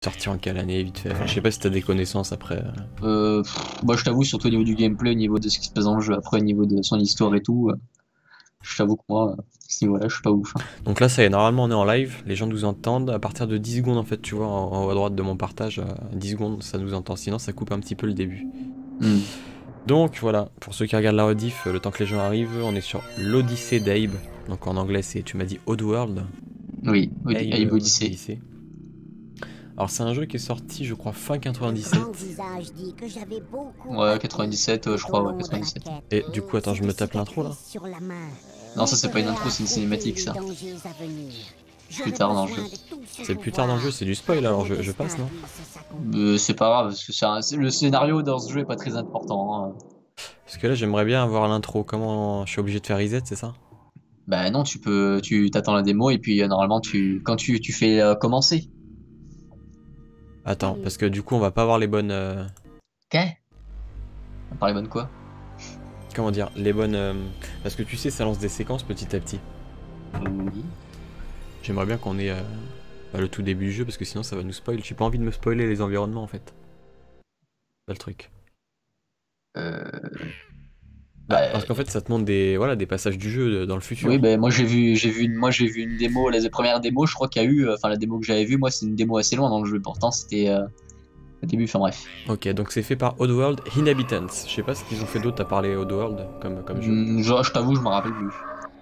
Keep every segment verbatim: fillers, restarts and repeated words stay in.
sorti en quelle année, vite fait? Enfin, je sais pas si t'as des connaissances après. Euh, pff, moi je t'avoue, surtout au niveau du gameplay, au niveau de ce qui se passe dans le jeu, après au niveau de son histoire et tout, euh, je t'avoue que moi, à ce niveau-là, je suis pas ouf. Hein. Donc là, ça y est, normalement, on est en live, les gens nous entendent. À partir de dix secondes, en fait, tu vois, en, en haut à droite de mon partage, à dix secondes, ça nous entend. Sinon, ça coupe un petit peu le début. Hmm. Donc voilà, pour ceux qui regardent la rediff, le temps que les gens arrivent, on est sur l'Odyssée d'Abe. Donc en anglais, c'est, tu m'as dit Oddworld. Oui, Abe Abe Odyssey. Odyssey. Alors c'est un jeu qui est sorti, je crois, fin quatre-vingt-dix-sept. Ouais, quatre-vingt-dix-sept, euh, je crois, ouais, quatre-vingt-dix-sept. Et du coup, attends, je me tape l'intro là. Non, ça c'est pas une intro, c'est une cinématique ça. Plus tard dans le jeu. C'est plus tard dans le jeu, c'est du spoil alors je, je passe, non? Euh, c'est pas grave, parce que c'est un- c'est- le scénario dans ce jeu est pas très important. Hein. Parce que là, j'aimerais bien avoir l'intro. Comment je suis obligé de faire reset, c'est ça? Bah non, tu peux, tu t'attends la démo et puis euh, normalement tu, quand tu, tu fais euh, commencer. Attends, parce que du coup, on va pas avoir les bonnes. Euh... Qu'est? On parle bonne quoi? Comment dire? Les bonnes. Euh... Parce que tu sais, ça lance des séquences petit à petit. Oui. J'aimerais bien qu'on ait euh, bah, le tout début du jeu parce que sinon ça va nous spoil. J'ai pas envie de me spoiler les environnements en fait. C'est le truc. Euh... Bah, Bah, parce qu'en fait ça te montre des, voilà, des passages du jeu de- dans le futur. oui, bah moi j'ai vu, j'ai vu, une, moi j'ai vu une démo, les premières démos, je crois qu'il y a eu, euh, enfin la démo que j'avais vue, moi c'est une démo assez loin dans le jeu. Pourtant c'était euh, au début, enfin bref. Ok, donc c'est fait par Oddworld Inhabitants. Je sais pas ce qu'ils ont fait d'autre à parler Oddworld comme, comme jeu. Hmm, je je t'avoue, je me rappelle plus.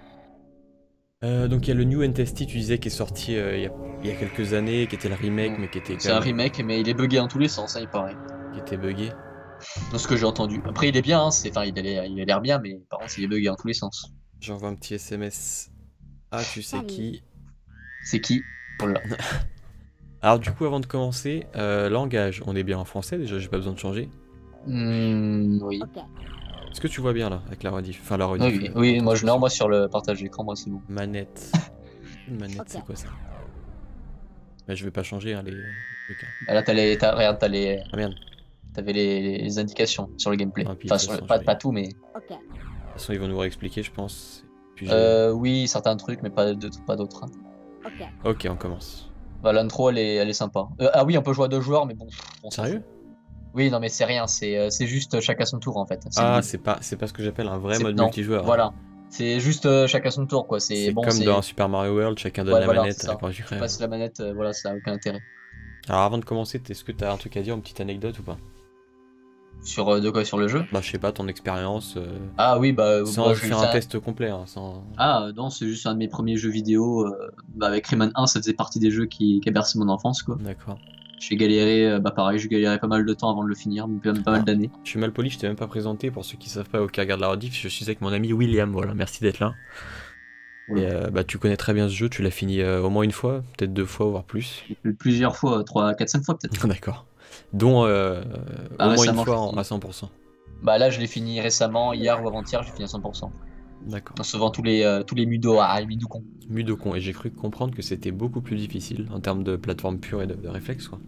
Euh, donc il y a le New and Tasty, tu disais, qui est sorti euh, il y, a, il y a quelques années, qui était le remake, Hmm. mais qui était C'est quand un même, remake, mais il est buggé dans tous les sens, hein, il paraît. qui était buggé. Dans ce que j'ai entendu. Après, il est bien, hein, c'est, enfin, il a l'air il a l'air bien, mais par contre, il est buggé dans tous les sens. J'envoie un petit S M S. Ah, tu sais qui. C'est qui? Oh là. Alors du coup, avant de commencer, euh, langage, on est bien en français déjà, j'ai pas besoin de changer. Hmm, oui. Est-ce que tu vois bien là, avec la rediff? Enfin la Oui, rediff. oui, euh, oui, en moi, je, non, transcription. moi sur le partage d'écran, moi c'est bon. Manette. Une manette, c'est quoi ça? Mais je vais pas changer hein, les trucs. hein. Ah, là, t'as les, t'as, regarde, t'as les, Ah merde. t'avais les, les indications sur le gameplay. Ah, puis, Enfin, de toute sur le- façon, pas, je vais- pas tout, mais. De toute façon, ils vont nous réexpliquer, je pense. Puis j'ai- Euh, oui, certains trucs, mais pas d'autres. Pas d'autres. Hein. Ok, on commence. Bah, l'intro, elle est, elle est sympa. Euh, ah oui, on peut jouer à deux joueurs, mais bon. on s'en Sérieux? fout. Oui, non, mais c'est rien, c'est, euh, c'est juste chacun son tour en fait. C'est Ah, le but. c'est pas, c'est pas ce que j'appelle un vrai C'est- mode non, multijoueur. hein. voilà. C'est juste euh, chacun son tour, quoi. C'est C'est bon, comme c'est. dans Super Mario World, chacun donne Ouais, la voilà, manette c'est euh, ça. quand tu Tu crées. passes la manette, euh, voilà, ça n'a aucun intérêt. Alors avant de commencer, est-ce que t'as un truc à dire, une petite anecdote ou pas? Sur euh, de quoi sur le jeu? Bah je sais pas, ton expérience, euh, Ah oui, bah euh, sans moi je faire ça- un test complet, hein, sans... Ah euh, non, c'est juste un de mes premiers jeux vidéo. euh, bah, avec Rayman un, ça faisait partie des jeux qui, qui a bercé mon enfance, quoi. D'accord. J'ai galéré, euh, bah pareil, j'ai galéré pas mal de temps avant de le finir, même pas pas mal Ah. d'années. Je suis mal poli, je t'ai même pas présenté, pour ceux qui savent pas ou qui regardent la rediff, je suis avec mon ami William, voilà, merci d'être là. Oula. Et euh, bah tu connais très bien ce jeu, tu l'as fini euh, au moins une fois, peut-être deux fois, voire plus. Plusieurs fois, trois, quatre, cinq fois peut-être. D'accord. Dont euh, Ah, au moins une récemment, fois je l'ai en- fini. à cent pour cent. Bah là, je l'ai fini récemment, hier ou avant-hier, j'ai fini à cent pour cent. D'accord. En sauvant tous les euh, tous les mudos, ah les midocons. Mudokon, et j'ai cru comprendre que c'était beaucoup plus difficile en termes de plateforme pure et de, de réflexe, quoi.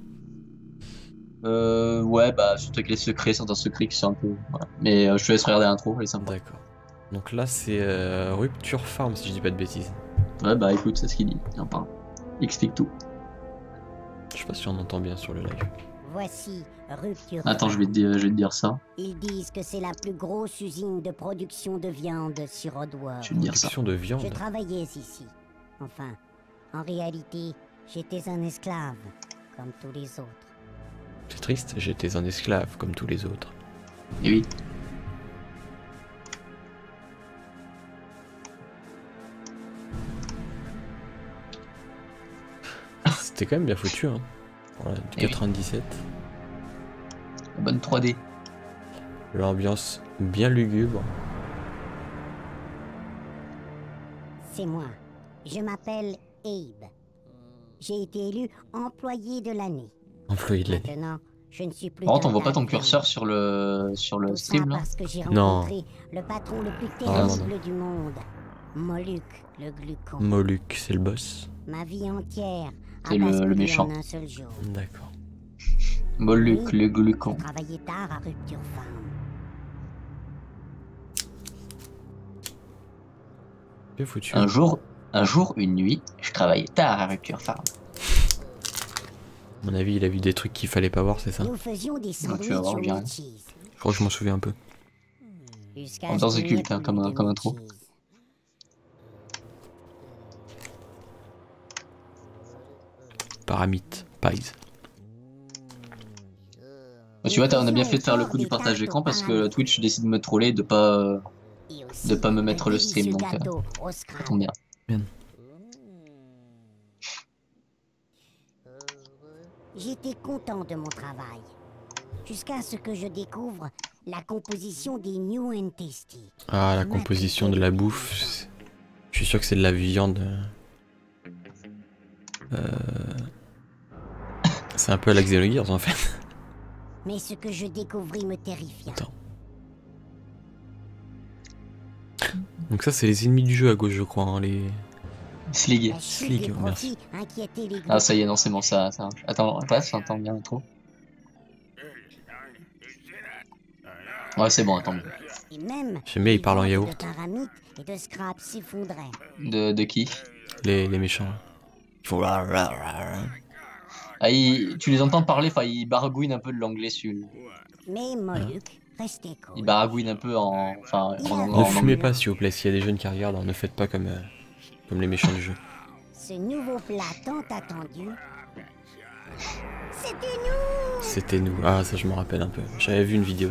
Euh, ouais, bah surtout avec les secrets, certains secrets qui sont un peu. Voilà. Mais euh, je te laisse regarder l'intro, elle est sympa. D'accord. Donc là, c'est euh, Rupture Farm, si je dis pas de bêtises. Ouais, bah écoute, c'est ce qu'il dit, il en parle. Il explique tout. Je sais pas si on entend bien sur le live. Voici Rupture. Attends, je vais te dire, je vais te dire ça. Ils disent que c'est la plus grosse usine de production de viande sur Oddworld. Je vais te dire ça. Production de Je viande. travaillais ici. Enfin, en réalité, j'étais un esclave, comme tous les autres. C'est triste, j'étais un esclave comme tous les autres. Et oui. C'était quand même bien foutu, hein. Voilà, Eh oui. quatre-vingt-dix-sept. Bonne trois D. L'ambiance bien lugubre. C'est moi. Je m'appelle Abe. J'ai été élu employé de l'année. Employé de l'année. Maintenant, je ne suis plus. Par contre, on d'un voit pas ton cadre. curseur sur le sur le Tout ça stream là. parce que j'ai Non. rencontré le patron le plus Ah, terrible du monde, Moluc le glucon. Moluc, c'est le boss. Ma vie entière a C'est le- le basculé méchant. en un seul jour. D'accord. Moluc, Oui. le glucon. Je travaillais tard à Rupture Farm. Bien foutu. Un jour, un jour, une nuit, je travaillais tard à Rupture Farm. mon avis, il a vu des trucs qu'il fallait pas voir, c'est ça? Nous faisions des tu vas sandwichs voir, au bien. meat cheese. Je crois que je m'en souviens un peu. Jusqu'à En même temps, ce c'est qu'il n'y ait culte, hein, plus comme, de comme meat intro. cheese. Paramite, Pies. Bah, tu vois, t'as- on a bien fait de faire le coup du partage d'écran parce que Twitch décide de me troller de pas, euh, Et aussi de pas me mettre un le stream, délicieux donc euh, gâteau au ça scrap. tombe bien. J'étais content de mon travail. Jusqu'à ce que je découvre la composition des New and Tasty. Ah, la composition de la bouffe. c'est- Je suis sûr que c'est de la viande. Euh... C'est un peu à la Xenogears en fait. Mais ce que je découvris me terrifia. Attends. Donc ça c'est les ennemis du jeu à gauche je crois, hein, les... Slig. La chute Slig, des merci. profits inquiétait les Ah, ça y est, non, c'est bon, ça, ça marche. Attends, ouais, ça entend bien trop. Ouais, c'est bon, attends. Et même J'aime bien, il les parle en ventes yaourt. de paramite et de scrap s'effondraient. De, de qui? les, les méchants. Ils font... rah, rah, rah. Ah, il- tu les entends parler, enfin, ils baragouinent un peu de l'anglais sur. Mais Moluc restait cool. Ils baragouinent un peu en. Enfin, en, en, Ne en fumez anglais. pas s'il vous plaît, s'il y a des jeunes qui regardent, hein, ne faites pas comme, euh, comme les méchants du jeu. Ce nouveau plat tant attendu, c'était nous. C'était nous. Ah ça je me rappelle un peu. J'avais vu une vidéo.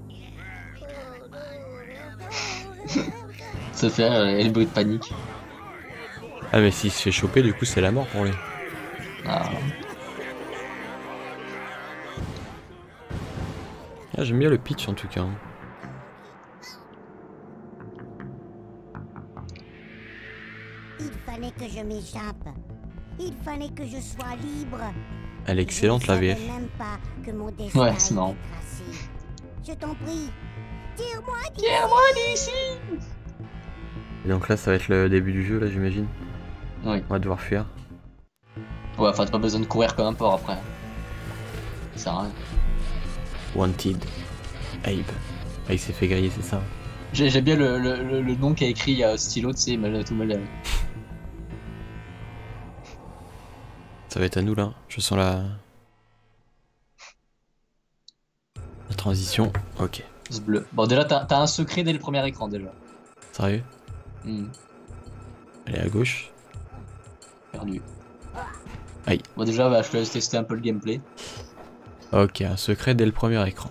Ça fait rire, et le bruit de panique. Ah mais s'il se fait choper du coup c'est la mort pour lui. Ah, Ah, j'aime bien le pitch en tout cas. hein. Il fallait que je m'échappe. Il fallait que je sois libre. Elle est excellente Je la ne V F. savais même pas que mon destin Ouais, c'est marrant. était tracé. Je t'en prie, tire-moi d'ici. tire-moi d'ici! Et donc là ça va être le début du jeu là j'imagine. Oui. On va devoir fuir. Ouais, enfin, t'as pas besoin de courir comme un porc après. Ça sert à rien. Wanted. Abe. Ah il s'est fait griller c'est ça. J'ai j'ai bien le, le, le, le nom qui a écrit à stylo, tu sais, mal, tout mal. Ça va être à nous là. Je sens la... La transition. Ok. Ce bleu. Bon, déjà, t'as t'as un secret dès le premier écran, déjà. Sérieux? Hmm, Elle est à gauche. perdu. Aïe. Bon, déjà, bah, je te laisse tester un peu le gameplay. Ok, un secret dès le premier écran.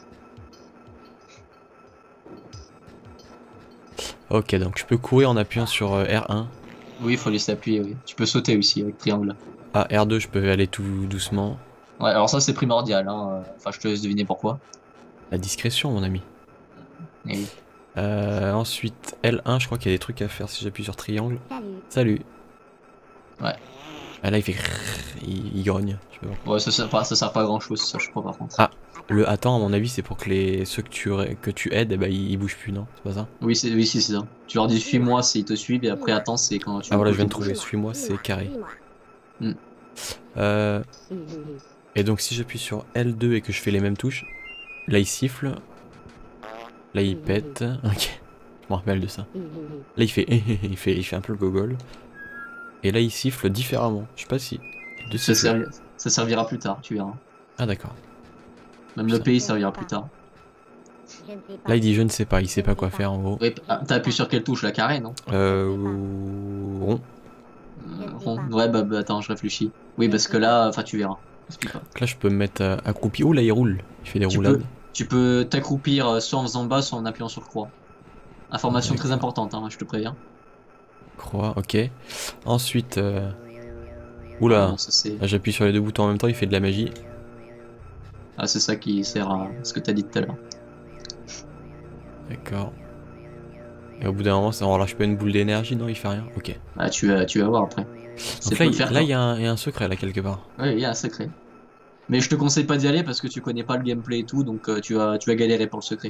Ok, donc je peux courir en appuyant sur euh, R un. Oui, il faut laisser appuyer, oui. Tu peux sauter aussi avec triangle. Ah, R deux, je peux aller tout doucement. Ouais, alors ça, c'est primordial, hein. Enfin, je te laisse deviner pourquoi. La discrétion, mon ami. Et oui. Euh, ensuite, L un, je crois qu'il y a des trucs à faire si j'appuie sur triangle. Salut. Salut. Ouais. Ah là, il fait... Il, il grogne. Je sais pas pourquoi. Ouais, ça sert pas, ça sert pas à grand chose, ça, je crois, par contre. Ah. Le attends, à mon avis, c'est pour que les ceux que tu, que tu aides, eh ben, ils, ils bougent plus, non? C'est pas ça? Oui, c'est oui, si, c'est ça. Tu leur dis suis-moi s'ils te suivent et après attends, c'est quand tu. Ah voilà, je viens de tu- trouver. Suis-moi, c'est carré. Hmm. Euh, et donc, si j'appuie sur L deux et que je fais les mêmes touches, là, il siffle. Là, il pète. Ok. Je me rappelle de ça. Là, il fait... il fait, il fait un peu le gogol. Et là, il siffle différemment. Je sais pas si... De Ça, siffler. servi- ça servira plus tard, tu verras. Ah, d'accord. Même le pays servira plus tard. Je ne sais pas. Là, il dit je ne sais pas. Il sait pas quoi faire, en gros. Oui, ah, t'as appuyé sur quelle touche? La carré, non? Euh... Rond. Euh, rond. Ouais, bah, bah, attends, je réfléchis. Oui, parce que là, enfin, tu verras. Explique pas. Donc là, je peux me mettre euh, accroupi. Oh, là, il roule. Il fait des Tu roulades. peux, tu peux t'accroupir euh, soit en faisant bas, soit en appuyant sur croix. Information très importante, hein, je te préviens. Croix, ok. Ensuite... Euh... Oula. Non, ça, c'est Là, j'appuie sur les deux boutons en même temps, il fait de la magie. ah, c'est ça qui sert à ce que t'as dit tout à l'heure. D'accord. Et au bout d'un moment, ça relâche pas une boule d'énergie, non? Il fait rien? Ok. Ah, tu, vas- tu vas voir après. C'est Donc pas là, le il faire, là, toi. il y, a un- il y a un secret, là, quelque part. Oui, il y a un secret. Mais je te conseille pas d'y aller parce que tu connais pas le gameplay et tout, donc euh, tu, vas, tu vas galérer pour le secret.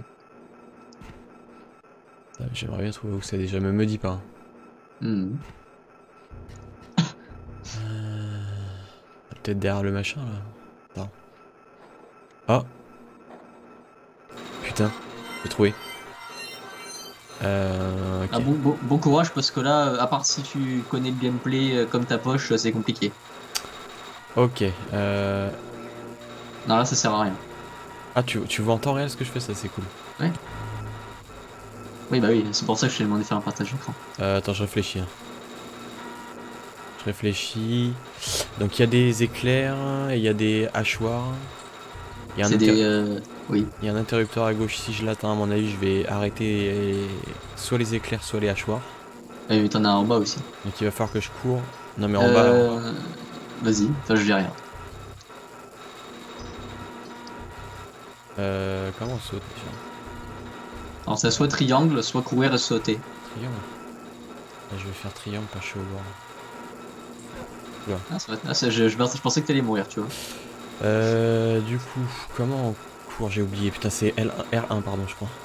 Ah, j'aimerais bien trouver où c'est déjà, mais me dis pas. Hmm. Euh... Peut-être derrière le machin, là. Attends. Oh! Putain, j'ai trouvé. Euh... ok. Ah, bon, bon, bon courage parce que là, euh, à part si tu connais le gameplay euh, comme ta poche, euh, c'est compliqué. Ok. Euh... Non, là, ça sert à rien. Ah, tu, tu vois en temps réel ce que je fais, ça c'est cool. Ouais. Oui, bah oui, c'est pour ça que je t'ai demandé de faire un partage d'écran. Euh, attends, je réfléchis. Hein. Je réfléchis. Donc il y a des éclairs, et il y a des hachoirs. Il y a un C'est inter- des... Euh... Oui. il y a un interrupteur à gauche, si je l'atteins, à mon avis, je vais arrêter soit les éclairs, soit les hachoirs. Oui, mais t'en as un en bas aussi. Donc il va falloir que je cours. Non mais en bas... Euh... Vas-y, toi je dis rien. Euh, comment on saute déjà? Alors c'est soit triangle, soit courir et sauter. Triangle. Là, je vais faire triangle quand je suis au bord. Ah, ça va... ah, ça, je, je, je pensais que t'allais mourir, tu vois. Euh, du coup, comment on court? J'ai oublié. Putain, c'est L un, R un, pardon, je crois.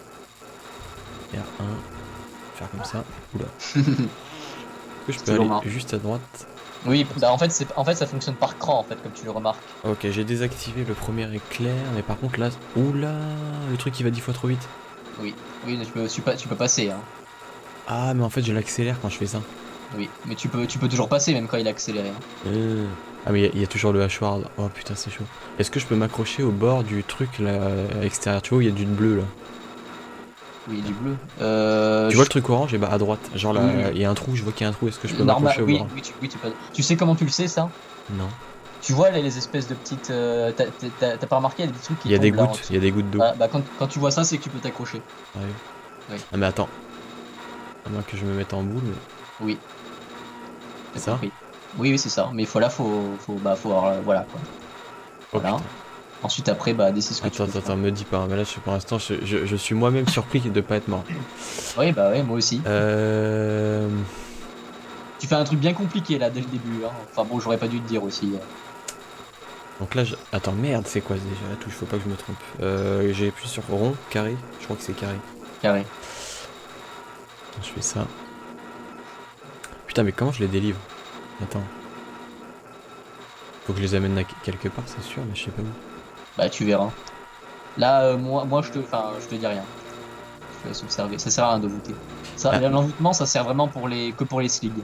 R un. Faire comme ça. Oula. Est-ce que je peux aller marrant. juste à droite? Oui, bah en fait, c'est en fait ça fonctionne par cran en fait, comme tu le remarques. Ok, j'ai désactivé le premier éclair, mais par contre là... Oula, le truc qui va dix fois trop vite. Oui, oui, tu peux, tu peux, tu peux passer. Hein. Ah, mais en fait je l'accélère quand je fais ça. Oui, mais tu peux, tu peux toujours passer même quand il est accéléré. Hein. Euh... Ah mais il y, y a toujours le hachoir. Oh putain, c'est chaud. Est-ce que je peux m'accrocher au bord du truc là extérieur? Tu vois où il y a du bleu là? Oui, du bleu. Euh, tu je... vois le truc orange? Et bah à droite. Genre là, il oui, oui. y a un trou, je vois qu'il y a un trou. Est-ce que je peux Normal, m'accrocher au oui, bord? oui, tu, oui, tu peux. Tu sais comment tu le sais ça? Non. Tu vois les, les espèces de petites. Euh, T'as pas remarqué, il y a des trucs qui Il y a des tombent, là, gouttes, il y a des gouttes d'eau. bah, bah quand, quand tu vois ça, c'est que tu peux t'accrocher. Ah oui. Oui. Ah mais attends. À moins que je me mette en boule. Mais... Oui. C'est ça? Oui, oui, oui c'est ça. Mais faut là, faut, faut, bah, faut, euh, voilà quoi. Oh, Voilà. putain. Ensuite après, bah décide ce que Attends, tu peux attends, attends, me dis pas. Mais là, je, pour l'instant, je, je, je suis moi-même surpris de pas être mort. Oui, bah ouais, moi aussi. Euh... Tu fais un truc bien compliqué là dès le début. Hein. Enfin bon, j'aurais pas dû te dire aussi. Donc là, je... attends, merde, c'est quoi déjà la touche? Faut pas que je me trompe. Euh, j'ai appuyé sur rond, carré. Je crois que c'est carré. Carré. Je fais ça. Putain, mais comment je les délivre? Attends. Faut que je les amène quelque part, c'est sûr, mais je sais pas où. Bah tu verras. Là, euh, moi, moi je te, enfin, je te dis rien. Je te laisse observer. Ça sert à rien de voûter. Ça, Ah. L'envoûtement, ça sert vraiment pour les, que pour les sligs.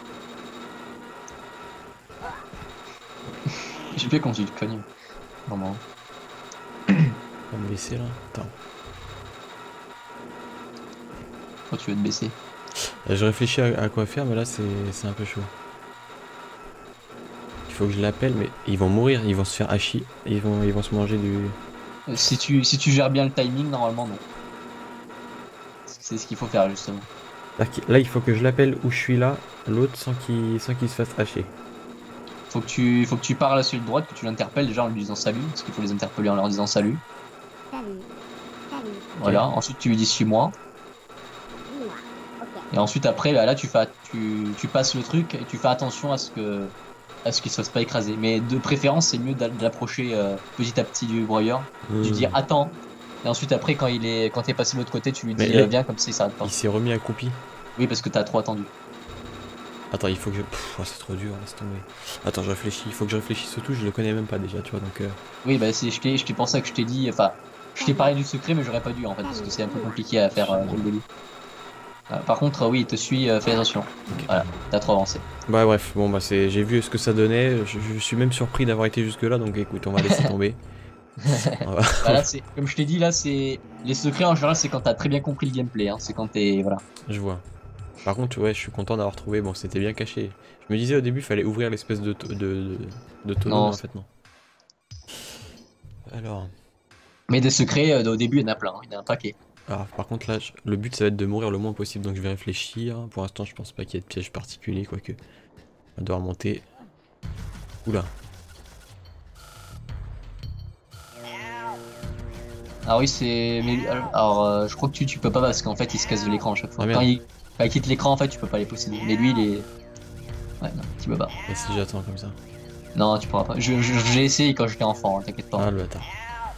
J'ai bien quand tu te cognes. Vraiment. On va me baisser là. Attends. Pourquoi tu veux te baisser? Euh, je réfléchis à, à quoi faire, mais là c'est un peu chaud. Il faut que je l'appelle, mais ils vont mourir, ils vont se faire hacher, ils vont, ils vont se manger du... Si tu, si tu gères bien le timing, normalement non. C'est ce qu'il faut faire justement. Là, là il faut que je l'appelle où je suis là, l'autre sans qu'il sans qu'il se fasse hacher. Faut que tu, faut que tu parles à celui de droite, que tu l'interpelles déjà en lui disant salut, parce qu'il faut les interpeller en leur disant salut. Salut. Salut. Voilà, ensuite tu lui dis suis-moi. Dis-moi. Ok. Et ensuite après là, là tu, fais, tu, tu passes le truc et tu fais attention à ce que à ce qu'il se fasse pas écraser. Mais de préférence c'est mieux d'approcher euh, petit à petit du broyeur. Mmh. Tu dis attends. Et ensuite après quand il est quand t'es passé de l'autre côté tu lui dis là, euh, viens comme si ça s'arrête pas. Il s'est remis accroupi. Oui parce que t'as trop attendu. Attends, il faut que je... Pff, oh, c'est trop dur, laisse tomber. Attends, je réfléchis, il faut que je réfléchisse au tout, je le connais même pas déjà, tu vois, donc... Euh... Oui bah c'est je t'ai pour ça que je t'ai dit, enfin, je t'ai parlé du secret mais j'aurais pas dû en fait, parce que c'est un peu compliqué à faire euh, dès le début. Euh, par contre, euh, oui, il te suit, euh, fais attention. Okay. Voilà, t'as trop avancé. Bah bref, bon bah c'est, j'ai vu ce que ça donnait, je, je suis même surpris d'avoir été jusque là, donc écoute, on va laisser tomber. Bah là, c'est, comme je t'ai dit, là, c'est les secrets en général, c'est quand t'as très bien compris le gameplay, hein. C'est quand t'es, voilà. Je vois. Par contre, ouais, je suis content d'avoir trouvé, bon, c'était bien caché. Je me disais au début, il fallait ouvrir l'espèce de, de, de, de tonneau, mais en fait non. Alors... Mais des secrets, euh, au début, il y en a plein, hein. Il y en a un paquet. Alors, par contre, là, je... le but, ça va être de mourir le moins possible, donc je vais réfléchir. Pour l'instant, je pense pas qu'il y ait de piège particulier, quoique. On va devoir monter. Oula. Ah oui, c'est... Mais... Alors, euh, je crois que tu, tu peux pas, parce qu'en fait, il se casse de l'écran à chaque fois. Ah, quand, il... quand il quitte l'écran, en fait, tu peux pas les posséder. Mais lui, il est... Ouais, non, tu peux pas. Et si j'attends comme ça? Non, tu pourras pas. J'ai je, je, essayé quand j'étais enfant, hein, t'inquiète pas. Ah, le bâtard.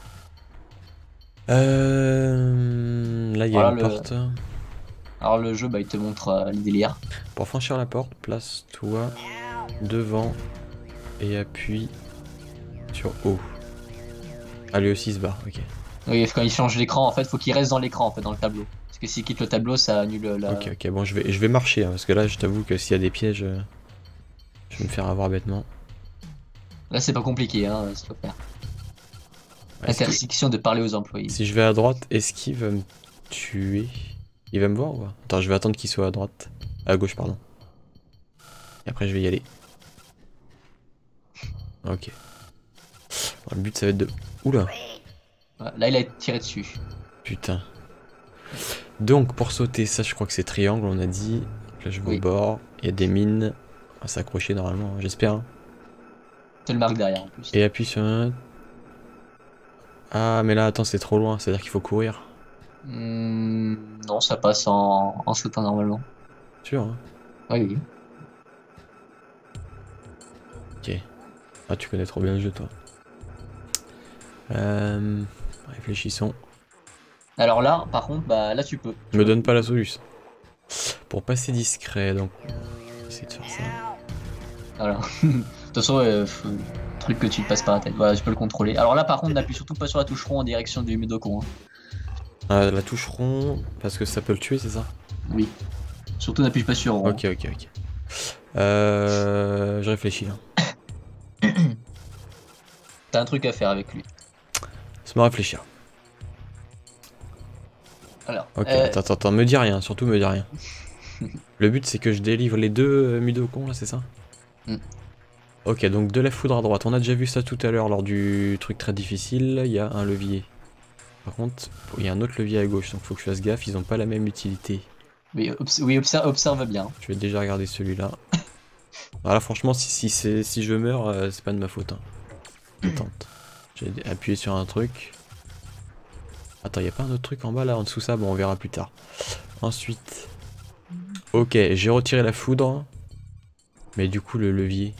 Euh... Là, il y a voilà, une le... porte. Alors, le jeu, bah, il te montre euh, les délires. Pour franchir la porte, place-toi devant et appuie sur O. Ah, lui aussi se barre, ok. Oui, quand il change l'écran, en fait, faut qu'il reste dans l'écran, en fait, dans le tableau. Parce que s'il quitte le tableau, ça annule la... Ok, ok, bon, je vais, je vais marcher, hein, parce que là, je t'avoue que s'il y a des pièges, euh, je vais me faire avoir bêtement. Là, c'est pas compliqué, hein, ce qu'il faut faire. Est-ce que- Intersection de parler aux employés. Si je vais à droite, est-ce qu'il va me tuer? Il va me voir ou pas? Attends, je vais attendre qu'il soit à droite. À gauche, pardon. Et après, je vais y aller. Ok. Bon, le but, ça va être de... Oula. Voilà, là, il a été tiré dessus. Putain. Donc, pour sauter, ça, je crois que c'est triangle, on a dit. Là, je vais Oui. au bord. Il y a des mines à s'accrocher normalement, j'espère. Hein. Tu le marques derrière, en plus. Et appuie sur un... Ah, mais là, attends, c'est trop loin. C'est-à-dire qu'il faut courir. Hmm, non, ça passe en, en sautant normalement. Sûr, hein? Oui, oui. Ok. Ah, tu connais trop bien le jeu, toi. Euh... Réfléchissons. Alors là, par contre, bah là, tu peux. Me donne pas la solution. Pour passer discret, donc... Essayer de faire ça. Voilà. De toute façon, euh, faut- truc que tu te passes par la tête. Voilà, je peux le contrôler. Alors là, par contre, n'appuie surtout pas sur la touche rond en direction du Mudokon. Hein. Ah, la touche rond, parce que ça peut le tuer, c'est ça? Oui. Surtout n'appuie pas sur rond. Ok, ok, ok. Euh... Je réfléchis, là. T'as un truc à faire avec lui. Laisse-moi réfléchir. Alors. Ok, euh, attends, attends, attends, me dis rien, surtout me dis rien. Le but, c'est que je délivre les deux euh, Mudokon, là, c'est ça? Mm. Ok, donc de la foudre à droite. On a déjà vu ça tout à l'heure lors du truc très difficile. Il y a un levier. Par contre, il y a un autre levier à gauche, donc faut que je fasse gaffe. Ils ont pas la même utilité. Oui, obs- oui observe, observe bien. Je vais déjà regarder celui-là. Voilà, franchement, si, si, c'est- si je meurs, euh, c'est pas de ma faute. Hein. Je tente. J'ai appuyé sur un truc. Attends, il y a pas un autre truc en bas là, en dessous ça? Bon, on verra plus tard. Ensuite. Ok, j'ai retiré la foudre. Mais du coup, le levier.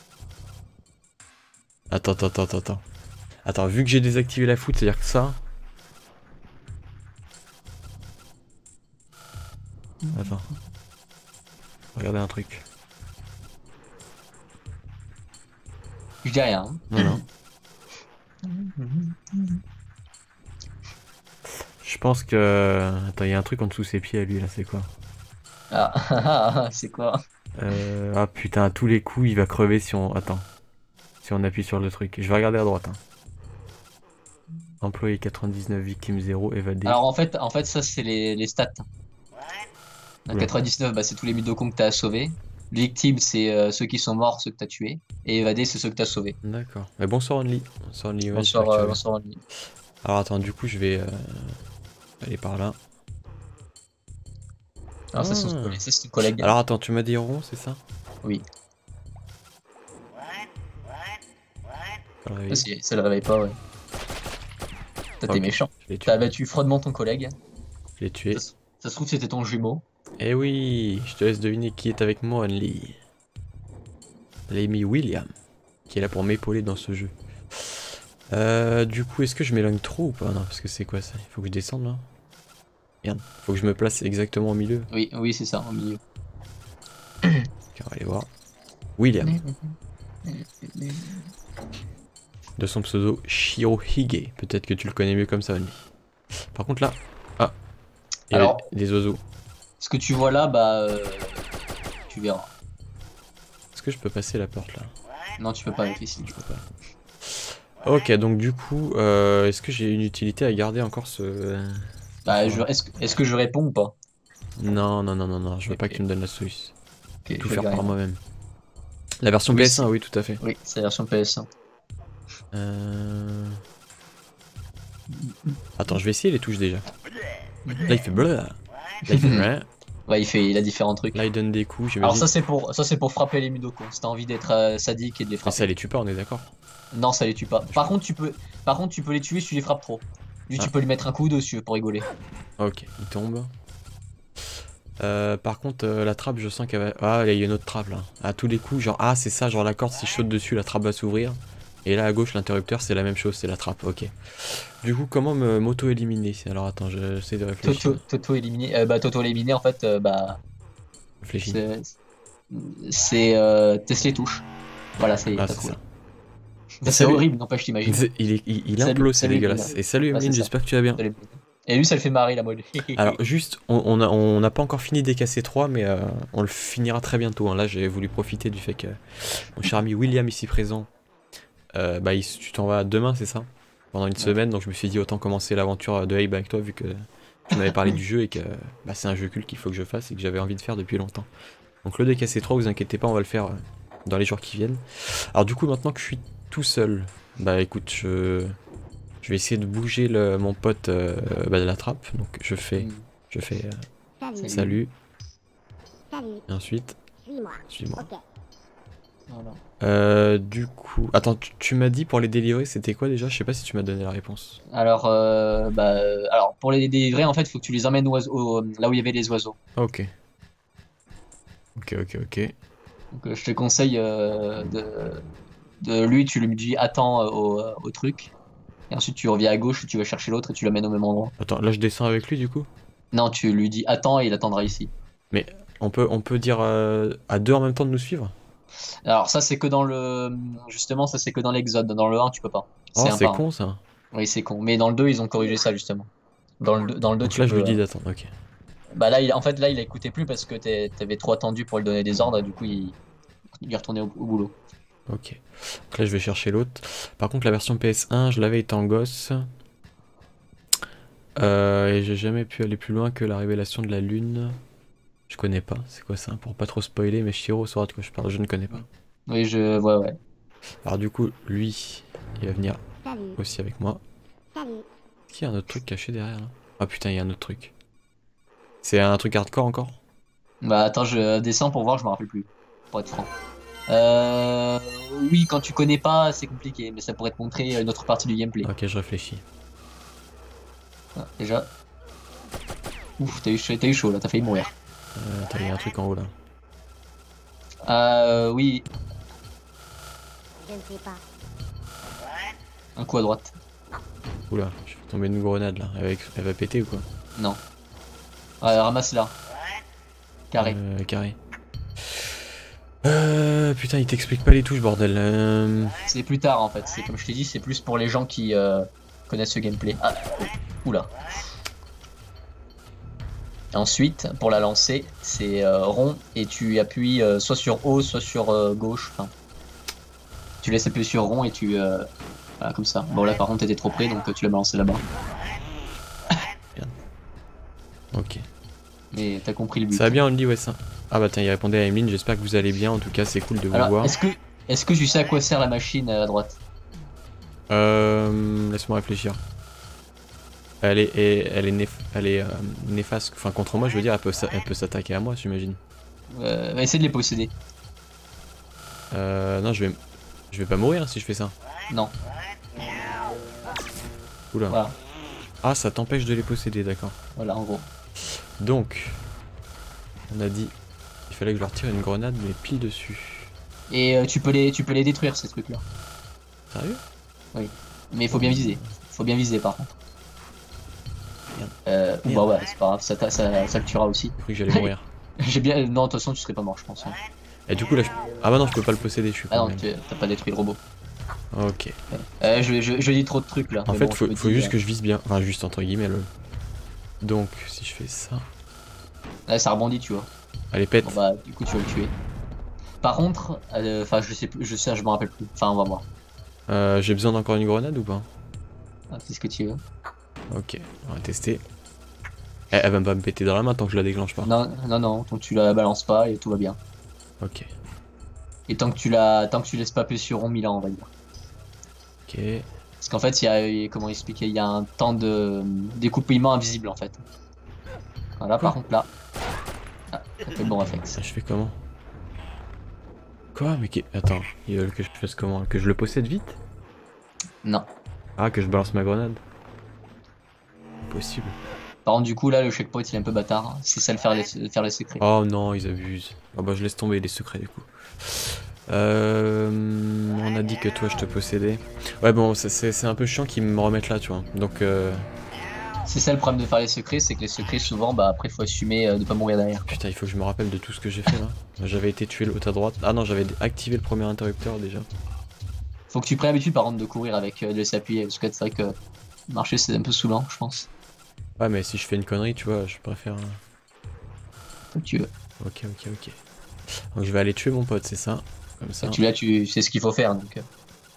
Attends, attends, attends, attends. Attends, vu que j'ai désactivé la foudre, c'est-à-dire que ça. Attends. Regardez un truc. Je dis rien. Non, non. Je pense que... Attends, il y a un truc en dessous de ses pieds à lui, là, c'est quoi? Ah, ah, ah, c'est quoi? euh... Ah putain, à tous les coups, il va crever si on... Attends. Si on appuie sur le truc. Je vais regarder à droite. Hein. Employé quatre-vingt-dix-neuf, victime zéro, évadé. Alors en fait, en fait ça c'est les, les stats. Donc, Ouais. quatre-vingt-dix-neuf, bah, c'est tous les Mudokon que t'as sauvés. Victimes, c'est euh, ceux qui sont morts, ceux que t'as tués. Et évadés, c'est ceux que t'as sauvés. D'accord. Mais bonsoir Only. Bonsoir Only. Ouais, Bonsoir, j'espère que tu euh, vas bien. bonsoir Andy. Alors attends, du coup, je vais euh, aller par là. Alors ça, c'est Ah. son collègue- ça, c'est ton collègue. Alors attends, tu m'as dit rond, c'est ça? Oui. Faut le Ça, réveiller. c'est- ça le réveille pas, ouais. Toi, t'es Ok, méchant. Je l'ai tué. T'as battu froidement ton collègue. Je l'ai tué. Ça, se- ça se trouve, c'était ton jumeau. Eh oui, je te laisse deviner qui est avec moi, Only. L'ami William, qui est là pour m'épauler dans ce jeu. Euh, du coup, est-ce que je m'éloigne trop ou pas? Non, parce que c'est quoi ça? Il faut que je descende là? Merde, faut que je me place exactement au milieu. Oui, oui, c'est ça, au milieu. Ok, on va aller voir. William, de son pseudo Shirohige. Peut-être que tu le connais mieux comme ça, Only. Par contre là... Ah, il y a Alors- des oiseaux. Ce que tu vois là, bah. euh, tu verras. Est-ce que je peux passer la porte là? Non, tu peux pas avec ici. Je peux pas. Ok, donc du coup, euh, est-ce que j'ai une utilité à garder encore ce... Bah, je- est-ce que, est-ce que je réponds ou pas? Non, non, non, non, non, je veux pas Ok. que tu me donnes la solution. Ok, Tout je faire vais par regarder. moi-même. La version Oui, P S un, c'est- oui, tout à fait. Oui, c'est la version P S un. Euh... Attends, je vais essayer les touches déjà. Là, il fait bleu. Là, il fait bleu. Ouais, il fait, il a différents trucs. Là, il donne des coups, Alors j'imagine. ça c'est pour, ça c'est pour frapper les Mudokon. Si t'as envie d'être euh, sadique et de les Mais frapper. ça les tue pas, on est d'accord. Non, ça les tue pas. Par contre, tu peux, par contre, tu peux les tuer si tu les frappes trop. Juste, Ah. tu peux lui mettre un coup de si tu veux pour rigoler. Ok, il tombe. Euh, par contre, euh, la trappe, je sens qu'elle va... Ah, là, il y a une autre trappe, là. À tous les coups, genre... Ah, c'est ça, genre la corde, si je saute dessus, la trappe va s'ouvrir. Et là, à gauche, l'interrupteur, c'est la même chose, c'est la trappe, ok. Du coup, comment me m'auto-éliminer? Alors, attends, j'essaie de réfléchir. Toto, Toto éliminé. Euh, bah, Toto éliminé, en fait, euh, bah, Réfléchis. c'est, c'est euh, teste les touches. Voilà, c'est. Ah, t'as c'est trouvé. ça. Ça, c'est Salut. horrible, n'empêche, t'imagines. C'est- Il, est, il, il Salut- implose, c'est salut, dégueulasse. Emeline. Et salut Ouais, Emeline, c'est ça. j'espère que tu vas bien. Et lui, ça le fait marrer la mode. Alors juste, on on a- on n'a pas encore fini des K C trois, mais euh, on le finira très bientôt. Hein. Là, j'ai voulu profiter du fait que mon cher ami William ici présent euh, bah il- tu t'en vas demain, c'est ça? Pendant une Ouais. semaine, donc je me suis dit autant commencer l'aventure de Abe avec toi vu que tu m'avais parlé du jeu et que bah, c'est un jeu culte qu'il faut que je fasse et que j'avais envie de faire depuis longtemps. Donc le D K C trois, vous inquiétez pas, on va le faire euh, dans les jours qui viennent. Alors du coup, maintenant que je suis tout seul, bah écoute, je, je vais essayer de bouger le, mon pote euh, bah, de la trappe. Donc je fais, Mm. je fais euh, Salut. salut, Salut. et ensuite, Suis-moi. suis-moi. Ok. Voilà. Euh, du coup, attends, tu, tu m'as dit pour les délivrer, c'était quoi déjà? Je sais pas si tu m'as donné la réponse. Alors, euh, bah, euh, alors, pour les délivrer, en fait, il faut que tu les emmènes au oiseau- au- là où il y avait les oiseaux. Ah, ok. Ok, ok, ok. Donc, euh, je te conseille euh, de, de lui, tu lui dis attends euh, au, euh, au truc. Et ensuite, tu reviens à gauche, tu vas chercher l'autre et tu l'amènes au même endroit. Attends, là je descends avec lui du coup? Non, tu lui dis attends et il attendra ici. Mais on peut, on peut dire euh, à deux en même temps de nous suivre? Alors, ça, c'est que dans le. Justement, ça, c'est que dans l'Exode. Dans le un, tu peux pas. C'est Oh, un c'est pas un. con ça. Oui, c'est con. Mais dans le deux, ils ont corrigé ça, justement. Dans le deux, dans le deux Donc tu là je lui peux. dis euh, d'attendre, ok. Bah là, il... en fait, là, il a écouté plus parce que t'es- t'avais trop attendu pour lui donner des ordres. Et du coup, il, il est retourné au, au boulot. Ok. Donc là je vais chercher l'autre. Par contre la version P S un, je l'avais étant gosse. Euh, et j'ai jamais pu aller plus loin que la révélation de la lune. Je connais pas, c'est quoi ça? Pour pas trop spoiler, mais Shiro saura de quoi je parle, je ne connais pas. Oui, je. Ouais, ouais. Alors du coup, lui, il va venir Salut. aussi avec moi. Salut. Est-ce qu'il y a un autre truc caché derrière là? Ah putain, il y a un autre truc. C'est un truc hardcore encore? Bah attends, je descends pour voir, je me rappelle plus. Pour être franc. Euh... Oui, quand tu connais pas, c'est compliqué, mais ça pourrait te montrer une autre partie du gameplay. Ok, je réfléchis. Ah, déjà. Ouf, t'as eu, chaud- t'as eu chaud là, t'as failli mourir. Euh, attends, il y a un truc en haut là. Euh, oui, Je ne sais pas. un coup à droite. Oula, je vais tomber une grenade là. Elle va, elle va péter ou quoi? Non. Ouais, ramasse là. Carré. Euh, carré. Euh, putain, il t'explique pas les touches, bordel. Euh... C'est plus tard en fait. C'est comme je t'ai dit, c'est plus pour les gens qui euh, connaissent ce gameplay. Ah, oula. Ensuite, pour la lancer, c'est euh, rond et tu appuies euh, soit sur haut, soit sur euh, gauche. Enfin, tu laisses appuyer sur rond et tu. Euh, voilà, comme ça. Bon, là par contre, t'étais trop près donc euh, tu l'as balancé là-bas. Ok. Mais t'as compris le but. Ça va bien, on me dit, ouais, ça. Ah bah tiens, il répondait à Emeline, j'espère que vous allez bien. En tout cas, c'est cool de vous Alors, voir. est-ce que, est-ce que tu sais à quoi sert la machine euh, à droite? Euh, laisse-moi réfléchir. Elle est, et- elle est, néf- elle est euh, néfaste. Enfin, contre moi, je veux dire, elle peut, s'a- elle peut s'attaquer à moi, j'imagine. euh, Essaye de les posséder. Euh, non, je vais, je vais pas mourir si je fais ça. Non. Oula. Voilà. Ah, ça t'empêche de les posséder, d'accord. Voilà, en gros. Donc, on a dit, il fallait que je leur tire une grenade, mais pile dessus. Et euh, tu peux les, tu peux les détruire ces trucs-là. Sérieux? Mais il faut bien viser. Faut bien viser par contre. Merde. Euh, ou bah ouais, c'est pas grave, ça, t'a- ça, ça le tuera aussi. J'ai cru que j'allais mourir. J'ai bien. Non, de toute façon, tu serais pas mort, je pense. hein. Et du coup, là, je... ah bah non, je peux pas le posséder, je suis Ah pas non, tu- t'as pas détruit le robot. Ok. Euh, je, je, je dis trop de trucs là. En mais fait, bon, faut, je me faut dis, juste euh, que je vise bien. Enfin, juste entre guillemets, le... Donc, si je fais ça... ouais, ça rebondit, tu vois. Allez, pète. Bon bah, du coup, tu vas le tuer. Par contre, euh, enfin, je sais plus, je sais, je me rappelle plus. Enfin, on va voir. Euh, j'ai besoin d'encore une grenade ou pas? Ah, c'est ce que tu veux. Ok, on va tester. Elle, elle va pas me péter dans la main tant que je la déclenche pas. Non, non, non, tant que tu la balances pas et tout va bien. Ok. Et tant que tu la, tant que tu laisses pas appuyer sur rond, mille ans, on va dire. Ok. Parce qu'en fait, il y a, comment expliquer, il y a un temps de découpillement invisible en fait. Voilà, par contre là, ah, ça fait le bon réflexe. Ça, je fais comment? Quoi? Mais qui... Attends, ils veulent que je fasse comment? Que je le possède vite? Non. Ah, que je balance ma grenade? Possible. Par contre, du coup, là, le checkpoint il est un peu bâtard. C'est ça le faire les, faire les secrets. Oh non, ils abusent. Ah bah je laisse tomber les secrets du coup. Euh, on a dit que toi je te possédais. Ouais bon, c'est- c'est c'est un peu chiant qu'ils me remettent là, tu vois. Donc euh... C'est ça le problème de faire les secrets, c'est que les secrets, souvent, bah après, faut assumer euh, de pas mourir derrière. putain, il faut que je me rappelle de tout ce que j'ai fait là. J'avais été tué l'autre à droite. Ah non, j'avais activé le premier interrupteur déjà. Faut que tu prennes l'habitude, par contre, de courir avec, euh, de s'appuyer, parce que c'est vrai que marcher, c'est un peu saoulant, je pense. Ouais, mais si je fais une connerie, tu vois, je préfère. euh, Comme tu veux. Ok, ok, ok. Donc je vais aller tuer mon pote, c'est ça. Comme ça. Et tu là, tu sais ce qu'il faut faire, donc. euh.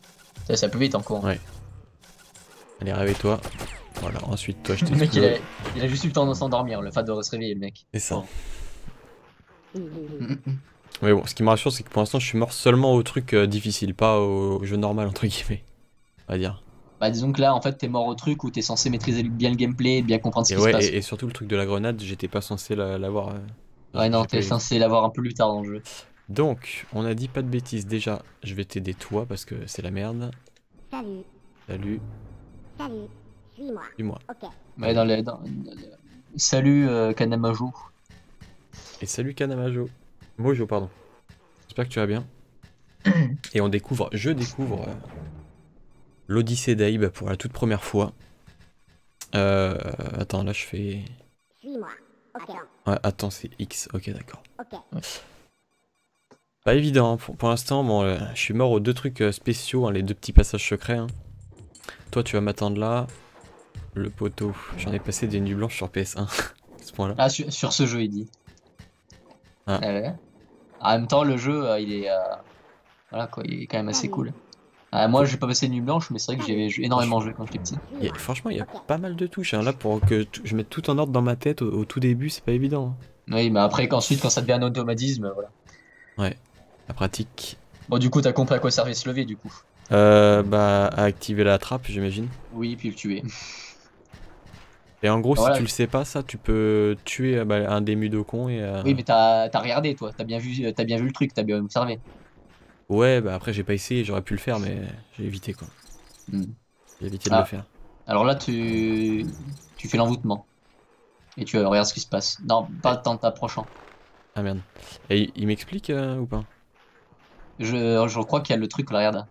Ça, ça peut vite en courant. Ouais. Allez, réveille-toi. Voilà, ensuite toi je Le mec, il t'explose. a, il a juste eu le temps de s'endormir, le fait de se réveiller, le mec. C'est ça. Bon. Mais bon, ce qui me rassure, c'est que pour l'instant, je suis mort seulement au truc euh, difficile, pas au, au jeu normal, entre guillemets. On va dire. Bah disons que là, en fait, t'es mort au truc où t'es censé maîtriser bien le gameplay, bien comprendre ce Et qui se ouais, passe. et, et surtout le truc de la grenade, j'étais pas censé la- l'avoir. euh, Ouais, j'ai- non, j'ai t'es pas eu. censé l'avoir un peu plus tard dans le jeu. Donc, on a dit pas de bêtises. Déjà, je vais t'aider toi parce que c'est la merde. Salut, Salut, salut, suis-moi. suis-moi. Ok. Ouais, dans les. Dans... Salut, euh, Kanamajo. Et salut Kanamajo. Mojo, pardon. J'espère que tu vas bien. Et on découvre, je découvre euh, l'Odyssée d'Aïb pour la toute première fois. Euh, attends, là je fais... Suis-moi. Ok. Ouais, attends, c'est X, ok d'accord. Ok. Pas évident, hein. pour, pour l'instant, bon, euh, je suis mort aux deux trucs euh, spéciaux, hein, les deux petits passages secrets. Hein. Toi tu vas m'attendre là. Le poteau, j'en ai passé des nuits blanches sur P S un, à ce point-là. Ah, sur, sur ce jeu, il dit. Ah. Ah ouais. En même temps, le jeu, euh, il est. euh, Voilà quoi, il est quand même assez cool. Ah, moi, j'ai pas passé une nuit blanche, mais c'est vrai que j'ai j'ai énormément joué quand j'étais petit. Il y a- franchement, il y a pas mal de touches. Hein. Là, pour que t- je mette tout en ordre dans ma tête au, au tout début, c'est pas évident. Hein. Oui, mais après, qu'ensuite, quand ça devient un automatisme, voilà. Ouais, la pratique. Bon, du coup, t'as compris à quoi servait se lever, du coup. Euh, bah, à activer la trappe, j'imagine. Oui, puis le tuer. Et en gros, Voilà. si tu le sais pas, ça, tu peux tuer euh, bah, un des Mudokons et... euh, Oui, mais t'as t'as regardé, toi. T'as bien vu, t'as bien vu le truc, t'as bien observé. Ouais, bah après, j'ai pas essayé, j'aurais pu le faire, mais j'ai évité, quoi. Hmm. J'ai évité de Ah. le faire. Alors là, tu, tu fais l'envoûtement. Et tu euh, regardes ce qui se passe. Non, pas tant t'approchant. Ah merde. Et il, il m'explique euh, ou pas? Je, je crois qu'il y a le truc, là, regarde.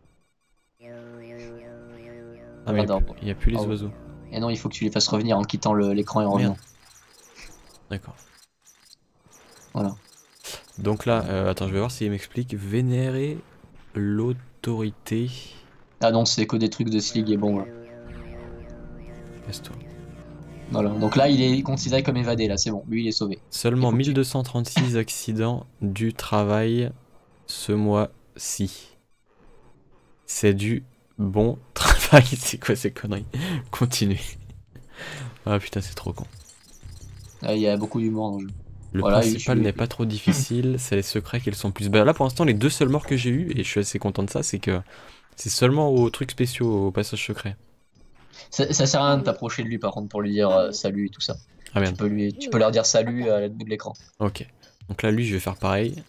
Ah, mais il y a Pardon. plus- il y a plus les Ah ouais. oiseaux. Et non, il faut que tu les fasses revenir en quittant le- l'écran et en revenant. Merde. D'accord. Voilà. Donc là, euh, attends, je vais voir s'il m'explique. Vénérer l'autorité. Ah non, c'est que des trucs de Slig et bon. Là. Casse-toi. Voilà. Donc là, il est considéré comme évadé, là, c'est bon. Lui, il est sauvé. Seulement Il faut que tu- mille deux cent trente-six accidents du travail ce mois-ci. C'est du bon travail. C'est quoi ces conneries? Continuez. Ah putain, c'est trop con. Ah, il y a beaucoup d'humour dans le jeu. Le Voilà, principal je- n'est pas trop difficile, c'est les secrets qui le sont plus. Bah là pour l'instant les deux seules morts que j'ai eu et je suis assez content de ça, c'est que c'est seulement aux trucs spéciaux, au passage secret. Ça, ça sert à rien de t'approcher de lui, par contre, pour lui dire euh, salut et tout ça. Ah Tu merde. peux, lui, tu peux leur dire salut à l'aide de l'écran. Ok. Donc là lui je vais faire pareil.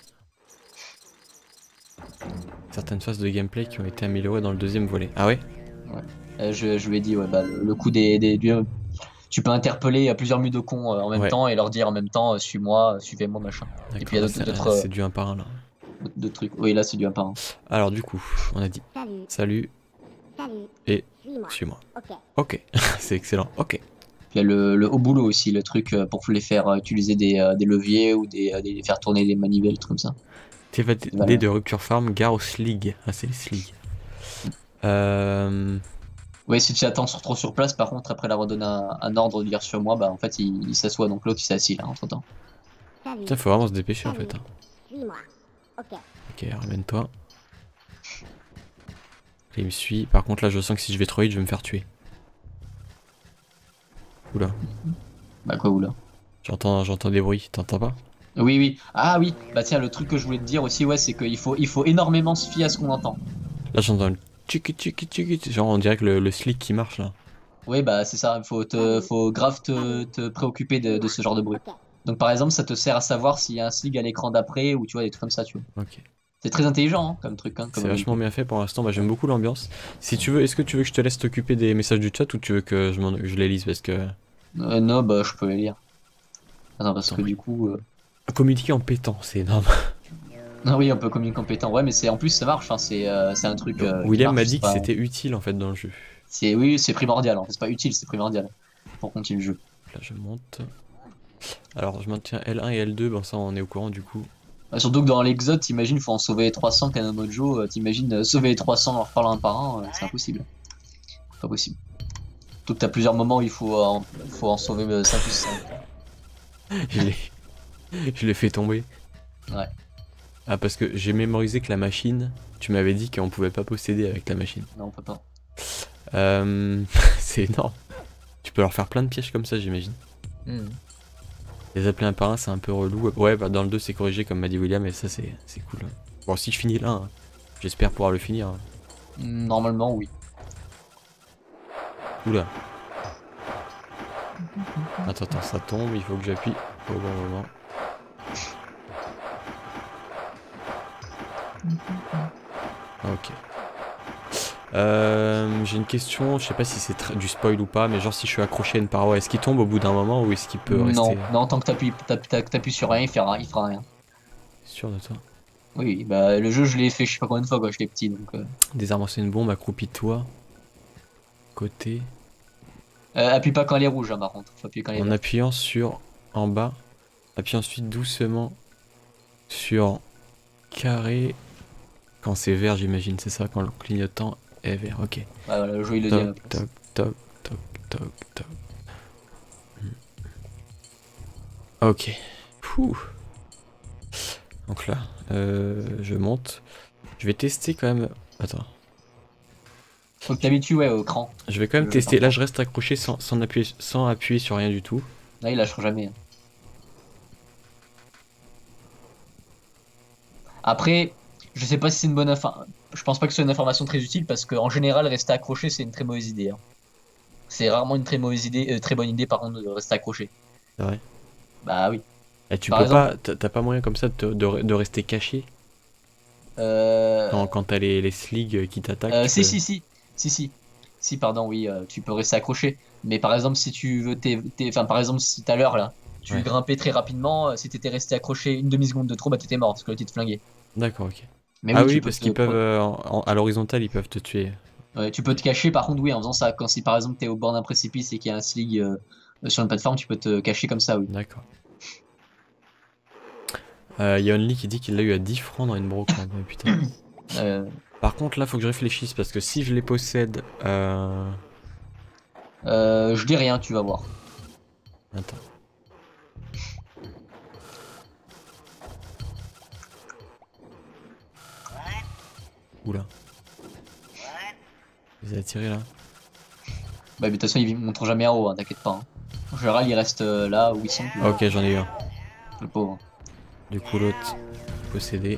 Certaines phases de gameplay qui ont été améliorées dans le deuxième volet. Ah ouais? Euh, je, je lui ai dit, ouais, bah, le, le coup des. des du- tu peux interpeller euh, plusieurs mudokons euh, en même Ouais. temps et leur dire en même temps, euh, suis-moi, euh, suivez-moi, machin. D'accord, puis il y a là, d'autres- c'est d'autres, ah, euh, c'est du un par un là. D'autres- d'autres trucs. Oui, là, c'est du un par un. Alors du coup, on a dit Salut, salut, salut. Et- Suis-moi. suis-moi. Ok. Ok, c'est excellent, ok. Puis il y a le, le haut boulot aussi, le truc euh, pour les faire euh, utiliser des, euh, des leviers ou des, euh, des faire tourner des manivelles, trucs comme ça. T'évadé Voilà. de Rupture Farm, gare au Slig. Ah c'est les Slig. Euh... Ouais, si tu attends sur, trop sur place, par contre, après l'avoir donné un, un ordre de dire sur moi, bah en fait, il, il s'assoit, donc l'autre il s'est assis là entre temps. Salut, Putain, faut vraiment se dépêcher en fait. Hein. suis-moi. Ok. Ok, ramène-toi. Il me suit. Par contre, là, je sens que si je vais trop vite, je vais me faire tuer. Oula, Bah quoi, ou là? j'entends, j'entends des bruits. T'entends pas? Oui, oui. Ah oui, bah tiens, le truc que je voulais te dire aussi, ouais, c'est qu'il faut, il faut énormément se fier à ce qu'on entend. Là, j'entends le tchiki tchiki tchiki. Genre, on dirait que le, le slick qui marche là. Oui, bah c'est ça, il faut, te, faut grave te, te préoccuper de, de ce genre de bruit. Ok. Donc par exemple, ça te sert à savoir s'il y a un slig à l'écran d'après ou tu vois, des trucs comme ça, tu vois. Ok. C'est très intelligent hein, comme truc. Hein, comme C'est vachement bien fait pour l'instant. Bah, j'aime beaucoup l'ambiance. Si tu veux, est-ce que tu veux que je te laisse t'occuper des messages du chat ou tu veux que je, m'en- je les lise parce que. Euh, non, bah je peux les lire. Attends, parce que Attends, du coup. euh, Communiquer en pétant, c'est énorme. Ah oui, on peut communiquer compétent. Ouais, mais c'est en plus ça marche. Hein, c'est euh, c'est un truc. euh, qui William marche, m'a dit c'est que pas- c'était utile en fait dans le jeu. C'est oui, c'est primordial. En fait, c'est pas utile, c'est primordial pour continuer le jeu. Là, je monte. Alors, je maintiens L un et L deux. Bon, ça, on est au courant du coup. Bah, surtout que dans l'Exode, t'imagines, faut en sauver trois cents Kanamojo. euh, T'imagines euh, sauver les trois cents en leur parlant un par un, euh, c'est impossible. Pas possible. Surtout que t'as plusieurs moments où il faut, euh, en, faut en sauver euh, cinq ou cinq. je l'ai. Je l'ai fait tomber. Ouais. Ah, parce que j'ai mémorisé que la machine, tu m'avais dit qu'on pouvait pas posséder avec la machine. Non, on peut pas. Euh, c'est énorme. Tu peux leur faire plein de pièges comme ça, j'imagine. Mmh. Les appeler un par un, c'est un peu relou. Ouais, bah dans le deux, c'est corrigé comme m'a dit William, et ça, c'est cool. Bon, si je finis là, hein, j'espère pouvoir le finir. Hein. Normalement, oui. Oula. Attends, attends, ça tombe, il faut que j'appuie au bon moment. Ok. Euh, J'ai une question, je sais pas si c'est du spoil ou pas, mais genre si je suis accroché à une paroi, est-ce qu'il tombe au bout d'un moment ou est-ce qu'il peut rester... Non, non, tant que t'appuies t'appuies sur rien, il fera, il fera rien. Sûr de toi? Oui, bah le jeu je l'ai fait je sais pas combien de fois quand j'étais petit donc... Euh... Désarmer une bombe, accroupis-toi. Côté... Euh, appuie pas quand elle est rouge, hein, par contre. Faut appuyer quand elle est en verte. appuyant sur en bas, appuie ensuite doucement sur carré quand c'est vert, j'imagine, c'est ça, quand le clignotant est vert. Ok. Ouais, voilà, le jeu il le toc, dit à la place. toc, toc, toc, toc, toc. Ok. Pouh. Donc là, euh, je monte. Je vais tester quand même. Attends. Faut que t'habitues ouais, au cran. Je vais quand même Le tester. temps. Là, je reste accroché sans, sans, appuyer, sans appuyer sur rien du tout. Là il lâchera jamais. Hein. Après, je sais pas si c'est une bonne info. Je pense pas que ce soit une information très utile parce qu'en général, rester accroché c'est une très mauvaise idée. Hein. C'est rarement une très mauvaise idée, euh, très bonne idée par contre de rester accroché. C'est vrai. Bah oui. Et tu Par peux exemple, pas. T'as pas moyen comme ça de, te- de, de rester caché Euh... quand, quand t'as les, les sligs qui t'attaquent. Euh, tu si, peux- si, si, si, si, si, pardon, oui, euh, tu peux rester accroché. Mais par exemple, si tu veux, t'es, t'es- enfin, par exemple, si tout à l'heure là, tu Ouais. grimpais très rapidement, euh, si t'étais resté accroché une demi-seconde de trop, bah t'étais mort parce que là, tu te flinguais. D'accord, ok. Mais Ah oui, oui, tu peux parce te qu'ils peuvent. pro- euh, en- en- à l'horizontale, ils peuvent te tuer. ouais, tu peux te cacher, par contre, oui, en faisant ça. Quand si par exemple t'es au bord d'un précipice et qu'il y a un slig euh, sur une plateforme, tu peux te cacher comme ça, oui. D'accord. Il euh, y a Only qui dit qu'il l'a eu à dix francs dans une brocante. Mais putain. Euh, Par contre, là, faut que je réfléchisse parce que si je les possède. Euh... euh, je dis rien, tu vas voir. Attends. Oula. Vous avez tiré là? Bah, mais de toute façon, ils montrent jamais en haut, hein, t'inquiète pas. Hein. En général, ils restent euh, là où ils sont. puis- Ok, j'en ai eu un. Le pauvre. Du coup, l'autre possédé.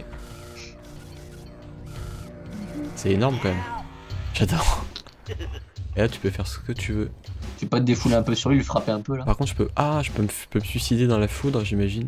C'est énorme quand même. J'adore. Et là, tu peux faire ce que tu veux. Tu peux te défouler un peu sur lui, le frapper un peu là. Par contre, je peux. Ah, je peux me, je peux me suicider dans la foudre, j'imagine.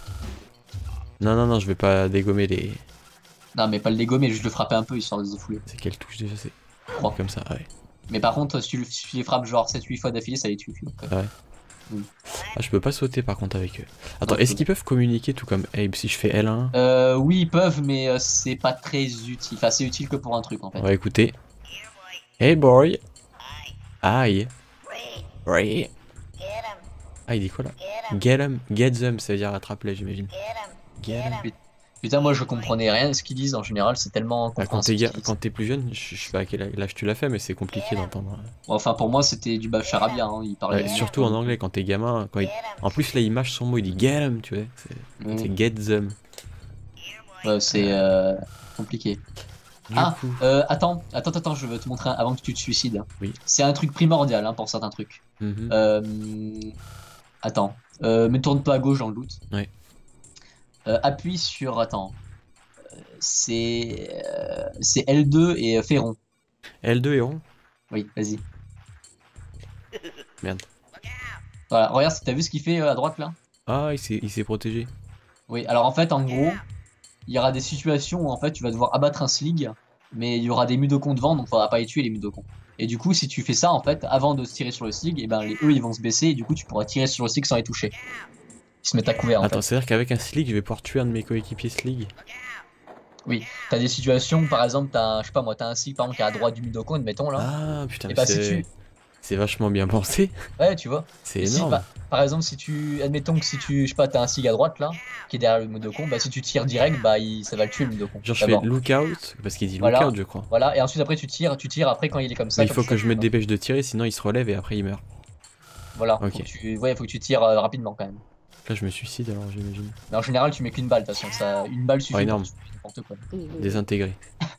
Non, non, non, je vais pas dégommer les. Non, mais pas le dégommer, juste le frapper un peu histoire de se défouler. C'est quelle touche déjà? C'est Trois. comme ça, ouais. Mais par contre, si tu, si tu les frappes genre sept huit fois d'affilée, ça les tue. Donc, euh, Ouais. Oui. Ah, je peux pas sauter par contre avec eux. Attends, Non, est-ce tu qu'ils peuvent communiquer tout comme Abe si je fais L un? Euh, oui, ils peuvent, mais euh, c'est pas très utile. Enfin, c'est utile que pour un truc en fait. On va écouter. Hey boy. Aïe. Ouais. Ah, il dit quoi là? Get them, get them, ça veut dire attrape-les, j'imagine. Get them. Putain, moi je comprenais rien de ce qu'ils disent en général, c'est tellement Bah, quand t'es compréhensible. ga- ce qu'ils disent. quand t'es plus jeune, je je sais pas à quel âge tu l'as fait, mais c'est compliqué d'entendre. Enfin, pour moi, c'était du bacharabia. Hein. Il parlait. Ouais, surtout en anglais, quand t'es gamin. Quand il... En plus, là, il mâche son mot, il dit get them, tu vois. C'est Mm. c'est get them. Ouais, c'est euh, compliqué. Du Ah, coup. euh, attends, attends, attends, je veux te montrer un avant que tu te suicides. Oui. C'est un truc primordial hein, pour certains trucs. Mhm. Euh... Attends, euh, me tourne pas à gauche dans le doute. Ouais. Euh, appuie sur. Attends. Euh, C'est. euh, C'est L deux et euh, fais rond. L deux et rond. Oui, vas-y. Merde. Voilà, regarde, t'as vu ce qu'il fait euh, à droite là? Ah, il s'est il s'est protégé. Oui, alors en fait, en gros, il y aura des situations où en fait tu vas devoir abattre un slig, mais il y aura des mudokons devant, donc faudra pas les tuer les mudokons. Et du coup, si tu fais ça en fait, avant de se tirer sur le slig, et ben les eux ils vont se baisser et du coup tu pourras tirer sur le slig sans les toucher. Ils se mettent à couvert en Attends, fait. c'est-à-dire qu'avec un slig, je vais pouvoir tuer un de mes coéquipiers slig. Oui, t'as des situations, par exemple, t'as un, je sais pas moi, t'as un slig par exemple qui est à droite du mudokon, admettons là. Ah, putain, et mais bah si c'est tu. c'est vachement bien pensé. Ouais, tu vois. C'est Et si, énorme. bah, par exemple, si tu. Admettons que si tu. Je sais pas, t'as un slig à droite là, qui est derrière le mudokon, bah si tu tires direct, bah il, ça va le tuer le mudokon. Genre, je fais d'abord. lookout, parce qu'il dit Voilà. lookout, je crois. Voilà, et ensuite après tu tires, tu tires après quand il est comme ça. Mais il comme faut ça, que je me tu- dépêche de tirer, sinon il se relève et après il meurt. Voilà, Ok. faut que tu... ouais, faut que tu tires euh, rapidement quand même. Là, je me suicide alors, j'imagine. Mais en général, tu mets qu'une balle, de toute façon. Ça, une balle suffit Ouais, pour énorme. tuer n'importe quoi. Désintégré.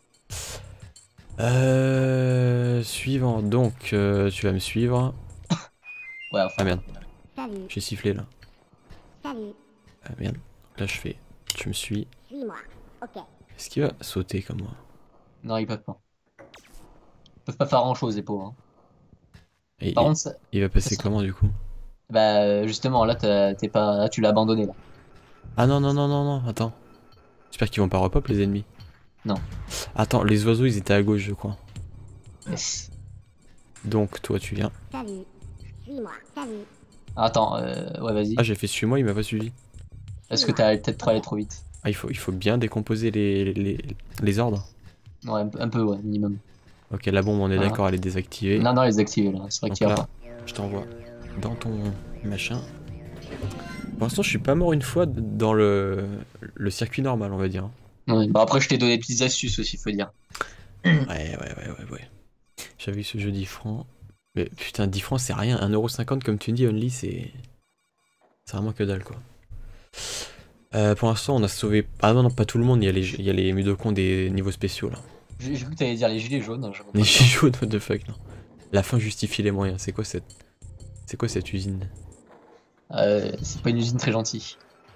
Euh... Suivant. Donc, euh, tu vas me suivre. Ouais, enfin. Ah merde, Salut, j'ai sifflé là. salut, Ah merde. Là, je fais. Tu me suis. suis-moi. Ok. Est-ce qu'il va sauter comme moi? Non, ils peuvent pas. Ils peuvent pas faire grand chose, les pauvres. Hein. Et Par il, contre, ça, il va ça passer sera- comment du coup? bah, euh, justement, là, t'as- t'es pas, là, tu l'as abandonné, là. Ah non, non, non, non, non, attends. J'espère qu'ils vont pas repop les ennemis. Non. Attends, les oiseaux ils étaient à gauche, je crois. Yes. Donc, toi tu viens. Salut, suis-moi. Salut, Ah, attends, euh, ouais, vas-y. Ah, j'ai fait suis-moi, il m'a pas suivi. Est-ce que t'as peut-être trop allé trop vite? Ah, il faut, il faut bien décomposer les, les, les ordres. Ouais, un peu, un peu, ouais, minimum. Ok, la bombe, on est Voilà. d'accord, elle est désactivée. Non, non, les activer, là. C'est vrai que Donc tu vas là, pas. je t'envoie dans ton machin. Pour l'instant, je suis pas mort une fois dans le, le circuit normal, on va dire. Ouais. Bah, après, je t'ai donné des petites astuces aussi, faut dire. Ouais, ouais, ouais, ouais, ouais. J'avais eu ce jeu dix francs. Mais putain, dix francs, c'est rien. un euro cinquante, comme tu dis, Only, c'est. C'est vraiment que dalle, quoi. Euh, pour l'instant, on a sauvé. Ah non, non, pas tout le monde. Il y a les, il y a les Mudokons des niveaux spéciaux, là. J'ai j'ai cru que t'allais dire les gilets jaunes. Je Les gilets jaunes, what the fuck, non. La fin justifie les moyens. C'est quoi cette. C'est quoi cette usine? Euh, c'est pas une usine très gentille.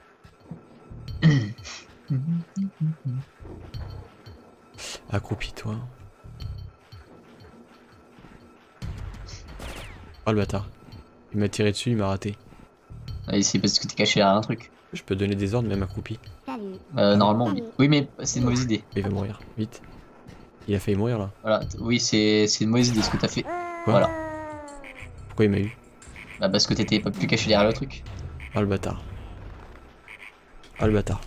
Accroupis-toi. Oh le bâtard. Il m'a tiré dessus, il m'a raté. Ouais, c'est parce que t'es caché derrière un truc. Je peux donner des ordres même accroupi. salut, Euh, normalement, oui. Oui, mais c'est une mauvaise idée. Il va mourir, vite. Il a failli mourir là. Voilà, t- oui, c'est c'est une mauvaise idée ce que t'as fait. Quoi? Voilà. Pourquoi il m'a eu? Bah, parce que t'étais pas plus caché derrière le truc. Oh le bâtard. Oh le bâtard.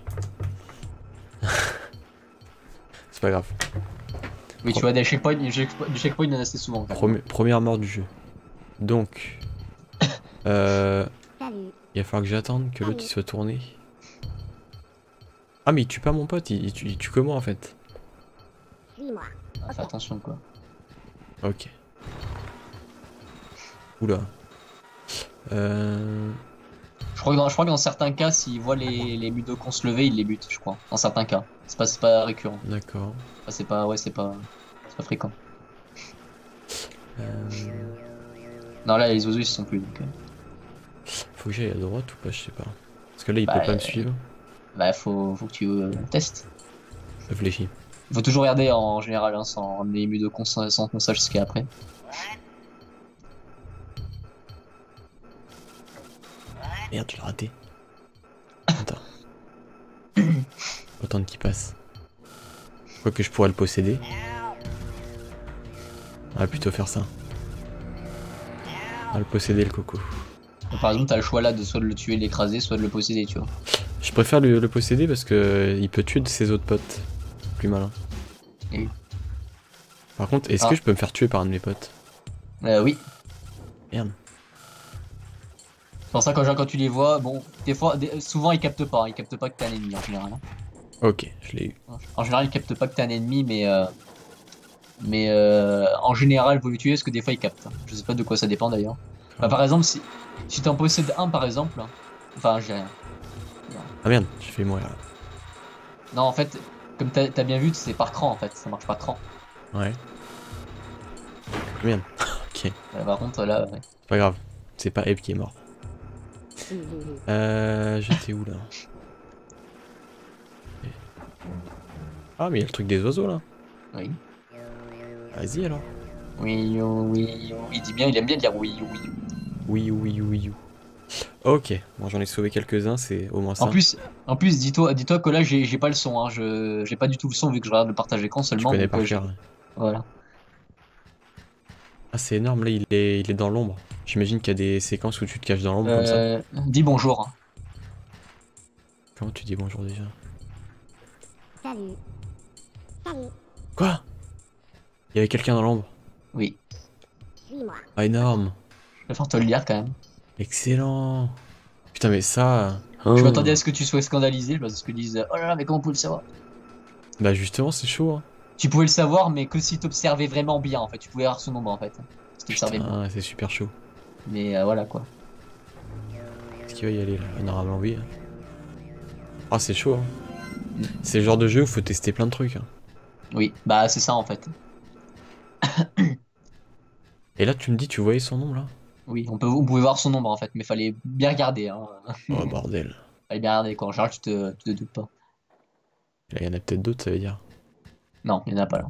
C'est pas grave. Oui, tu vois, des checkpoints, du checkpoint, du checkpoint, il y en a assez souvent. quand même. Premi- première mort du jeu. Donc. Euh. salut, Il va falloir que j'attende que l'autre il soit tourné. Ah mais il tue pas mon pote, il, il tue, il tue que moi en fait. suis-moi. Ah, fais attention, quoi. Ok. Oula. Euh... Je crois que dans, je crois que dans certains cas, s'ils voient les, les Mudokons se lever, ils les butent, je crois. Dans certains cas. C'est pas, c'est pas récurrent. D'accord. Enfin, c'est pas, ouais, c'est pas, c'est pas fréquent. Euh... Non, là, les oiseaux, ils se sont plus. Donc, euh, Faut que j'aille à droite ou pas, je sais pas. Parce que là il Bah, peut pas me euh, suivre. bah, faut, faut que tu euh, testes. Réfléchis. Il faut toujours regarder en général, hein, sans les Mudokons, sans, sans qu'on sache ce qu'il y a après. Merde, je l'ai raté. Attends. Autant qu'il passe. Quoi que je pourrais le posséder. On va plutôt faire ça. On va le posséder le coco. Donc, par exemple, t'as le choix là de soit de le tuer, de l'écraser, soit de le posséder, tu vois. Je préfère le, le posséder parce que euh, il peut tuer de ses autres potes. Plus malin. Et- Par contre, est-ce Ah. que je peux me faire tuer par un de mes potes? Euh, oui. Merde. C'est pour ça que quand, quand tu les vois, bon, des fois, des- souvent ils captent pas, hein, ils captent pas que t'es un ennemi en général. hein. Ok, je l'ai eu. En général, ils captent pas que t'es un ennemi, mais euh, mais euh, en général, vous le tuer parce que des fois ils captent. hein. Je sais pas de quoi ça dépend d'ailleurs. Bah, par exemple, si si t'en possèdes un par exemple, hein, enfin, j'ai rien. Ah merde, j'ai fait mourir là. Non, en fait, comme t'as t'as bien vu, c'est par cran en fait, ça marche par cran. Ouais. Merde. Ok, Euh, par contre, là, ouais. c'est pas grave. C'est pas Eve qui est mort. Euh. J'étais où là? Ah, mais il y a le truc des oiseaux là. Oui. Vas-y alors. Oui, oh, oui, oh. Il dit bien, il aime bien dire oui, oui. oui. Oui, oui, oui, oui. Ok, bon, j'en ai sauvé quelques-uns, c'est au moins ça. En plus, en plus, dis-toi, dis-toi que là, j'ai j'ai pas le son, hein. Je j'ai pas du tout le son vu que je regarde le partage écran tu seulement. connais donc, par euh, je- cœur. hein. Voilà. Ah, c'est énorme, là, il est, il est dans l'ombre. J'imagine qu'il y a des séquences où tu te caches dans l'ombre comme ça. Euh, dis bonjour. Comment tu dis bonjour déjà? Salut, salut, Quoi? Il y avait quelqu'un dans l'ombre. Oui. suis-moi. Ah, énorme. Je préfère te le dire quand même. Excellent. Putain, mais ça... Je Oh. m'attendais à ce que tu sois scandalisé, parce que disent oh là là, mais comment vous pouvez le savoir? Bah justement, c'est chaud. Hein. Tu pouvais le savoir, mais que si t'observais vraiment bien en fait. Tu pouvais voir son nombre en fait. Si t'observais bien. Putain, c'est super chaud. Mais euh, voilà quoi. Est-ce qu'il va y aller là? Normalement oui. Ah c'est chaud hein. C'est le genre de jeu où faut tester plein de trucs. Hein. Oui, bah c'est ça en fait. Et là tu me dis tu voyais son nom là? Oui, on peut, vous pouvez voir son nombre en fait, mais fallait bien regarder. Hein. Oh bordel. Fallait bien regarder quoi. En général, tu te, tu te doutes pas. Là il y en a peut-être d'autres ça veut dire. Non, il n'y en a pas là.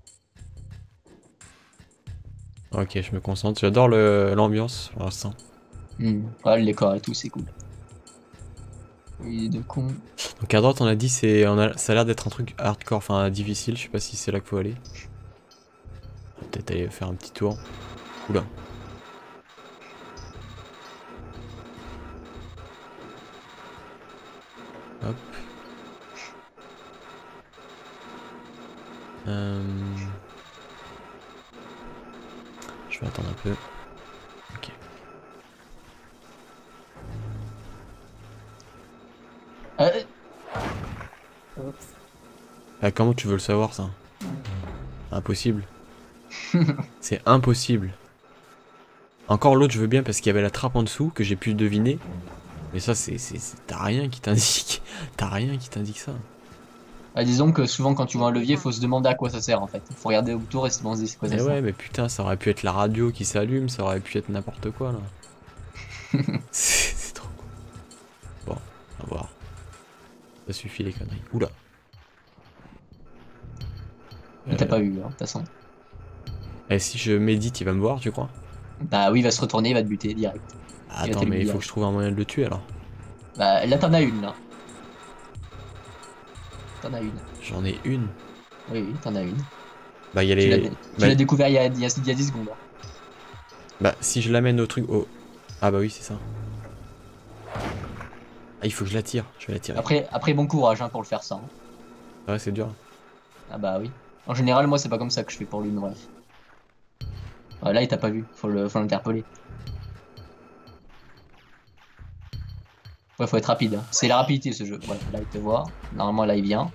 Ok je me concentre. J'adore l'ambiance pour l'instant. Hmm. Ouais, le décor et tout, c'est cool. Oui, de con. Donc à droite on a dit c'est on a ça a l'air d'être un truc hardcore, enfin difficile, je sais pas si c'est là qu'il faut aller. Peut-être aller faire un petit tour. Oula. Hop. Euh... Je vais attendre un peu. Ok. Euh, Ah, comment tu veux le savoir ça? Impossible. C'est impossible. Encore l'autre je veux bien parce qu'il y avait la trappe en dessous que j'ai pu deviner. Mais ça c'est... T'as rien qui t'indique. T'as rien qui t'indique ça. bah, disons que souvent quand tu vois un levier, faut se demander à quoi ça sert en fait. Faut regarder autour et se demander c'est quoi ça Mais sert. ouais mais putain ça aurait pu être la radio qui s'allume, ça aurait pu être n'importe quoi là. C'est trop cool. Bon, on va voir. Ça suffit les conneries. Oula. Mais t'as pas vu, hein, de toute façon. Et si je médite, il va me voir, tu crois? Bah oui, il va se retourner, il va te buter direct. Ah, Il va attends, mais il faut direct. que je trouve un moyen de le tuer alors. Bah là t'en as une là. T'en as une. J'en ai une. Oui, oui, t'en as une. Bah, il y a Tu l'as les. tu Bah, l'as découvert il y a, il y a, il y a dix secondes. Hein. bah, si je l'amène au truc. Au... Ah, bah oui, c'est ça. Ah, il faut que je la tire. Je vais la tirer. Après, après bon courage hein, pour le faire ça. Hein. Ouais, c'est dur. Ah bah oui. En général, moi c'est pas comme ça que je fais pour lui, mais bref. Ouais, là il t'a pas vu, faut le, faut l'interpeller. Ouais, faut être rapide. Hein. C'est la rapidité ce jeu. Voilà, là il te voit. Normalement là il vient.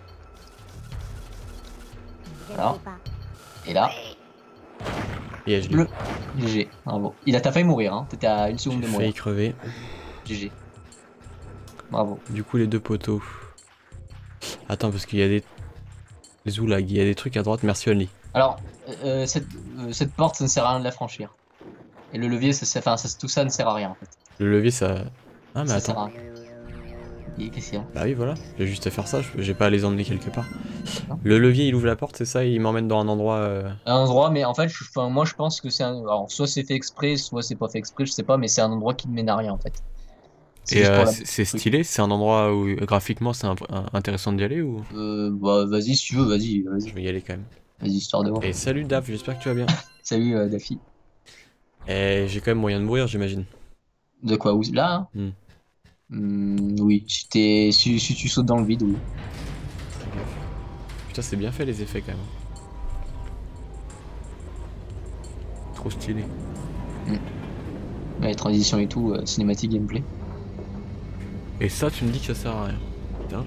Voilà. Et là, Et je l'ai. bleu. G G. Bravo. Il a t'as failli mourir, hein. T'étais à une seconde de J'ai mourir. failli crever. G G. Bravo. Du coup, les deux poteaux. Attends, parce qu'il y a des. Zoulag, il y a des trucs à droite. Merci, Only. Alors, euh, cette, euh, cette porte, ça ne sert à rien de la franchir. Et le levier, ça, ça, enfin, ça, tout ça ne sert à rien en fait. Le levier, ça. Ah, mais Ça sert attends. à rien. Et qu'est-ce qu'il y a? Bah oui, voilà. J'ai juste à faire ça. je- J'ai pas à les emmener quelque part. Non. Le levier, il ouvre la porte, c'est ça? Il m'emmène dans un endroit. Euh... Un endroit, mais en fait, je, enfin, moi je pense que c'est un. Alors, soit c'est fait exprès, soit c'est pas fait exprès, je sais pas, mais c'est un endroit qui ne mène à rien en fait. C'est Et juste pour euh, la- c'est c'est stylé, c'est un endroit où graphiquement c'est un- un- intéressant d'y aller ou? Euh, bah, vas-y, si tu veux, vas-y, vas-y. Je vais y aller quand même. Vas-y, histoire de voir. Et salut Dave, j'espère que tu vas bien. Salut, euh, Daffy. Et j'ai quand même moyen de mourir, j'imagine. De quoi? Où? Là? Hein. Hmm. Hmm, oui, si, t'es- si, si tu sautes dans le vide, oui. Putain, c'est bien fait les effets quand même. Trop stylé. Ouais, transition et tout, euh, cinématique, gameplay. Et ça, tu me dis que ça sert à rien. Putain.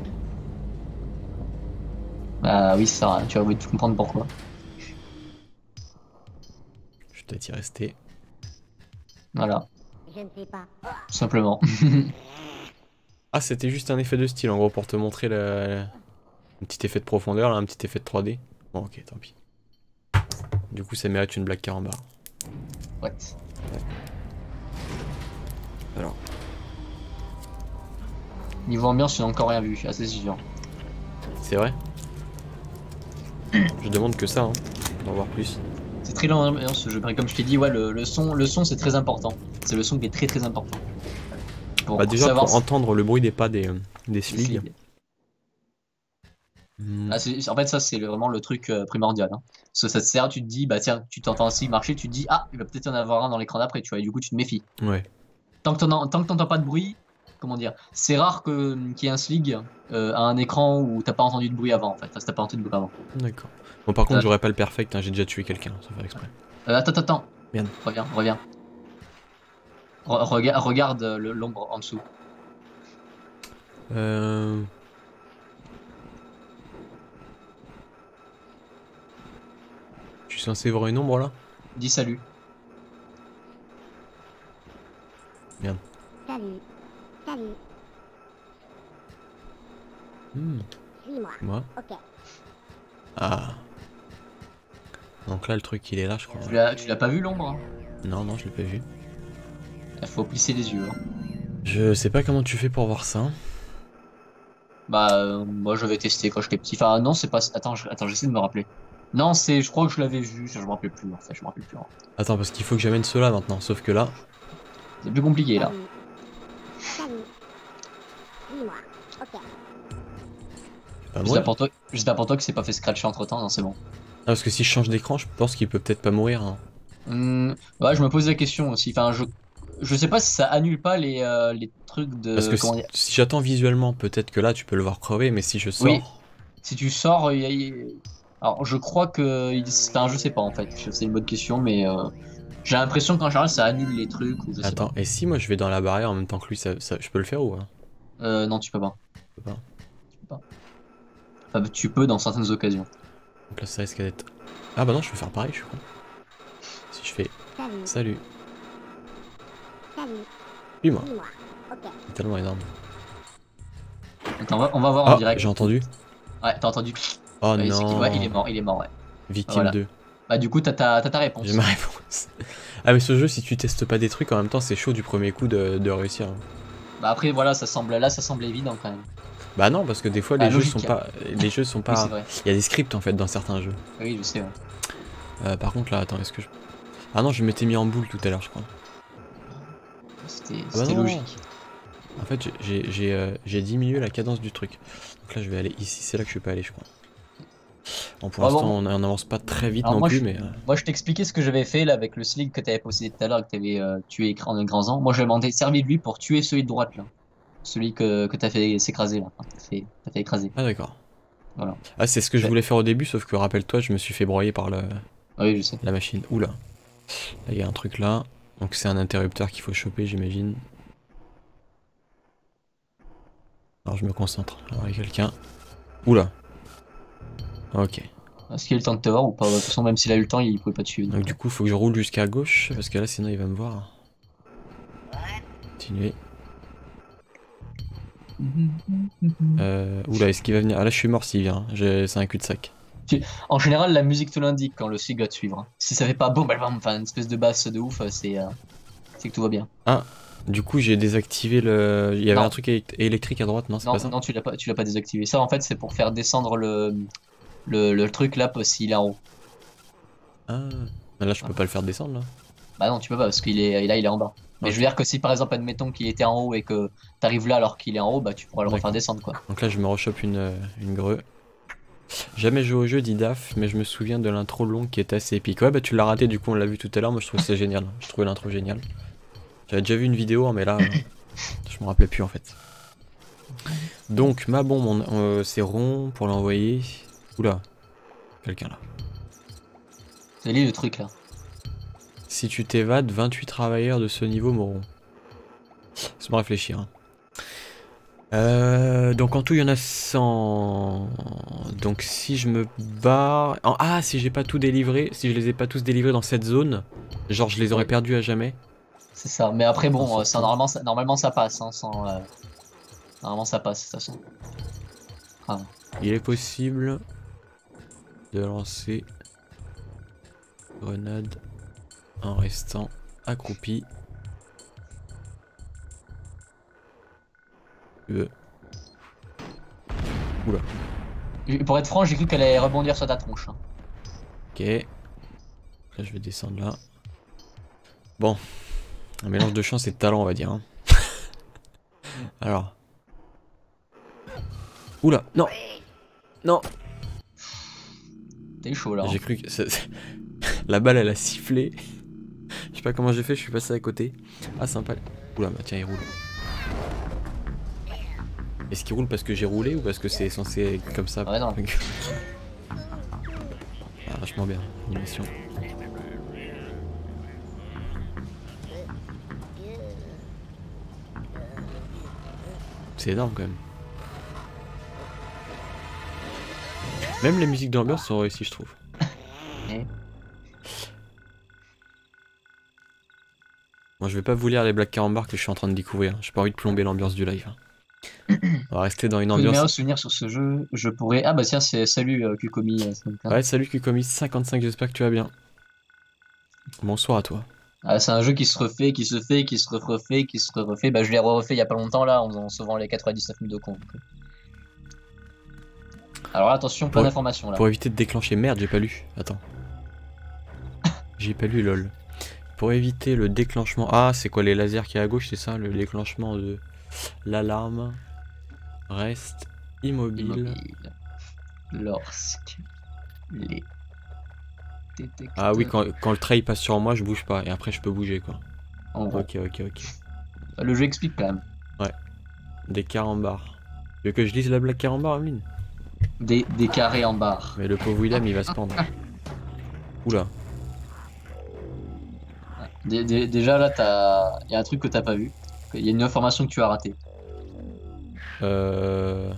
Bah oui, c'est ça, tu vas vite comprendre pourquoi. Je vais peut-être y rester. Voilà, Je ne sais pas. tout simplement. Ah, c'était juste un effet de style en gros pour te montrer le... un petit effet de profondeur, là, un petit effet de trois D. Bon, ok, tant pis. Du coup, ça mérite une blague carambar. Ouais. Alors. Niveau ambiance, j'ai encore rien vu, assez sûr. C'est vrai? Je demande que ça, hein. On va voir plus. C'est très lent l'ambiance ce jeu. Comme je t'ai dit, ouais, le, le son, le son c'est très important. C'est le son qui est très très important. Pour Bah, déjà, savoir pour entendre le bruit des pas des, euh, des si- sligs. Hmm. Ah, c'est- en fait, ça c'est le- vraiment le truc euh, primordial. Hein. Parce que ça te sert, tu te dis, bah tiens, tu t'entends ainsi marcher, tu te dis, ah, il va peut-être y en avoir un dans l'écran d'après, tu vois, et du coup tu te méfies. Ouais. Tant que t'en- tant que t'entends pas de bruit, comment dire, c'est rare que qu'il y ait un slig euh, à un écran où t'as pas entendu de bruit avant, en fait. Enfin, si t'as pas entendu de bruit avant. D'accord. Bon, par contre, Ça- j'aurais pas le perfect, hein, j'ai déjà tué quelqu'un, sans faire exprès. Euh, attends, attends, attends. Merde. Reviens, reviens. Re- rega- regarde euh, le- l'ombre en dessous. Euh... Je suis censé voir une ombre là? Dis salut. Salut. Salut. Hmm. Suis-moi. Moi. Ok. Ah. Donc là, le truc, il est là, je crois. Tu l'as tu l'as pas vu l'ombre hein? Non, non, je l'ai pas vu. Il faut plisser les yeux. Hein. Je sais pas comment tu fais pour voir ça. Bah, euh, moi j'avais testé quand j'étais petit. Enfin, non, c'est pas. Attends, je- attends, j'essaie de me rappeler. Non, c'est. Je crois que je l'avais vu. Je me rappelle plus en fait. Je me rappelle plus. Hein. Attends, parce qu'il faut que j'amène ceux-là maintenant. Sauf que là. C'est plus compliqué là. Salut. Salut. Suis-moi. Ok. Bah, moi, J'espère pour toi, j'espère pour toi que c'est pas fait scratcher entre temps. Non, c'est bon. Ah, parce que si je change d'écran, je pense qu'il peut peut-être pas mourir. Hein. Hum, ouais, je me pose la question aussi. Enfin, je. Je sais pas si ça annule pas les, euh, les trucs Parce de. que Comment si, dire. si j'attends visuellement, peut-être que là, tu peux le voir crever, mais si je Oui, sors. si tu sors. il y a- il- Alors, je crois que. il- Enfin, je sais pas en fait. C'est une bonne question, mais. euh, J'ai l'impression qu'en général ça annule les trucs ou je sais Attends, pas. et si moi je vais dans la barrière en même temps que lui, ça, ça- je peux le faire ou hein Euh, non, tu peux pas. Je peux pas. Tu peux pas. Enfin, tu peux dans certaines occasions. Donc là, ça risque d'être. Ah bah non, je peux faire pareil, je suis con. Si je fais. Salut. Salut. Salut. Suis-moi. Suis-moi. Ok. C'est tellement énorme. Attends, on va, on va voir en Ah, direct. j'ai entendu. Ouais, t'as entendu. Oh Ouais, c'est- non. ouais, il est mort, il est mort, ouais. Victime Voilà. deux. Bah, du coup, t'as ta, t'as ta réponse. J'ai ma réponse. Ah, mais ce jeu, si tu testes pas des trucs en même temps, c'est chaud du premier coup de, de réussir. hein. Bah, après, voilà, ça semble, là, ça semble évident quand même. Bah non, parce que des fois, les Ah, jeux logique, sont hein. pas. Les jeux sont Oui, pas. c'est vrai. Il y a des scripts en fait dans certains jeux. Oui, je sais, ouais. Euh, par contre, là, attends, est-ce que je. Ah non, je m'étais mis en boule tout à l'heure, je crois. C'était Ah bah c'était non. logique. En fait, j'ai- j'ai j'ai, euh, j'ai diminué la cadence du truc. Donc là, je vais aller ici. C'est là que je suis pas allé, je crois. Bon, pour Ah l'instant, bon. on on avance pas très vite Alors, non moi, plus, je- mais. euh, Moi, je t'expliquais ce que j'avais fait là avec le sling que t'avais possédé tout à l'heure, que t'avais euh, tué en grands Moi, j'avais demandé servi de lui pour tuer celui de droite là. Celui que, que t'as fait s'écraser là. Enfin, t'as fait, t'as fait écraser. Ah, d'accord. Voilà. Ah, c'est ce que je Ouais. voulais faire au début, sauf que rappelle-toi, je me suis fait broyer par le, Oui, je sais. la machine. Oula. Là, il y a un truc là. Donc, c'est un interrupteur qu'il faut choper, j'imagine. Alors, je me concentre. Alors, il y a quelqu'un. Oula. Ok. Est-ce qu'il a eu le temps de te voir ou pas? De toute façon, même s'il a eu le temps, il pouvait pas te suivre. Donc, du coup, faut que je roule jusqu'à gauche, parce que là, sinon, il va me voir. Continuer. Euh, oula, est-ce qu'il va venir? Ah, là, je suis mort s'il vient. J'ai- C'est un cul-de-sac. En général, la musique te l'indique quand le sling va te suivre. hein. Si ça fait pas boum, bam, enfin une espèce de basse de ouf, c'est euh, c'est que tout va bien. Du coup, j'ai désactivé le. Il y avait Non. un truc élect- électrique à droite, non? C'est Non, pas ça? non, tu l'as pas, tu l'as pas désactivé. Ça, en fait, c'est pour faire descendre le, le, le truc là, s'il est en haut. Ah. Là, je peux pas le faire descendre, là. Bah non, tu peux pas parce qu'il est là, il est en bas. Mais Ok. je veux dire que si par exemple, admettons qu'il était en haut et que t'arrives là alors qu'il est en haut, bah tu pourras le refaire D'accord. descendre quoi. Donc là, je me rechoppe une, euh, une greu. Jamais joué au jeu, dit Daf, mais je me souviens de l'intro longue qui était assez épique. Ouais, bah tu l'as raté, du coup, on l'a vu tout à l'heure. Moi, je trouve c'est génial. Je trouvais l'intro génial. J'avais déjà vu une vidéo, hein, mais là, euh, je me rappelais plus en fait. Donc, ma bombe, on- euh, c'est rond pour l'envoyer. Oula, quelqu'un là. C'est lui le truc là. Si tu t'évades, vingt-huit travailleurs de ce niveau mourront. Laisse-moi réfléchir. hein. Euh, donc en tout il y en a cent. Donc si je me barre... en- Ah, si j'ai pas tout délivré, si je les ai pas tous délivrés dans cette zone, genre je les aurais perdus à jamais. C'est ça. Mais après bon, Non, euh, c'est ça, cool. normalement, ça, normalement ça passe. Hein, sans, euh, Normalement ça passe de toute façon. Ah. Il est possible de lancer grenade en restant accroupi. Tu veux. Oula. Et pour être franc, j'ai cru qu'elle allait rebondir sur ta tronche. hein. Ok. Là je vais descendre là. Bon. Un mélange de chance et de talent on va dire. hein. Alors. Oula, non. Non. T'es chaud là. hein. J'ai cru que... c'est- c'est- La balle elle a sifflé. Je sais pas comment j'ai fait, je suis passé à côté. Ah sympa. Oula, bah tiens il roule. Est-ce qu'il roule parce que j'ai roulé ou parce que c'est censé être comme ça? Ouais, non. Ah, vachement bien, animation. C'est énorme quand même. Même les musiques d'ambiance sont réussies, je trouve. Et Moi, je vais pas vous lire les Black Carambar que je suis en train de découvrir. J'ai pas envie de plomber l'ambiance du live. On va rester dans une Mes meilleurs ambiance. souvenirs sur ce jeu, je pourrais. Ah bah tiens, c'est salut euh, Kukomi. euh, cinquante-quatre. Ouais, salut Kukomi cinquante-cinq, j'espère que tu vas bien. Bonsoir à toi. Ah, c'est un jeu qui se refait, qui se fait, qui se refait, qui se refait. Bah je l'ai refait il y a pas longtemps là, en, en sauvant les quatre-vingt-dix-neuf mille de cons. Alors là, attention, plein Pour- d'informations là. Pour éviter de déclencher. Merde, j'ai pas lu. Attends. J'ai pas lu, lol. Pour éviter le déclenchement. Ah, c'est quoi les lasers qui est à gauche, c'est ça? Le déclenchement de l'alarme. Reste immobile. Immobile. Lorsque les détecteurs. Ah oui, quand, quand le trait il passe sur moi, je bouge pas. Et après, je peux bouger quoi. En gros, Ok, ok, ok. le jeu explique quand même. Des carambars. Tu veux que je lise la blague carambar, Ameline? Des, des carrés en barre. Mais le pauvre William, il va se pendre. Oula. Dé- dé- Déjà là, t'as. Il y a un truc que t'as pas vu. Il y a une information que tu as ratée. Euh...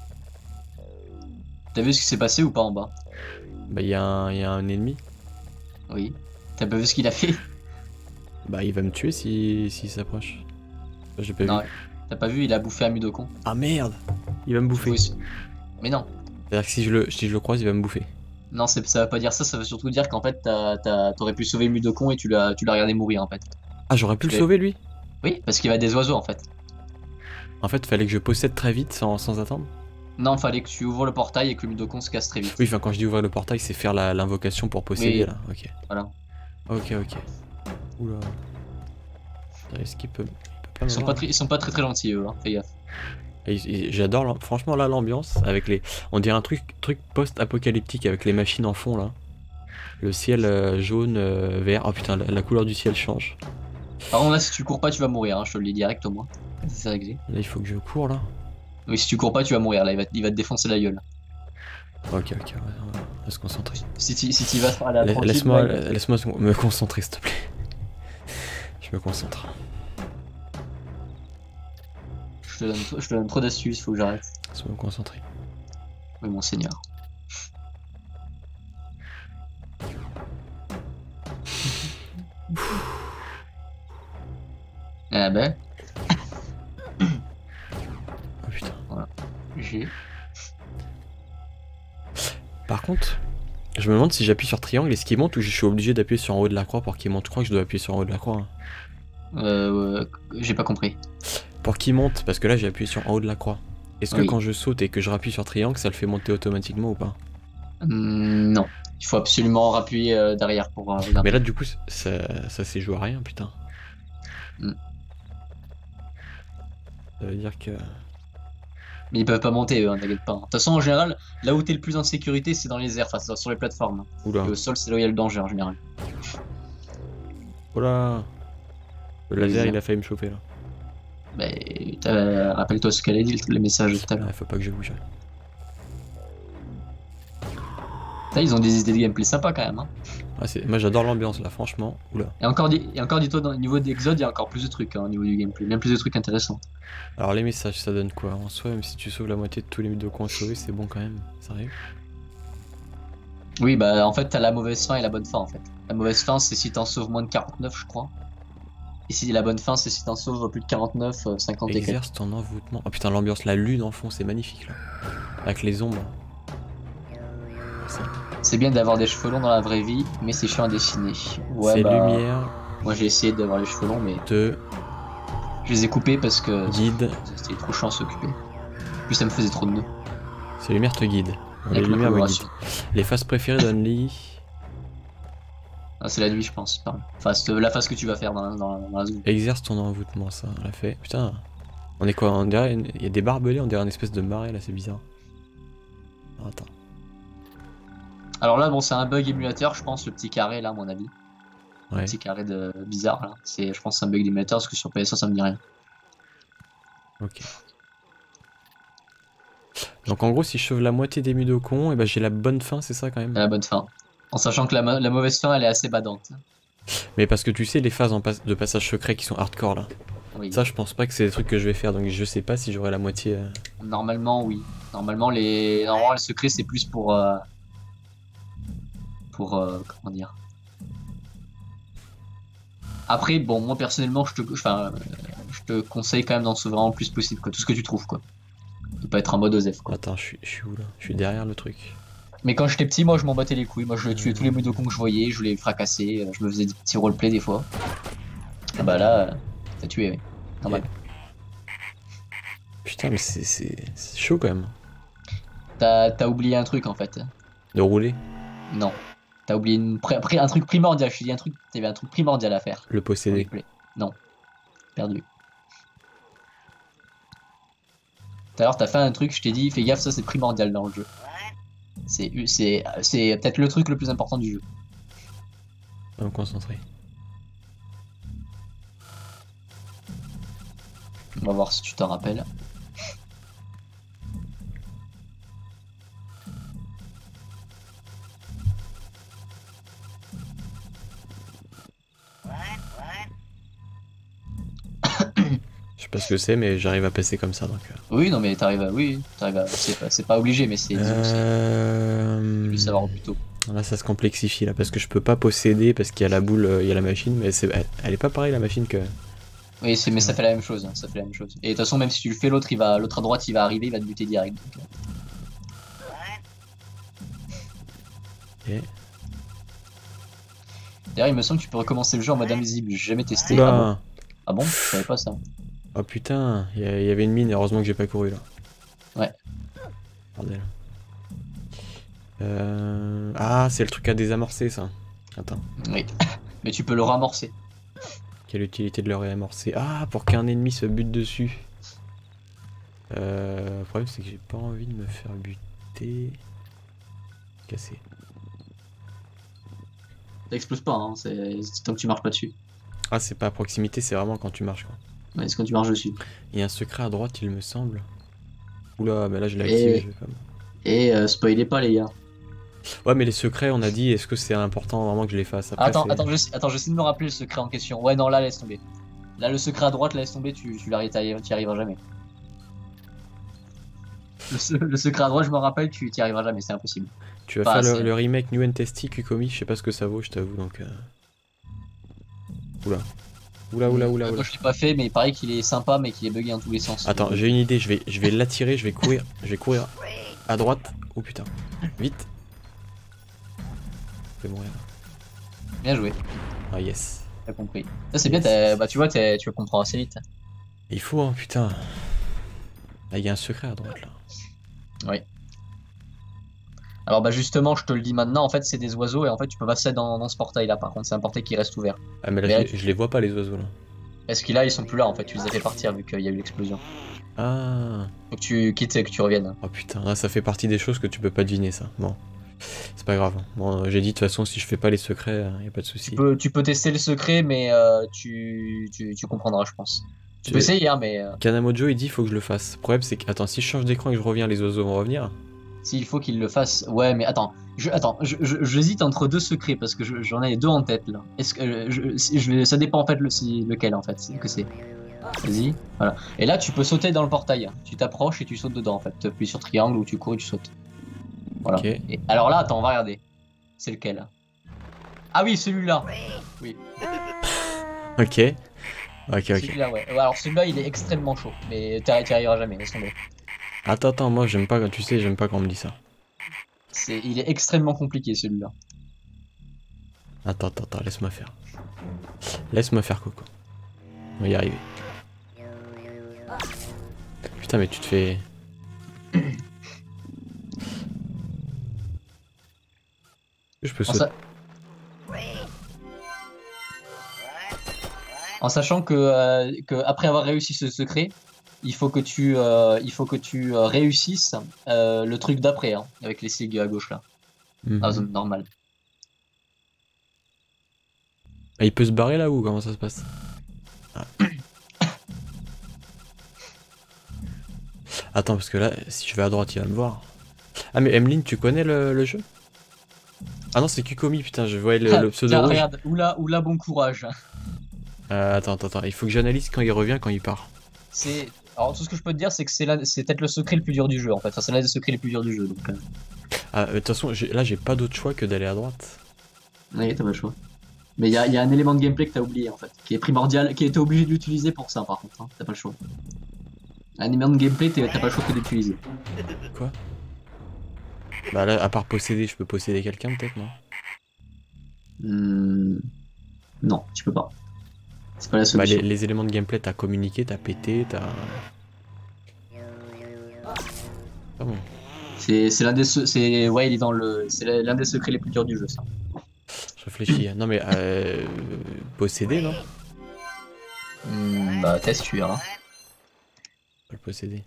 T'as vu ce qui s'est passé ou pas en bas? Bah, il y, a un- y a un ennemi. Oui. T'as pas vu ce qu'il a fait? Bah, il va me tuer si s'il s'approche. J'ai pas Non, vu. t'as pas vu, il a bouffé un Mudokon. Ah merde! Il va me bouffer. Oui. Mais non. C'est-à-dire que si je, le, si je le croise, il va me bouffer. Non, c'est- ça veut pas dire ça, ça veut surtout dire qu'en fait, t'as- t'as- t'aurais pu sauver le Mudokon et tu l'as tu l'as regardé mourir en fait. Ah, j'aurais pu le Je l'ai- sauver lui? Oui, parce qu'il va des oiseaux en fait. En fait, fallait que je possède très vite sans, sans attendre. Non, fallait que tu ouvres le portail et que le Mudokon se casse très vite. Oui, enfin, quand je dis ouvrir le portail, c'est faire la- l'invocation pour posséder Oui. là. Ok. Voilà. Ok, ok. Oula. Est-ce qu'il peut. Il peut pas Ils sont, m'avoir pas très, ils sont pas très très gentils eux, hein. Fais gaffe. Et- et J'adore, l'am- franchement, là, l'ambiance avec les. On dirait un truc, truc post-apocalyptique avec les machines en fond là. Le ciel euh, jaune, euh, vert. Oh putain, la, la couleur du ciel change. Par contre, là, si tu cours pas, tu vas mourir, hein, je te le dis direct au moins. C'est réglé. Là, il faut que je cours là. Oui, si tu cours pas, tu vas mourir là, il va, il va te défoncer la gueule. Ok, ok, ouais, on va- on va se concentrer. Si tu si tu vas à la La- tranquille, Laisse-moi ouais, laisse-moi me concentrer, s'il te plaît. Je me concentre. je, te donne, je te donne trop d'astuces, faut que j'arrête. Laisse-moi me concentrer. Oui, mon seigneur. Ah ben, Oh putain. j'ai. Par contre, je me demande si j'appuie sur triangle, est-ce qu'il monte ou je suis obligé d'appuyer sur en haut de la croix pour qu'il monte? Je crois que je dois appuyer sur en haut de la croix. Hein. Euh, j'ai pas compris. Pour qu'il monte, parce que là j'ai appuyé sur en haut de la croix. Est-ce que Oui. quand je saute et que je rappuie sur triangle, ça le fait monter automatiquement ou pas? Hum, non, il faut absolument appuyer euh, derrière pour euh, regarder. Mais là du coup, ça, ça s'est joué à rien, putain. Hmm. Ça veut dire que... Mais ils peuvent pas monter, eux, hein, t'inquiète pas. De toute façon, en général, là où t'es le plus en sécurité, c'est dans les airs, enfin, c'est sur les plateformes. Oula. Et au sol, c'est là où il y a le danger en général. Oula. Le Les laser airs. il a failli me choper là. Mais t'as- rappelle-toi ce qu'elle a dit, le- le message de tout à l'heure. Ah, faut pas que je bouge. Là, ils ont des idées de gameplay sympas quand même. Hein. Ah, c'est- moi j'adore l'ambiance là, franchement. Oula. Et encore, dis- et encore dis-toi, dans le niveau d'Exode, il y a encore plus de trucs hein, au niveau du gameplay. Même plus de trucs intéressants. Alors les messages, ça donne quoi? En soi, même si tu sauves la moitié de tous les Mudokons à sauver, c'est bon quand même. Sérieux? Oui, bah en fait, t'as la mauvaise fin et la bonne fin en fait. La mauvaise fin, c'est si t'en sauves moins de quarante-neuf, je crois. Et si la bonne fin, c'est si t'en sauves plus de quarante-neuf, euh, cinquante et quelques. Exerce ton envoûtement. Oh putain, l'ambiance, la lune en fond, c'est magnifique là. Avec les ombres. C'est bien d'avoir des cheveux longs dans la vraie vie, mais c'est chiant à dessiner. Ouais, Ces bah, lumières moi j'ai essayé d'avoir les cheveux longs, mais te je les ai coupés parce que guident. c'était trop chiant à s'occuper. En plus, ça me faisait trop de nœuds. Ces lumières te guident. Les Avec la lumières me coloration. guident. Les phases préférées d'Only. Ah, c'est la nuit, je pense. Pardon. Enfin, c'est la phase que tu vas faire dans la, dans la, dans la zone. Exerce ton envoûtement, ça, on l'a fait. Putain. On est quoi? On dirait une- Il y a des barbelés, on dirait une espèce de marais là, c'est bizarre. Ah, attends. Alors là, bon, c'est un bug émulateur, je pense, le petit carré là, à mon avis. Ouais. Le petit carré de bizarre là. C'est, je pense, que c'est un bug d'émulateur parce que sur P S un, ça me dit rien. Ok. Donc en gros, si je sauve la moitié des Mudokons, et ben j'ai la bonne fin, c'est ça quand même. À la bonne fin. En sachant que la, ma- la mauvaise fin, elle est assez badante. Mais parce que tu sais, les phases en pas- de passage secret qui sont hardcore là. Oui. Ça, je pense pas que c'est des trucs que je vais faire, donc je sais pas si j'aurai la moitié. euh. Normalement, oui. Normalement, les, normalement, le secret, c'est plus pour. euh, Pour. euh, Comment dire. Après, bon, moi personnellement, je te, enfin, euh, je te conseille quand même d'en sauver vraiment le plus possible, quoi. Tout ce que tu trouves, quoi. De pas être en mode Osef, quoi. Attends, je suis, je suis où là? Je suis derrière le truc. Mais quand j'étais petit, moi, je m'en battais les couilles. Moi, je tuais tous les Mudokons que je voyais, je les fracassais, euh, je me faisais des petits roleplays des fois. Ah bah là, euh, t'as tué, oui. Normal. Putain, mais c'est c'est chaud quand même. T'as t'as oublié un truc, en fait. De rouler. Non. T'as oublié une pri- pri- un truc primordial. Je te dis un truc, t'avais un truc primordial à faire. Le posséder. Roleplay. Non. Perdu. Tout à l'heure, t'as fait un truc, je t'ai dit, fais gaffe, ça c'est primordial dans le jeu. C'est c'est c'est peut-être le truc le plus important du jeu. On va me concentrer. On va voir si tu t'en rappelles. Je sais pas ce que c'est, mais j'arrive à passer comme ça donc. euh. Oui, non, mais t'arrives à. Oui, t'arrives à. C'est pas, c'est pas obligé, mais c'est. Disons que c'est. Euh... Tu le savoir au plus tôt. Là, ça se complexifie là parce que je peux pas posséder parce qu'il y a la boule, euh, il y a la machine, mais c'est, elle, elle est pas pareille la machine que. Oui, c'est, mais ça fait la même chose. Hein, ça fait la même chose. Et de toute façon, même si tu le fais, l'autre, il va, l'autre à droite, il va arriver, il va te buter direct. Donc, euh... Ok. D'ailleurs, il me semble que tu peux recommencer le jeu en mode invisible. J'ai jamais testé. Oula. Ah bon, ah bon, je savais pas ça. Oh putain, il y, a- il y avait une mine, heureusement que j'ai pas couru là. Ouais. Bordel. Euh... Ah, c'est le truc à désamorcer ça. Attends, Oui. Mais tu peux le ramorcer. quelle utilité de le réamorcer? Ah, pour qu'un ennemi se bute dessus. Euh... Le problème c'est que j'ai pas envie de me faire buter. Casser. Ça explose pas, hein. C'est c'est tant que tu marches pas dessus. Ah, c'est pas à proximité, c'est vraiment quand tu marches quoi. Ouais, c'est quand tu marches dessus. Il y a un secret à droite, il me semble. Oula, mais là je l'ai Et- activé. je vais pas me- Et euh, spoilez pas, les gars. Ouais, mais les secrets, on a dit, est-ce que c'est important vraiment que je les fasse? Après, Attends, c'est- attends, je, attends, j'essaie de me rappeler le secret en question. Ouais, non, là, laisse tomber. Là, le secret à droite, laisse tomber, tu, tu l'arrives, t'y t'y arriveras jamais. Le, se- le secret à droite, je me rappelle, tu t'y arriveras jamais, c'est impossible. Tu vas Pas faire assez. le, le remake New and Tasty Kukomi, je sais pas ce que ça vaut, je t'avoue, donc... euh. Oula. Oula, oula, oula, Euh, oula. Moi, je l'ai pas fait, mais il paraît qu'il est sympa, mais qu'il est bugué en tous les sens. Attends, j'ai une idée, je vais, je vais l'attirer, je vais courir, je vais courir à droite. Oh putain, vite. Je vais mourir. Bien joué, Ah yes. t'as compris. Ça, c'est bien, t'as- bah, tu vois, t'as- tu comprends assez vite. Il faut, hein, putain. Là, il y a un secret à droite, là. Oui. Alors, bah, justement, je te le dis maintenant, en fait, c'est des oiseaux, et en fait, tu peux passer dans, dans ce portail-là, par contre, c'est un portail qui reste ouvert. Ah, mais là, Mais je, les- je les vois pas, les oiseaux, là. Parce que là, ils sont plus là, en fait, tu les as fait partir, vu qu'il y a eu l'explosion. Ah. Faut que tu quittes et que tu reviennes. Oh putain, là, ça fait partie des choses que tu peux pas deviner, ça. Bon. C'est pas grave. Bon, j'ai dit, de toute façon, si je fais pas les secrets, euh, y a pas de souci. Tu peux, tu peux tester le secret, mais euh, tu, tu, tu comprendras, je pense. Tu peux Tu- essayer, hein, mais euh, Kanamojo, il dit, faut que je le fasse. Le problème, c'est que, attends, si je change d'écran et que je reviens, les oiseaux vont revenir. s'il faut qu'il le fasse. Ouais, mais attends, je, attends, je- je- j'hésite entre deux secrets parce que je- j'en ai deux en tête là. Est-ce que euh, je, si- je vais- ça dépend en fait le, si, lequel en fait, c'est- que c'est. Vas-y, voilà. Et là, tu peux sauter dans le portail. Tu t'approches et tu sautes dedans en fait. Tu appuies sur triangle ou tu cours et tu sautes. Voilà. Ok. Et, alors là, attends, on va regarder. C'est lequel? Ah oui, celui-là. Oui. Ok. Ok, ok. Celui-là, ouais. Ouais, alors celui-là, il est extrêmement chaud, mais t'y t'y arriveras jamais. Laisse tomber. Attends, attends, moi, j'aime pas, quand tu sais, j'aime pas quand on me dit ça. C'est, il est extrêmement compliqué celui-là. Attends, attends, attends, laisse-moi faire. Laisse-moi faire, Coco. On va y arriver. Putain, mais tu te fais... Je peux En, sauter. sa- en sachant que, euh, que après avoir réussi ce secret, il faut que tu, euh, il faut que tu euh, réussisses euh, le truc d'après, hein, avec les cils à gauche là, Mhm. dans la zone normale. Ah, il peut se barrer là ou comment ça se passe? Ah. Attends, parce que là, si je vais à droite, il va me voir. Ah, mais Emeline, tu connais le, le jeu? Ah non, c'est Kukomi, putain, je voyais le, le pseudo Tiens, rouge. regarde, oula, oula, bon courage. Euh, attends, attends, attends, il faut que j'analyse quand il revient, quand il part. C'est, alors tout ce que je peux te dire, c'est que c'est là, c'est peut-être le secret le plus dur du jeu en fait. Enfin, c'est l'un des secrets les plus durs du jeu. Donc, euh... Ah, de toute façon, j'ai- là, j'ai pas d'autre choix que d'aller à droite. oui, t'as pas le choix. Mais il y a, y a un élément de gameplay que t'as oublié en fait, qui est primordial, qui était obligé d'utiliser pour ça par contre, hein. T'as pas le choix. Un élément de gameplay, t'as pas le choix que d'utiliser. Quoi? Bah là, à part posséder, je peux posséder quelqu'un peut-être, non? Hmm... Non, tu peux pas. C'est pas la Bah solution. les, les éléments de gameplay, t'as communiqué, t'as pété, t'as... Ah bon. C'est l'un des... C'est ouais, il est dans le... C'est l'un des secrets les plus durs du jeu, ça. Je réfléchis. Non mais euh... posséder, non? Hmm, bah, test, tu verras. Pas le posséder.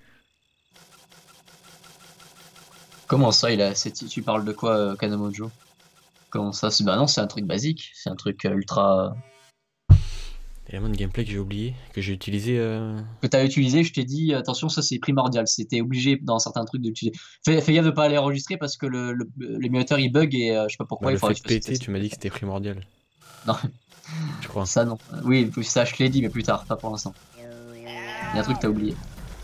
Comment ça, il a... Tu parles de quoi, euh, Kanamojo? Comment ça? Bah non, c'est un truc basique. C'est un truc euh, ultra... Élément de gameplay que j'ai oublié, que j'ai utilisé... Euh... Que t'as utilisé, je t'ai dit, attention, ça c'est primordial. C'était obligé dans certains trucs d'utiliser. Fais, fais gaffe de pas aller enregistrer parce que le, le, l'émulateur il bug et euh, je sais pas pourquoi Bah, il le faudrait fait que de tu fasses péter, tu m'as dit que c'était primordial. Non, Je crois. ça non. Oui, ça je te l'ai dit, mais plus tard, pas pour l'instant. Il y a un truc que t'as oublié.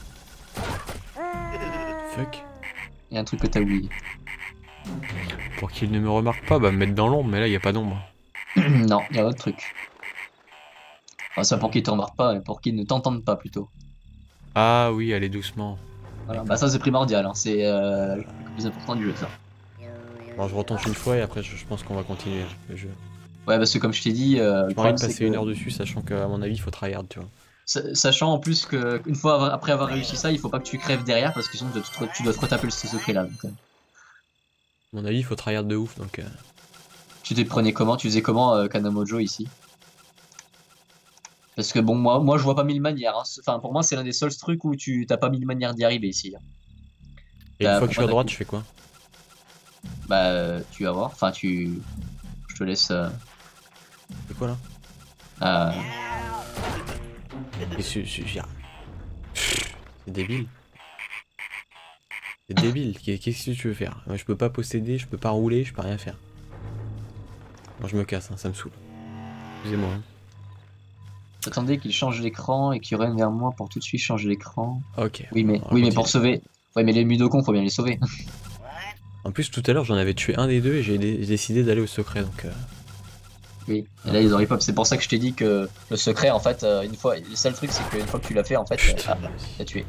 Fuck. Il y a un truc que t'as oublié. Pour qu'il ne me remarque pas, bah me mettre dans l'ombre, mais là il y a pas d'ombre. Non, il y a un autre truc. Enfin, c'est pas pour qu'il te remarque pas, mais pour qu'il ne t'entende pas plutôt. Ah oui, allez doucement. Voilà. Bah ça c'est primordial, hein. C'est euh, le plus important du jeu, ça. Bon, je retente une fois et après je, je pense qu'on va continuer le jeu. Ouais, parce que comme je t'ai dit, euh, J'ai pas envie de passer une heure dessus, sachant qu'à mon avis il faut tryhard, tu vois. Sachant en plus que une fois avoir, après avoir réussi ça, il faut pas que tu crèves derrière parce que sinon tu, te, tu dois te retaper ce secret là. Donc, euh. À mon avis, il faut tryhard de ouf donc. Euh... Tu t'es prenais comment? Tu faisais comment, euh, Kanamojo ici? Parce que bon, moi, moi je vois pas mille manières. Hein. Enfin, pour moi, c'est l'un des seuls trucs où tu t'as pas mille manières d'y arriver ici. Hein. Et une fois que je suis à droite, je fais quoi? Bah, euh, tu vas voir. Enfin, tu. Je te laisse. Euh... C'est quoi là? Euh... Et c'est débile. C'est débile. Qu'est-ce que tu veux faire? Je peux pas posséder, je peux pas rouler, je peux rien faire. Bon, je me casse, hein, ça me saoule. Excusez-moi. Hein. Attendez qu'il change l'écran et qu'il revienne vers moi pour tout de suite changer l'écran. Ok. Oui, mais, oui, mais pour sauver. Ouais, mais les Mudokons, faut bien les sauver. En plus, tout à l'heure, j'en avais tué un des deux et j'ai dé décidé d'aller au secret, donc... Euh... Oui, et là ils ont rip-hop, c'est pour ça que je t'ai dit que le secret en fait, euh, une fois, le seul truc c'est qu'une fois que tu l'as fait en fait, Putain, euh, t'as tué.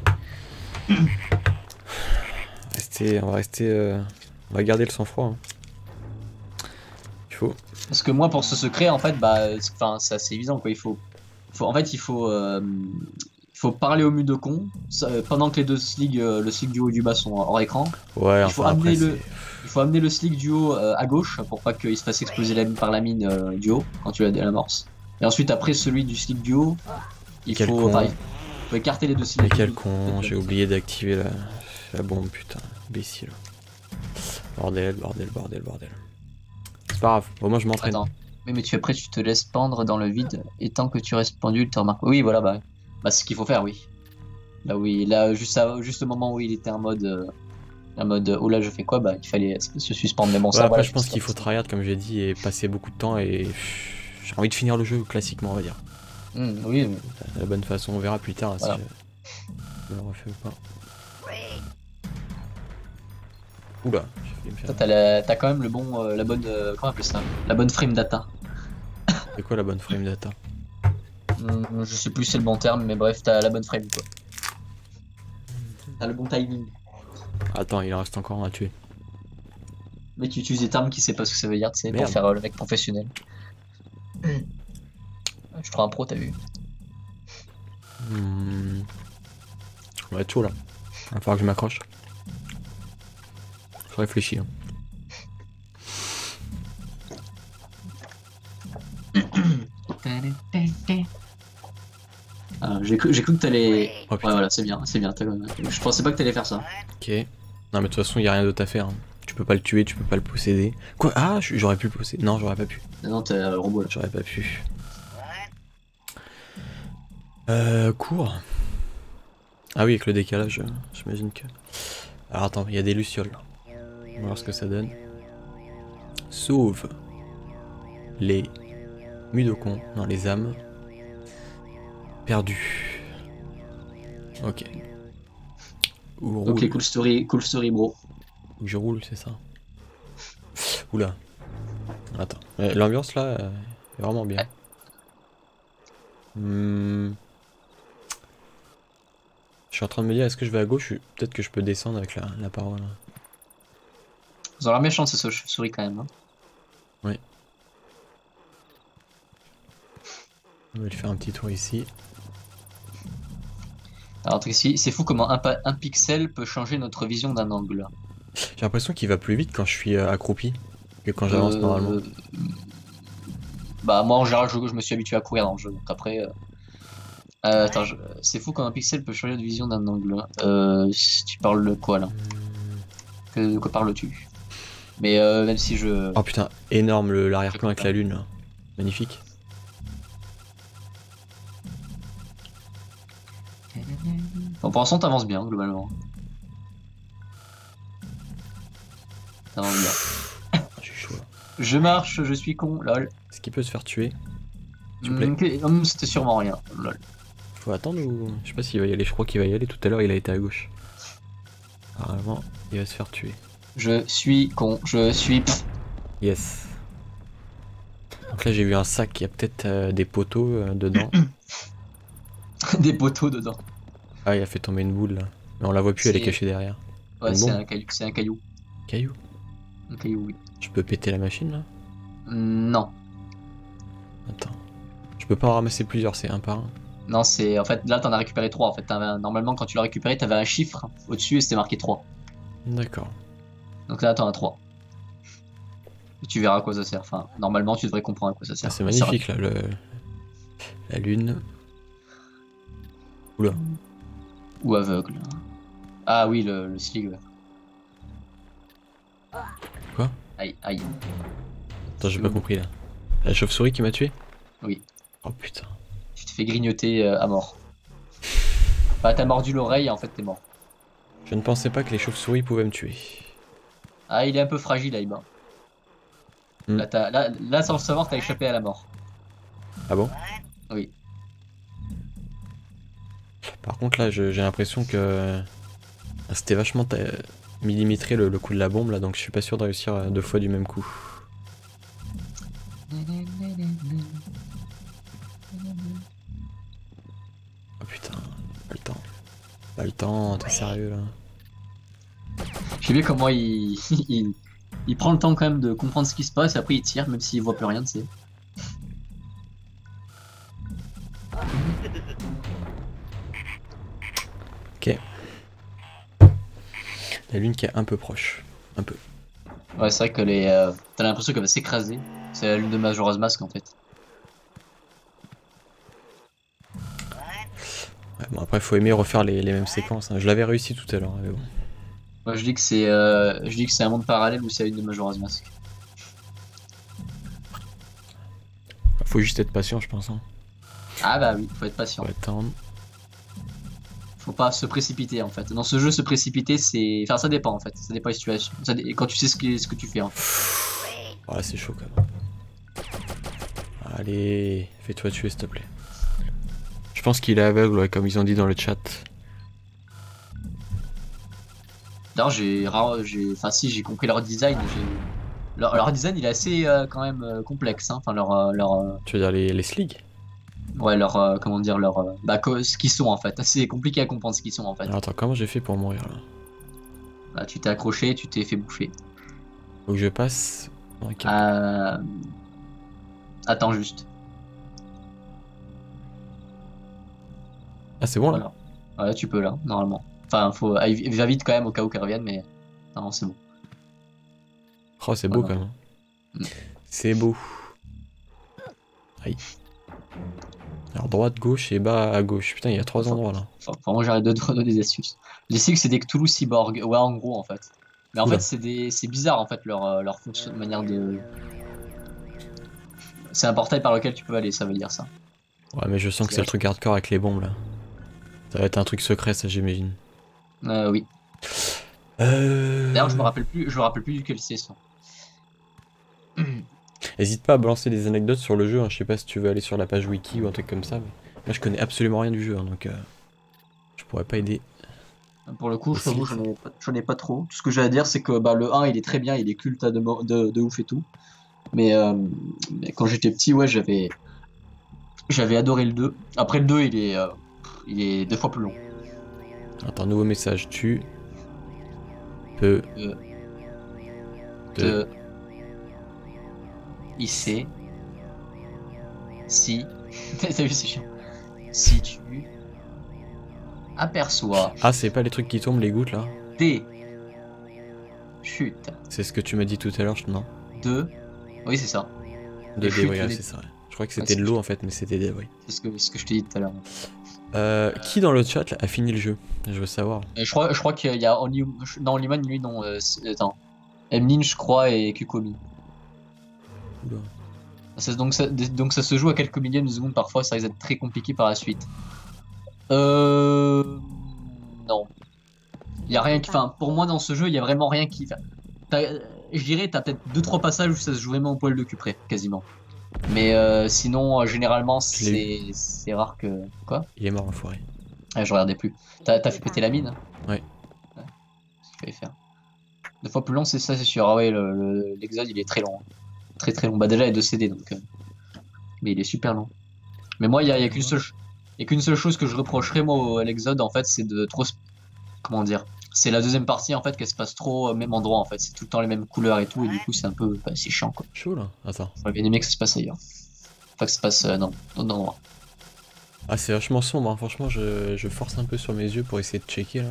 Rester, on va rester, euh, on va garder le sang-froid. Hein. Il faut. Parce que moi pour ce secret en fait, bah, enfin c'est assez évident quoi, il faut, faut en fait il faut, euh, il faut parler au Mudokon euh, pendant que les deux sligs, euh, le slig du haut et du bas sont hors écran. Ouais, il enfin, faut amener après, le, il faut amener le slig du haut euh, à gauche pour pas qu'il se fasse exploser la mine par la mine euh, du haut quand tu l'amorces. Et ensuite après celui du slig du haut, il quel faut, enfin, il faut écarter les deux sligs. Mais quel con, j'ai oublié d'activer la... la bombe, putain, imbécile. Bordel, bordel, bordel, bordel. C'est pas grave, au moins je m'entraîne. Oui, mais tu après tu te laisses pendre dans le vide et tant que tu restes pendu, tu remarques. Oui, voilà, bah, bah c'est ce qu'il faut faire, oui. Là oui, là juste à, juste au moment où il était en mode, euh, en mode, oh là je fais quoi, bah il fallait se suspendre. Mais bon, ouais, ça. Après, Voilà, je pense qu'il faut tryhard comme j'ai dit et passer beaucoup de temps et j'ai envie de finir le jeu classiquement, on va dire. Mmh, oui. Mais... La bonne façon, on verra plus tard voilà. Si je le refais ou pas. Oula, j'ai failli me faire. T'as quand même le bon, euh, la bonne, euh, comment on appelle ça, la bonne frame data. C'est quoi la bonne frame data? mmh, Je sais plus si c'est le bon terme, mais bref, t'as la bonne frame quoi. T'as le bon timing. Attends, il en reste encore un à tuer. Mais tu utilises des termes qui sait pas ce que ça veut dire, c'est pour faire euh, le mec professionnel. Je trouve un pro, t'as vu. Mmh. On va être chaud là. Il va falloir que je m'accroche. Je réfléchis. Hein. Ah, j'ai cru, cru que t'allais. Oh, ouais, voilà, c'est bien, c'est bien. Je pensais pas que t'allais faire ça. Ok. Non, mais de toute façon, il n'y a rien d'autre à faire. Hein. Tu peux pas le tuer, tu peux pas le posséder. Quoi? Ah, j'aurais pu le posséder. Non, j'aurais pas pu. Non, t'es le robot là. J'aurais pas pu. Euh. Cours. Ah oui, avec le décalage, j'imagine que. Alors attends, il y a des lucioles. On va voir ce que ça donne. Sauve les Mudokons, non, les âmes perdues. Ok. Ou ok, cool story, cool story, bro. Ou je roule, c'est ça. Oula. Attends. L'ambiance là, C'est vraiment bien. Hmm. Je suis en train de me dire, est-ce que je vais à gauche? Peut-être que je peux descendre avec la, la parole. Ils ont l'air méchants ces chauves-souris quand même. Hein. Oui. On va lui faire un petit tour ici. Alors ici, c'est fou comment un, un pixel peut changer notre vision d'un angle. J'ai l'impression qu'il va plus vite quand je suis euh, accroupi que quand j'avance euh... normalement. Bah moi en général je, je me suis habitué à courir dans le jeu, donc après... Euh... Euh, attends, je... c'est fou comment un pixel peut changer de vision d'un angle. Euh, tu parles de quoi là? Que, de quoi parles-tu? Mais euh, même si je... Oh putain, énorme l'arrière-plan avec la lune là. Magnifique. Bon, pour l'instant t'avances bien globalement. T'avances bien. Je suis chaud là. Je marche, je suis con, lol. Est-ce qu'il peut se faire tuer? S'il vous plaît. Okay. Hum, c'était sûrement rien, lol. Faut attendre ou... Je sais pas s'il va y aller, je crois qu'il va y aller. Tout à l'heure il a été à gauche. Apparemment il va se faire tuer. Je suis con, je suis... Yes. Donc là j'ai vu un sac, il y a peut-être euh, des poteaux euh, dedans. Des poteaux dedans. Ah il a fait tomber une boule là. Mais on la voit plus, elle est cachée derrière. Ouais, Une c'est bombe. un caillou. C'est un caillou. Caillou. Un caillou, oui. Je peux péter la machine là? Non. Attends. Je peux pas en ramasser plusieurs, c'est un par un. Non, c'est... En fait, là, t'en as récupéré trois. En fait, un... normalement, quand tu l'as récupéré, t'avais un chiffre au-dessus et c'était marqué trois. D'accord. Donc là, t'en as trois. Et tu verras à quoi ça sert. Enfin, normalement, tu devrais comprendre à quoi ça sert. Ah, c'est magnifique là, le... la lune. Oula. Ou aveugle. Ah oui, le, le slig. Quoi? Aïe, aïe. Attends, j'ai pas compris là. La chauve-souris qui m'a tué? Oui. Oh putain. Tu te fais grignoter euh, à mort. Bah, t'as mordu l'oreille et en fait, t'es mort. Je ne pensais pas que les chauves-souris pouvaient me tuer. Ah, il est un peu fragile, Aïba. Hmm. Là, t'as- là, là, sans le savoir, t'as échappé à la mort. Ah bon? Oui. Par contre là, je- j'ai l'impression que ah, c'était vachement millimétré le, le coup de la bombe là, donc je suis pas sûr de réussir euh, deux fois du même coup. Oh putain, pas le temps. Pas le temps, t'es sérieux là? Je sais bien comment il... il... il prend le temps quand même de comprendre ce qui se passe et après il tire même s'il voit plus rien, tu sais. Ok. La lune qui est un peu proche. Un peu. Ouais, c'est vrai que les... Euh... t'as l'impression qu'elle va s'écraser. C'est la lune de Majora's Mask en fait. Ouais, bon après faut aimer refaire les, les mêmes séquences. Hein. Je l'avais réussi tout à l'heure, mais bon. Moi je dis que c'est euh... je dis que c'est un monde parallèle où c'est la lune de Majora's Mask. Faut juste être patient, je pense. Hein. Ah bah oui, faut être patient. Faut attendre. Faut pas se précipiter en fait. Dans ce jeu, se précipiter, c'est... Enfin, ça dépend en fait. Ça dépend des situations. Ça dé... Quand tu sais ce que, ce que tu fais en fait. Oh là c'est chaud quand même. Allez, fais-toi tuer s'il te plaît. Je pense qu'il est aveugle, ouais, comme ils ont dit dans le chat. D'ailleurs, j'ai... j'ai... Enfin si, j'ai compris leur design. Leur... leur design, il est assez euh, quand même euh, complexe. Hein. Enfin, leur... Euh, leur euh... Tu veux dire les, les sligs? Ouais, leur... Euh, comment dire, leur... Euh... Bah, ce qu'ils sont en fait. C'est compliqué à comprendre ce qu'ils sont en fait. Alors attends, comment j'ai fait pour mourir là? Bah, tu t'es accroché, tu t'es fait bouffer. Faut que je passe... Okay. Euh... Attends juste. Ah c'est bon là? Voilà. Ouais, tu peux là, normalement. Enfin, faut... Ah, il va vite quand même au cas où qu'elle revienne, mais... Non, c'est bon. Oh c'est beau Voilà. quand même. Mm. C'est beau. Aïe. Alors droite, gauche et bas à gauche. Putain, il y a trois endroits là. Enfin, enfin, moi j'arrête de donner des astuces. Les Sigs c'est des Cthulhu cyborg, ouais en gros en fait. Mais en Oula. fait c'est des... c'est bizarre en fait leur, euh, leur fonction, manière de... C'est un portail par lequel tu peux aller, ça veut dire ça. Ouais mais je sens que c'est le truc hardcore avec les bombes là. Ça va être un truc secret ça j'imagine. Euh oui. Euh... D'ailleurs je me rappelle plus, je me rappelle plus duquel c'est ça. N'hésite pas à balancer des anecdotes sur le jeu, hein. Je sais pas si tu veux aller sur la page wiki ou un truc comme ça, mais moi je connais absolument rien du jeu, hein, donc euh, je pourrais pas aider. Pour le coup, je t'avoue, j'en ai, pas- j'en ai pas trop. Tout ce que j'ai à dire, c'est que bah, le un, il est très bien, il est culte de, mo- de, de ouf et tout. Mais, euh, mais quand j'étais petit, ouais, j'avais j'avais adoré le deux. Après le deux, il est, euh, il est deux fois plus long. Attends, nouveau message. Tu peux Euh, te... te hisser si... T'as vu, c'est chiant. Si tu aperçois Ah, c'est pas les trucs qui tombent, les gouttes là? des chutes C'est ce que tu m'as dit tout à l'heure, non? de... Oui, c'est ça. De Les dés, chutes, ouais, les- c'est ça. Ouais. Je crois que Ouais, c'était de c'est- l'eau en fait, mais c'était des oui. C'est ce que, ce que je t'ai dit tout à l'heure. Euh, qui dans le chat là, a fini le jeu? Je veux savoir. Et je crois, je crois qu'il y a Only... Non, Onlyman, lui, non. Euh, c'est- attends. Emlyn, je crois, et Kukomi. Oula. Ça- donc, ça, donc ça se joue à quelques millièmes de secondes parfois, ça risque d'être très compliqué par la suite. Euh... Non. Il y a rien qui... Enfin, pour moi, dans ce jeu, il y a vraiment rien qui... Enfin, t'as- je dirais, t'as peut-être deux trois passages où ça se joue vraiment au poil de cul près, quasiment. Mais euh, sinon, euh, généralement, Je l'ai c'est c'est rare que... Quoi? Il est mort enfoiré. Ah, je regardais plus. T'as t'as fait péter la mine? Ouais. Ouais. C'est ce qu'il fallait faire. Deux fois plus long, c'est ça, c'est sûr. Ah ouais, le- le- l'exode, il est très long. Très très long. Bah déjà, il y a deux C D, donc... euh, Mais il est super long. Mais moi, il y a, il y a qu'une seule... ch- il y a qu'une seule chose que je reprocherais, moi, au- à l'exode, en fait, c'est de trop... se- Comment dire? C'est la deuxième partie, en fait, qu'elle se passe trop au même endroit, en fait. C'est tout le temps les mêmes couleurs et tout, et du coup, c'est un peu... Bah, c'est chiant, quoi. Chaud là. Attends. J'aurais bien aimé que ça se passe ailleurs. Enfin, que ça se passe euh, dans d'autres endroits. Ah, c'est vachement sombre, hein. Franchement, je... je force un peu sur mes yeux pour essayer de checker là.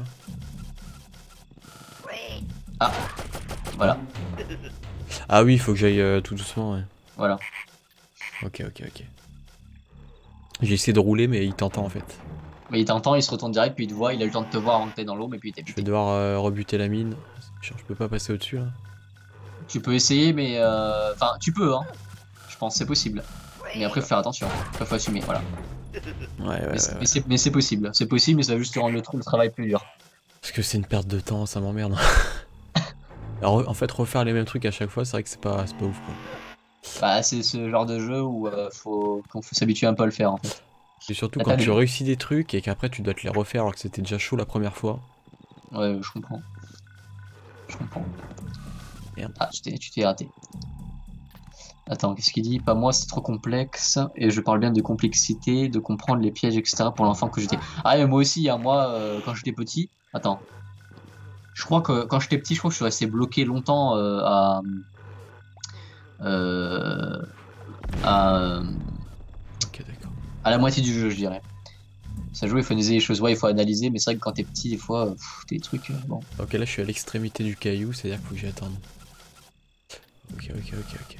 Voilà. Ah oui, il faut que j'aille euh, tout doucement, ouais. Voilà. Ok, ok, ok. J'ai essayé de rouler, mais il t'entend en fait. Mais il t'entend, il se retourne direct, puis il te voit, il a eu le temps de te voir avant que t'es dans l'eau, mais puis il t'est Je vais buté. devoir euh, rebuter la mine. Je je peux pas passer au-dessus là. Tu peux essayer, mais... euh, Enfin, tu peux, hein. Je pense que c'est possible. Mais après, faut faire attention. Après, faut assumer, voilà. Ouais, ouais, Mais ouais, c'est- ouais. mais c'est mais c'est possible. C'est possible, mais ça va juste te rendre le, tr- le travail plus dur. Parce que c'est une perte de temps, ça m'emmerde. Alors, en fait, refaire les mêmes trucs à chaque fois, c'est vrai que c'est pas, c'est pas ouf quoi. Bah, c'est ce genre de jeu où euh, faut qu'on faut s'habituer un peu à le faire, en fait. Et surtout Ah, quand t'as tu le- réussis des trucs et qu'après tu dois te les refaire alors que c'était déjà chaud la première fois. Ouais, je comprends. Je comprends. Merde. Ah, tu t'es tu t'es raté. Attends, qu'est-ce qu'il dit? Pas moi, c'est trop complexe. Et je parle bien de complexité, de comprendre les pièges, et cetera pour l'enfant que j'étais. Ah, et moi aussi, hein, moi, euh, quand j'étais petit. Attends. Je crois que quand j'étais petit, je crois que je suis resté bloqué longtemps euh, à. Euh, à. Ok, d'accord. À la moitié du jeu, je dirais. Ça joue, il faut analyser les choses, ouais, il faut analyser, mais c'est vrai que quand t'es petit, des fois, euh, pff, t'es des trucs. euh, bon. Ok, là je suis à l'extrémité du caillou, c'est-à-dire qu'il faut que j'y attende. Ok, ok, ok, ok.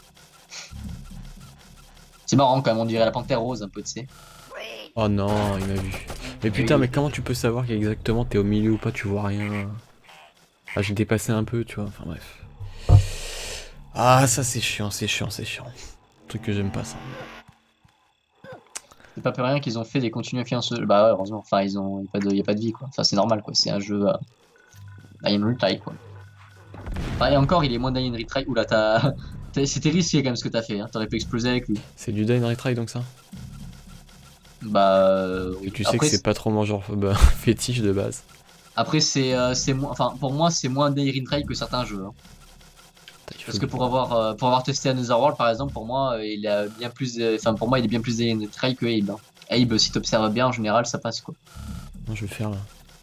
C'est marrant quand même, on dirait la panthère rose un peu, tu sais. Oh non, il m'a vu. Mais putain, mais comment tu peux savoir qu'exactement t'es au milieu ou pas, tu vois rien. Ah, j'ai dépassé un peu, tu vois, enfin bref. Ah, ça c'est chiant, c'est chiant, c'est chiant. Truc que j'aime pas ça. C'est pas pour rien qu'ils ont fait des continues influenceurs. Bah ouais, heureusement. Enfin, ils ont, y a pas de, y a pas de vie quoi. Enfin, c'est normal quoi. C'est un jeu. Euh... Die and Retry quoi. Enfin, et encore, il est moins Die and Retry. Oula, t'as. t'as- C'était risqué quand même ce que t'as fait. Hein. T'aurais pu exploser avec lui. C'est du Die and Retry donc ça? Bah. euh, Et oui. tu sais Après, que c'est pas trop mon genre bah, fétiche de base. après c'est, euh, c'est moins. Enfin, pour moi, c'est moins Die and Retry que certains jeux. Hein. Putain, il faut Parce que pour avoir, euh, pour avoir testé Anotherworld par exemple, pour moi, euh, il a bien plus. euh, Enfin, pour moi, il est bien plus Die and Retry que Abe. Hein. Abe, si t'observes bien, en général, ça passe quoi. Non, je vais faire là.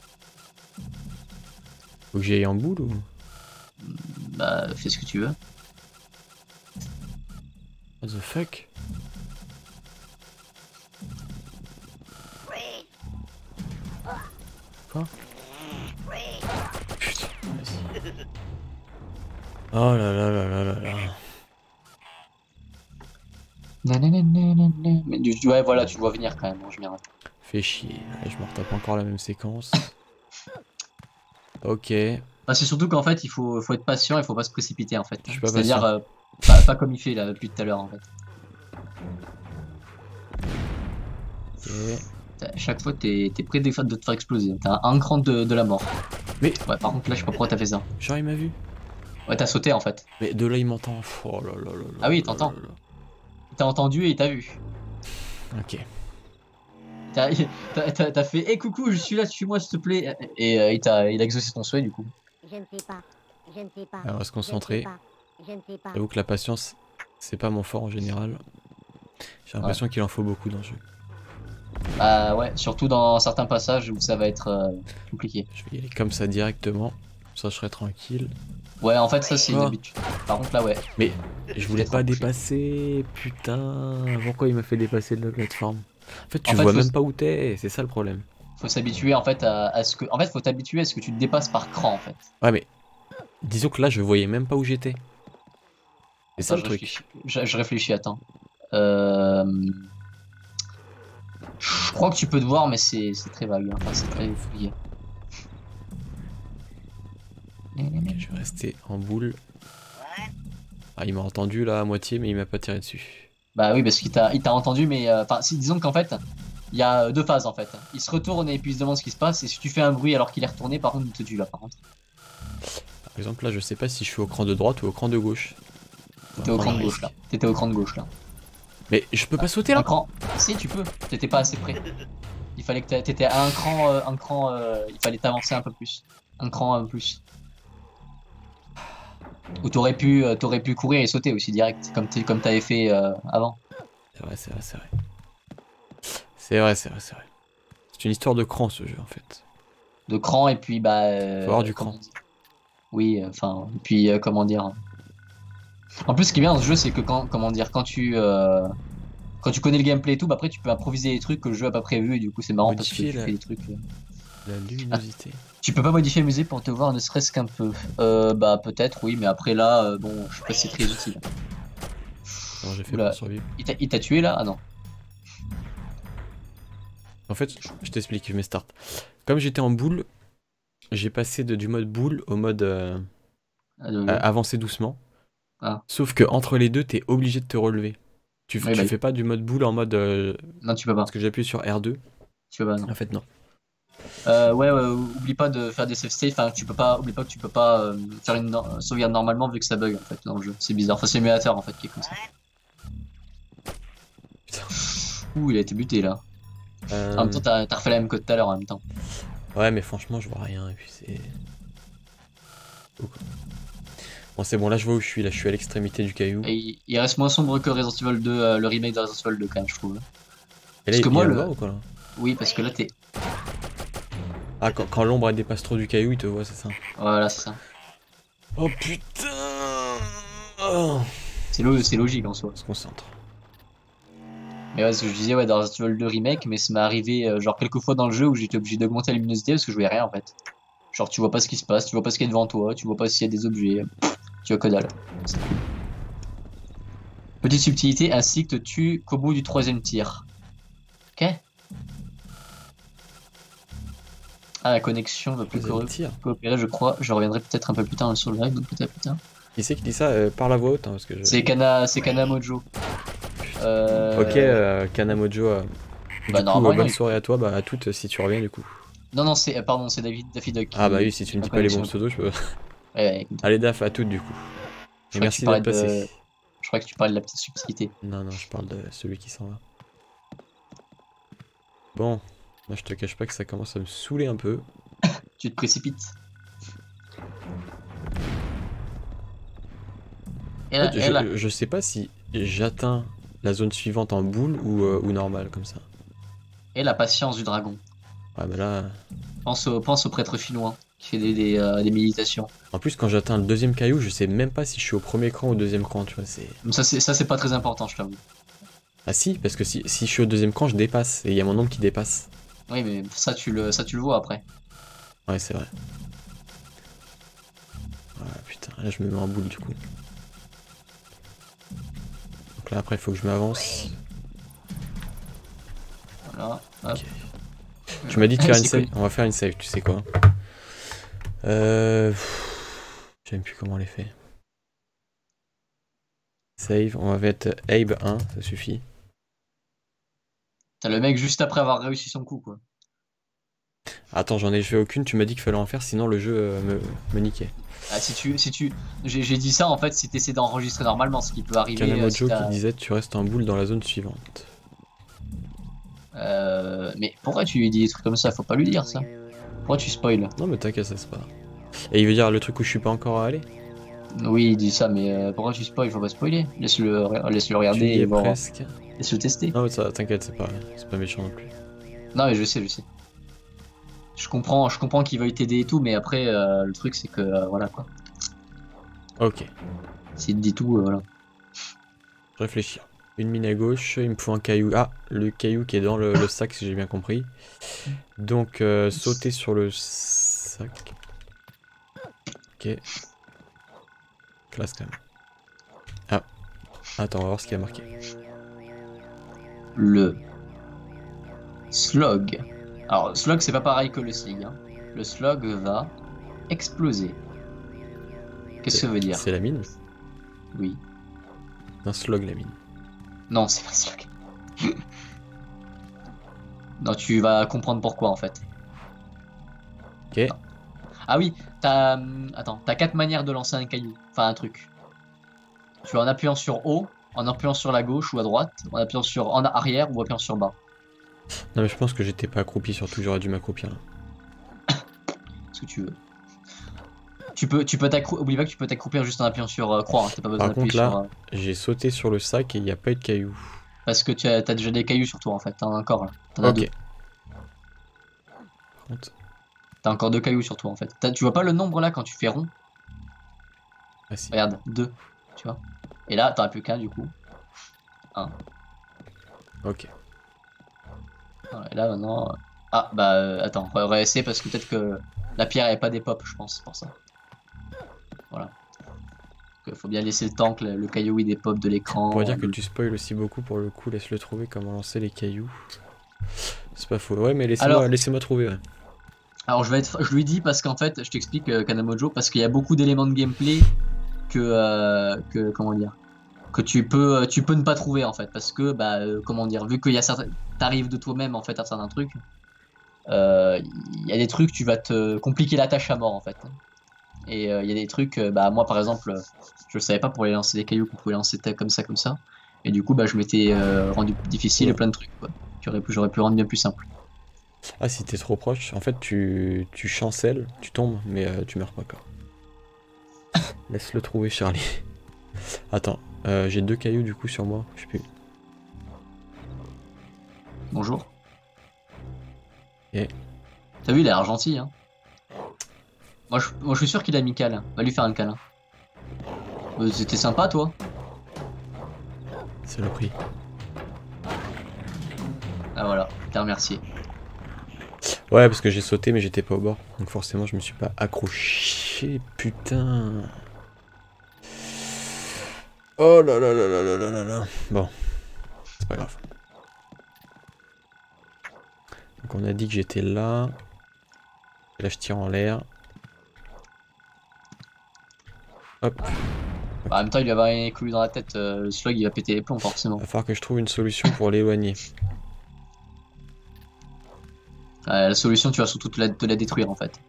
Faut que j'y aille en boule ou? Bah, fais ce que tu veux. What the fuck? Quoi? Putain, vas-y. Oh là là là là là là. Nananana. Mais du, ouais, voilà, tu le vois venir quand même en général. Fais chier. Allez, je me retape encore la même séquence. Ok. Bah, c'est surtout qu'en fait, il faut, faut être patient, il faut pas se précipiter en fait. Je suis pas C'est-à-dire, patient. euh, pas, pas comme il fait là depuis tout à l'heure en fait. Ok. À chaque fois, t'es es près des fois de te faire exploser. T'as un cran de, de la mort. Mais Ouais, par contre, là, je sais pas pourquoi t'as fait ça. genre il m'a vu. Ouais, t'as sauté en fait. Mais de là il m'entend. Oh là là là là. Ah oui, il là t'entend. là là. T'as entendu et il t'a vu. Ok. T'as t'as- t'as- t'as fait, hé coucou, je suis là, suis-moi s'il te plaît. Et euh, il, t'a il a exaucé ton souhait du coup. Je ne sais pas. Je ne sais pas. Alors, on va se concentrer. Je ne sais pas. Je ne sais pas. J'avoue que la patience C'est pas mon fort en général. J'ai l'impression ouais. qu'il en faut beaucoup dans le jeu. Ah ouais, surtout dans certains passages où ça va être euh, compliqué. Je vais y aller comme ça directement, ça je serai tranquille. Ouais, en fait ça c'est une habitude. Par contre là ouais. Mais je voulais pas dépasser, putain, pourquoi il m'a fait dépasser de la plateforme? En fait tu en fait, vois même pas où t'es, c'est ça le problème. Faut s'habituer en fait à, à ce que... En fait faut t'habituer à ce que tu te dépasses par cran en fait. Ouais mais, disons que là je voyais même pas où j'étais. C'est ça le je truc. Réfléchis. Je, je réfléchis, attends. Euh... Je crois que tu peux te voir mais c'est très vague, hein. Enfin c'est très fouillé. Okay, je vais rester en boule. Ah, il m'a entendu là à moitié, mais il m'a pas tiré dessus. Bah oui, parce qu'il t'a entendu, mais enfin, euh, si, disons qu'en fait, il y a deux phases en fait. Il se retourne et puis il se demande ce qui se passe. Et si tu fais un bruit alors qu'il est retourné, par contre, il te tue là. Par contre. Par exemple, là, je sais pas si je suis au cran de droite ou au cran de gauche. T'étais au cran de gauche là. T'étais au cran de gauche là. Mais je peux pas sauter là. Un cran. Si, tu peux. T'étais pas assez près. Il fallait que t'étais à un cran, euh, un cran. Euh, il fallait t'avancer un peu plus. Un cran un peu plus. Ou t'aurais pu, euh, t'aurais pu courir et sauter aussi direct, comme tu comme t'avais fait euh, avant. C'est vrai, c'est vrai, c'est vrai. C'est vrai, c'est vrai, c'est vrai. C'est une histoire de cran ce jeu en fait. De cran et puis bah. Euh, Faut avoir du cran. Oui, enfin, euh, puis euh, comment dire. En plus, ce qui est bien dans ce jeu, c'est que quand, comment dire, quand tu, euh, quand tu connais le gameplay et tout, bah après tu peux improviser des trucs que le jeu a pas prévu et du coup c'est marrant modifier parce que tu la... fais des trucs. Euh... La luminosité. Ah, tu peux pas modifier le musée pour te voir ne serait-ce qu'un peu. Euh, bah peut-être oui, mais après là, euh, bon, je sais pas si c'est très utile. Non, j'ai fait pour survivre. Il t'a tué là? Ah non. En fait, je t'explique, je mets start. Comme j'étais en boule, j'ai passé de, du mode boule au mode euh, ah, euh, avancer doucement. Ah. Sauf que entre les deux, t'es obligé de te relever. Tu, oui, tu bah, fais pas du mode boule en mode. Euh, non, tu peux pas. Parce que j'appuie sur R deux. Tu peux pas, non. En fait, non. Euh, ouais, ouais, oublie pas de faire des save states. Enfin, tu peux pas, oublie pas que tu peux pas euh, faire une no sauvegarde normalement vu que ça bug en fait dans le jeu. C'est bizarre. Enfin, c'est l'émulateur en fait qui est comme ça. Putain. Ouh, il a été buté là. Euh... En même temps, t'as refait la même code tout à l'heure en même temps. Ouais, mais franchement, je vois rien et puis c'est. Bon, c'est bon, là je vois où je suis. Là, je suis à l'extrémité du caillou. Et il reste moins sombre que Resident Evil deux, euh, le remake de Resident Evil deux quand même, je trouve. Et là, parce que moi, le. Ou quoi, là oui, parce que là, t'es. Ah, quand, quand l'ombre elle dépasse trop du caillou, il te voit, c'est ça. Voilà, c'est ça. Oh putain oh. C'est lo logique en soi. On se concentre. Mais ouais, ce que je disais, ouais, dans Resident Evil deux Remake, mais ça m'est arrivé euh, genre quelques fois dans le jeu où j'étais obligé d'augmenter la luminosité parce que je voyais rien en fait. Genre, tu vois pas ce qui se passe, tu vois pas ce qu'il y a devant toi, tu vois pas s'il y a des objets, tu vois que dalle. Petite subtilité, un cycle te tue qu'au bout du troisième tir. Ok. Ah, la connexion va plus coopérer, je crois. Je reviendrai peut-être un peu plus tard sur le live, donc peut-être plus tard. Qui c'est qui dit ça euh, par la voix haute hein, parce que je... C'est Kana, c'est Kanamojo. Euh... Ok, euh, Kanamojo. Euh... Bah du non, coup, non, bonne non, soirée il... à toi, bah à toutes si tu reviens du coup. Non, non, c'est pardon, c'est David, Daffy Duck. Ah bah oui, si tu me dis pas les bons pseudos, je peux. Ouais, ouais, allez, Daf, à toutes du coup. Je Et merci d'être passé. De... Je crois que tu parlais de la petite subtilité. Non, non, je parle de celui qui s'en va. Bon, moi je te cache pas que ça commence à me saouler un peu. Tu te précipites. Et là, en fait, et là. Je, je sais pas si j'atteins la zone suivante en boule ou, euh, ou normal comme ça. Et la patience du dragon. Ouais, mais là. Pense au, pense au prêtre finnois qui fait des, des, euh, des méditations. En plus, quand j'atteins le deuxième caillou, je sais même pas si je suis au premier cran ou au deuxième cran, tu vois. Ça, c'est pas très important, je t'avoue. Ah si, parce que si, si je suis au deuxième cran, je dépasse et il y a mon nombre qui dépasse. Oui, mais ça, tu le, ça, tu le vois après. Ouais, c'est vrai. Ah putain, là je me mets en boule du coup. Donc là après il faut que je m'avance. Voilà. Okay. Tu m'as dit de faire une save. On va faire une save, tu sais quoi. Euh... Je sais même plus comment on les fait. Save, on va mettre Abe un, ça suffit. T'as le mec juste après avoir réussi son coup quoi. Attends, j'en ai fait aucune, tu m'as dit qu'il fallait en faire, sinon le jeu euh, me, me niquait. Ah, si tu. Si tu... J'ai dit ça en fait si t'essaies d'enregistrer normalement, ce qui peut arriver. Kanamojo euh, si qui disait tu restes en boule dans la zone suivante. Euh. Mais pourquoi tu lui dis des trucs comme ça? Faut pas lui dire ça. Pourquoi tu spoil? Non, mais t'inquiète, ça c'est pas. Et il veut dire le truc où je suis pas encore allé? Oui, il dit ça, mais euh, pourquoi tu spoil? Il faut pas spoiler. Laisse-le laisse-le Tu regarder y et es voir. presque. Laisse-le tester. Non mais ça, t'inquiète, c'est pas, c'est pas méchant non plus. Non, mais je sais, je sais. Je comprends, je comprends qu'il veuille t'aider et tout, mais après, euh, le truc, c'est que, euh, voilà, quoi. Ok, S'il te dit tout, euh, voilà. réfléchir. Une mine à gauche, il me faut un caillou. Ah, le caillou qui est dans le, le sac, si j'ai bien compris. Donc, euh, sauter sur le sac. Ok. Classe quand même. Ah, attends, on va voir ce qu'il y a marqué. Le slug. Alors, slug, c'est pas pareil que le slig. Hein. Le slug va exploser. Qu'est-ce que ça veut dire? C'est la mine? Oui. Un slug, la mine. Non, c'est pas slug. Non, tu vas comprendre pourquoi en fait. Ok. Non. Ah oui, t'as. hum, Attends, t'as quatre manières de lancer un caillou. Enfin, un truc. Tu vas en appuyant sur haut, en appuyant sur la gauche ou à droite, en appuyant sur en arrière ou en appuyant sur bas. Non mais je pense que j'étais pas accroupi, surtout j'aurais dû m'accroupir là. Ce que tu veux. Tu peux, tu peux t'accroupir. Oublie pas que tu peux t'accroupir juste en appuyant sur euh, croix. Hein. T'as pas besoin Par d'appuyer contre là, sur. euh, j'ai sauté sur le sac et il n'y a pas eu de caillou. Parce que tu as, t'as déjà des cailloux sur toi en fait. T'en as encore là. T'en as deux. Ok. Par contre... T'as encore deux cailloux sur toi en fait. T'as- Tu vois pas le nombre là quand tu fais rond? Ah si. Regarde, deux. Tu vois? Et là, t'en as plus qu'un du coup. Un. Ok. Et là maintenant. euh, Ah bah euh, attends, on va réessayer parce que peut-être que la pierre avait pas des pop, je pense, c'est pour ça. Voilà. Il faut bien laisser le temps que le, le caillou ait des pop de On l'écran. pourrait dire que euh, tu spoil aussi beaucoup pour le coup, laisse-le trouver comment lancer les cailloux. C'est pas faux. Ouais mais laissez-moi Alors, laissez-moi trouver. Ouais. alors je vais être, je lui dis parce qu'en fait, je t'explique euh, Kanamojo, parce qu'il y a beaucoup d'éléments de gameplay que, euh, que comment dire, que tu peux, tu peux ne pas trouver en fait, parce que bah euh, comment dire, vu qu'il y a certains, t'arrives de toi-même en fait à certains trucs, euh, il y a des trucs tu vas te compliquer la tâche à mort en fait. Et euh, il y a des trucs, euh, bah moi par exemple, euh, je ne savais pas pour les lancer des cailloux qu'on pouvait lancer tel- comme ça, comme ça. Et du coup, bah je m'étais euh, rendu difficile et Ouais. plein de trucs quoi. J'aurais pu, j'aurais pu rendre bien plus simple. Ah si t'es trop proche, en fait tu, tu chancelles, tu tombes, mais euh, tu meurs pas quoi. Laisse-le trouver Charlie. Attends, euh, j'ai deux cailloux du coup sur moi, je sais plus. Bonjour. Et... T'as vu, il a l'air gentil hein. Moi je, moi, je suis sûr qu'il a mis câlin. Va lui faire un câlin. Euh, C'était sympa toi. C'est le prix. Ah voilà, t'es remercié. Ouais parce que j'ai sauté mais j'étais pas au bord, donc forcément je me suis pas accroché, putain. Oh là là là là là là là là. Bon, c'est pas grave. Donc on a dit que j'étais là. Et là je tire en l'air. Hop. Bah, en même temps, il lui avait rien coulé dans la tête. euh, le slug il va péter les plombs forcément. Va falloir que je trouve une solution pour l'éloigner. Euh, la solution, tu vas surtout te la, te la détruire en fait.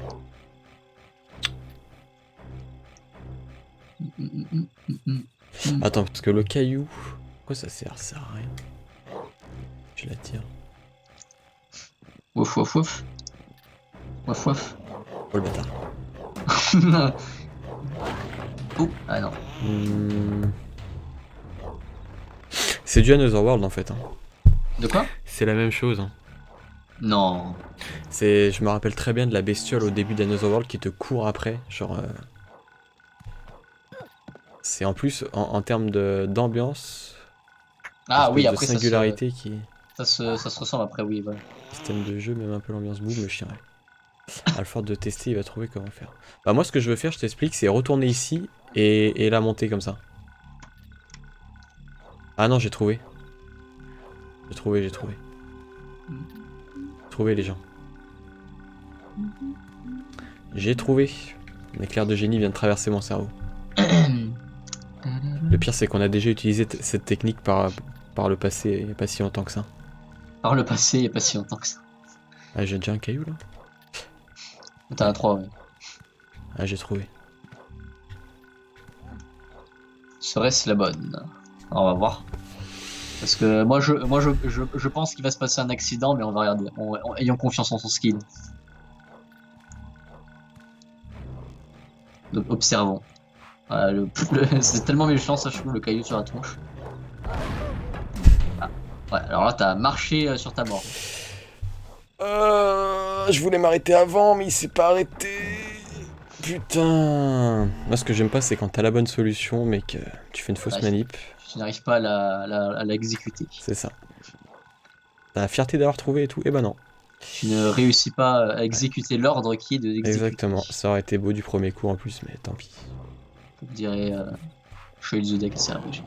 Attends, parce que le caillou... Pourquoi ça sert? Ça sert à rien. Je la tire. Wouf wouf wouf. Wouf wouf. Oh le bâtard. Oh, ah non. Hmm. C'est du Another World en fait. Hein. De quoi? C'est la même chose. Hein. Non. C'est, je me rappelle très bien de la bestiole au début d'Another World qui te court après. Genre... Euh... C'est en plus, en, en termes de, d'ambiance... Ah oui, de après ça se, singularité qui... ça, se, ça se ressemble après, oui. Voilà. Système de jeu, même un peu l'ambiance boum, le chien. Alford de tester, il va trouver comment faire. Bah moi ce que je veux faire, je t'explique, c'est retourner ici et, et la monter comme ça. Ah non, j'ai trouvé. J'ai trouvé, j'ai trouvé. Trouvé les gens. J'ai trouvé. Un éclair de génie vient de traverser mon cerveau. Le pire c'est qu'on a déjà utilisé cette technique par, par le passé, il n'y a pas si longtemps que ça. Par le passé, il n'y a pas si longtemps que ça. Ah j'ai déjà un caillou là. T'en as trois, oui. Ah j'ai trouvé. Serait-ce la bonne? Alors, on va voir. Parce que moi, je, moi, je, je, je pense qu'il va se passer un accident, mais on va regarder. On, on, ayons confiance en son skill. Donc, observons. Ouais, le, le- c'est tellement méchant, ça, je trouve, le caillou sur la tronche. Ah. Ouais, alors là, t'as marché euh, sur ta mort. Euh, je voulais m'arrêter avant, mais il s'est pas arrêté. Putain. Moi, ce que j'aime pas, c'est quand t'as la bonne solution, mais que tu fais une fausse Ouais, manip. tu n'arrives pas à la, à la- à l'exécuter. C'est ça. T'as la fierté d'avoir trouvé et tout. Eh ben non. Tu ne réussis pas à exécuter l'ordre qui est de l'exécuter. Exactement. Ça aurait été beau du premier coup en plus, mais tant pis. Je dirais euh, Shoei the deck, c'est abrégé.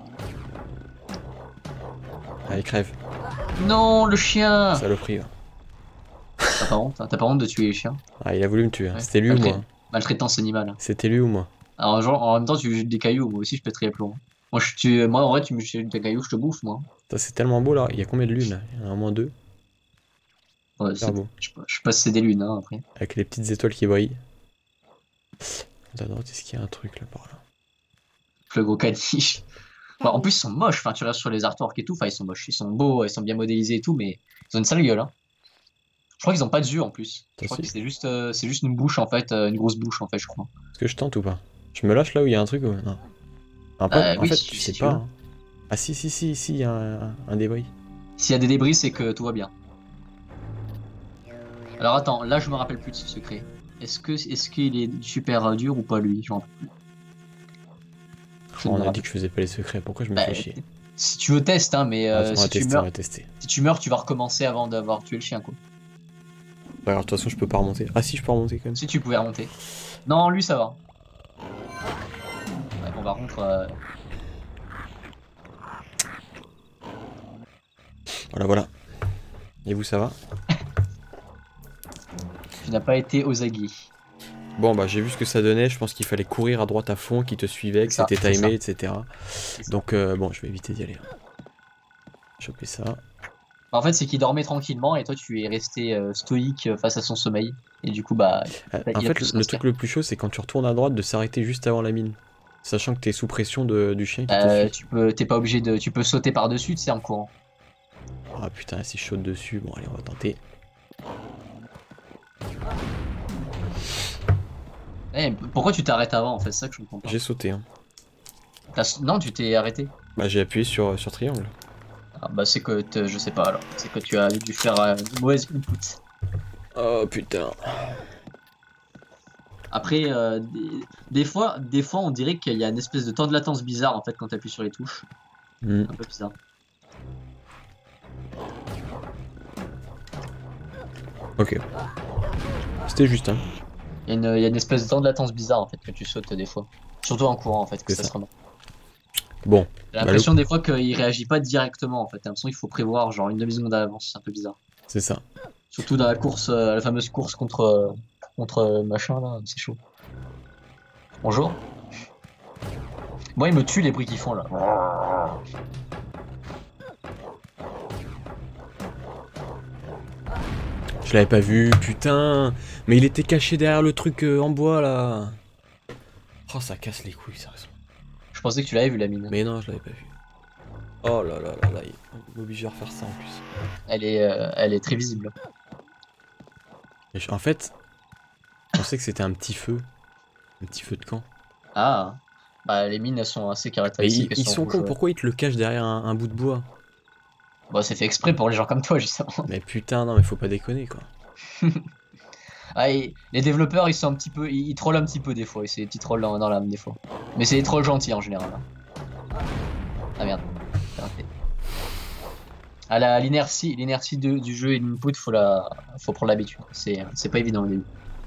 Allez, crève. Non, le chien. Saloperie. Va. T'as pas honte, hein, t'as pas honte de tuer les chiens. Ah, il a voulu me tuer. hein. Ouais. C'était lui ou Maltrai- moi. Maltraitance animale. C'était lui ou moi. Alors, genre, en même temps, tu jettes des cailloux, moi aussi je pèterais les plombs. Moi, je, tu, moi, en vrai, tu me jettes des cailloux, je te bouffe, moi. Ça, c'est tellement beau là. Il y a combien de lunes là? Il y en a au moins deux. Ouais, Super c'est- beau. je, sais pas- je sais pas si c'est des lunes, hein, après. Avec les petites étoiles qui brillent. À droite, est-ce qu'il y a un truc là par là? Le gros caniche. Bah, en plus, ils sont moches, enfin, tu restes sur les artworks et tout, enfin, ils sont moches. Ils sont beaux, ils sont bien modélisés et tout, mais ils ont une sale gueule, hein. Je crois qu'ils ont pas de yeux en plus. Je Toi crois que aussi. c'est juste, euh, c'est juste une bouche en fait, euh, une grosse bouche en fait, je crois. Est-ce que je tente ou pas? Je me lâche là où il y a un truc ou non? En fait, Euh, en oui, fait si- tu si sais tu pas. veux. hein. Ah si si si si, il y a un, un débris. S'il y a des débris, c'est que tout va bien. Alors attends, là je me rappelle plus de ce secret. Est-ce que, est-ce qu'il est super euh, dur ou pas lui? Je m'en rappelle plus. Je Oh, ne on me a dit rappelle que je faisais pas les secrets, pourquoi je me Bah, fais chier? Si tu veux teste, hein, mais Ah, euh, on si va tu tester, on meurs, va tester. si tu meurs, tu vas recommencer avant d'avoir tué le chien quoi. Bah, alors de toute façon je peux pas remonter. Ah si je peux remonter quand même. Si tu pouvais remonter. Non, lui ça va. Ouais, bon par contre, euh, Voilà voilà. Et vous ça va? tu n'as pas été aux aguets. Bon bah j'ai vu ce que ça donnait, je pense qu'il fallait courir à droite à fond, qu'il te suivait, que C'est ça, c'était c'est timé, ça. et cetera. C'est ça. Donc euh, bon je vais éviter d'y aller. Choper ça. En fait, c'est qu'il dormait tranquillement et toi tu es resté euh, stoïque euh, face à son sommeil. Et du coup, bah. Euh, il a en fait pu se le inscrire. truc le plus chaud c'est quand tu retournes à droite de s'arrêter juste avant la mine. Sachant que t'es sous pression de, du chien qui te Euh, suit. tu peux, t'es pas obligé de. Tu peux sauter par-dessus, tu sais, en courant. Ah putain si je saute dessus, bon allez on va tenter. Eh, pourquoi tu t'arrêtes avant en fait? C'est ça que je comprends pas. J'ai sauté hein. T'as- Non, tu t'es arrêté. Bah j'ai appuyé sur, sur triangle. Ah, bah, c'est que. te- Je sais pas alors. C'est que tu as dû faire euh, une mauvaise input. Oh putain. Après, euh, des, des fois, des fois, on dirait qu'il y a une espèce de temps de latence bizarre en fait quand t'appuies sur les touches. Hmm. Un peu bizarre. Ok. C'était juste hein. Il y, a une, il y a une espèce de temps de latence bizarre en fait que tu sautes des fois. Surtout en courant en fait, que C'est ça, ça. se remarque. Bon. J'ai l'impression des fois qu'il réagit pas directement en fait. J'ai l'impression qu'il faut prévoir genre une demi-seconde à l'avance, c'est un peu bizarre. C'est ça. Surtout dans la course, euh, la fameuse course contre, euh, contre euh, machin là, c'est chaud. Bonjour. Moi il me tue les bruits qu'ils font là. Je l'avais pas vu, putain. Mais il était caché derrière le truc euh, en bois là. Oh ça casse les couilles sérieusement. Je pensais que tu l'avais vu la mine. Mais non je l'avais pas vu. Oh là là là là, il m'oblige à refaire ça en plus. Elle est, euh, elle est très visible. Et je- en fait, je pensais que c'était un petit feu. Un petit feu de camp. Ah. Bah les mines elles sont assez Mais ils, caractéristiques. elles ils sont rouges, cons, ouais. pourquoi ils te le cachent derrière un, un bout de bois? Bon, c'est fait exprès pour les gens comme toi justement. Mais putain non mais faut pas déconner quoi. Ah, et les développeurs ils sont un petit peu, ils, ils trollent un petit peu des fois, c'est des petits trolls dans, dans l'âme des fois. Mais c'est des trolls gentils en général. hein. Ah merde. J'ai raté. Ah la l'inertie, l'inertie de- du jeu et l'input faut la, faut prendre l'habitude. C'est, c'est pas évident au début.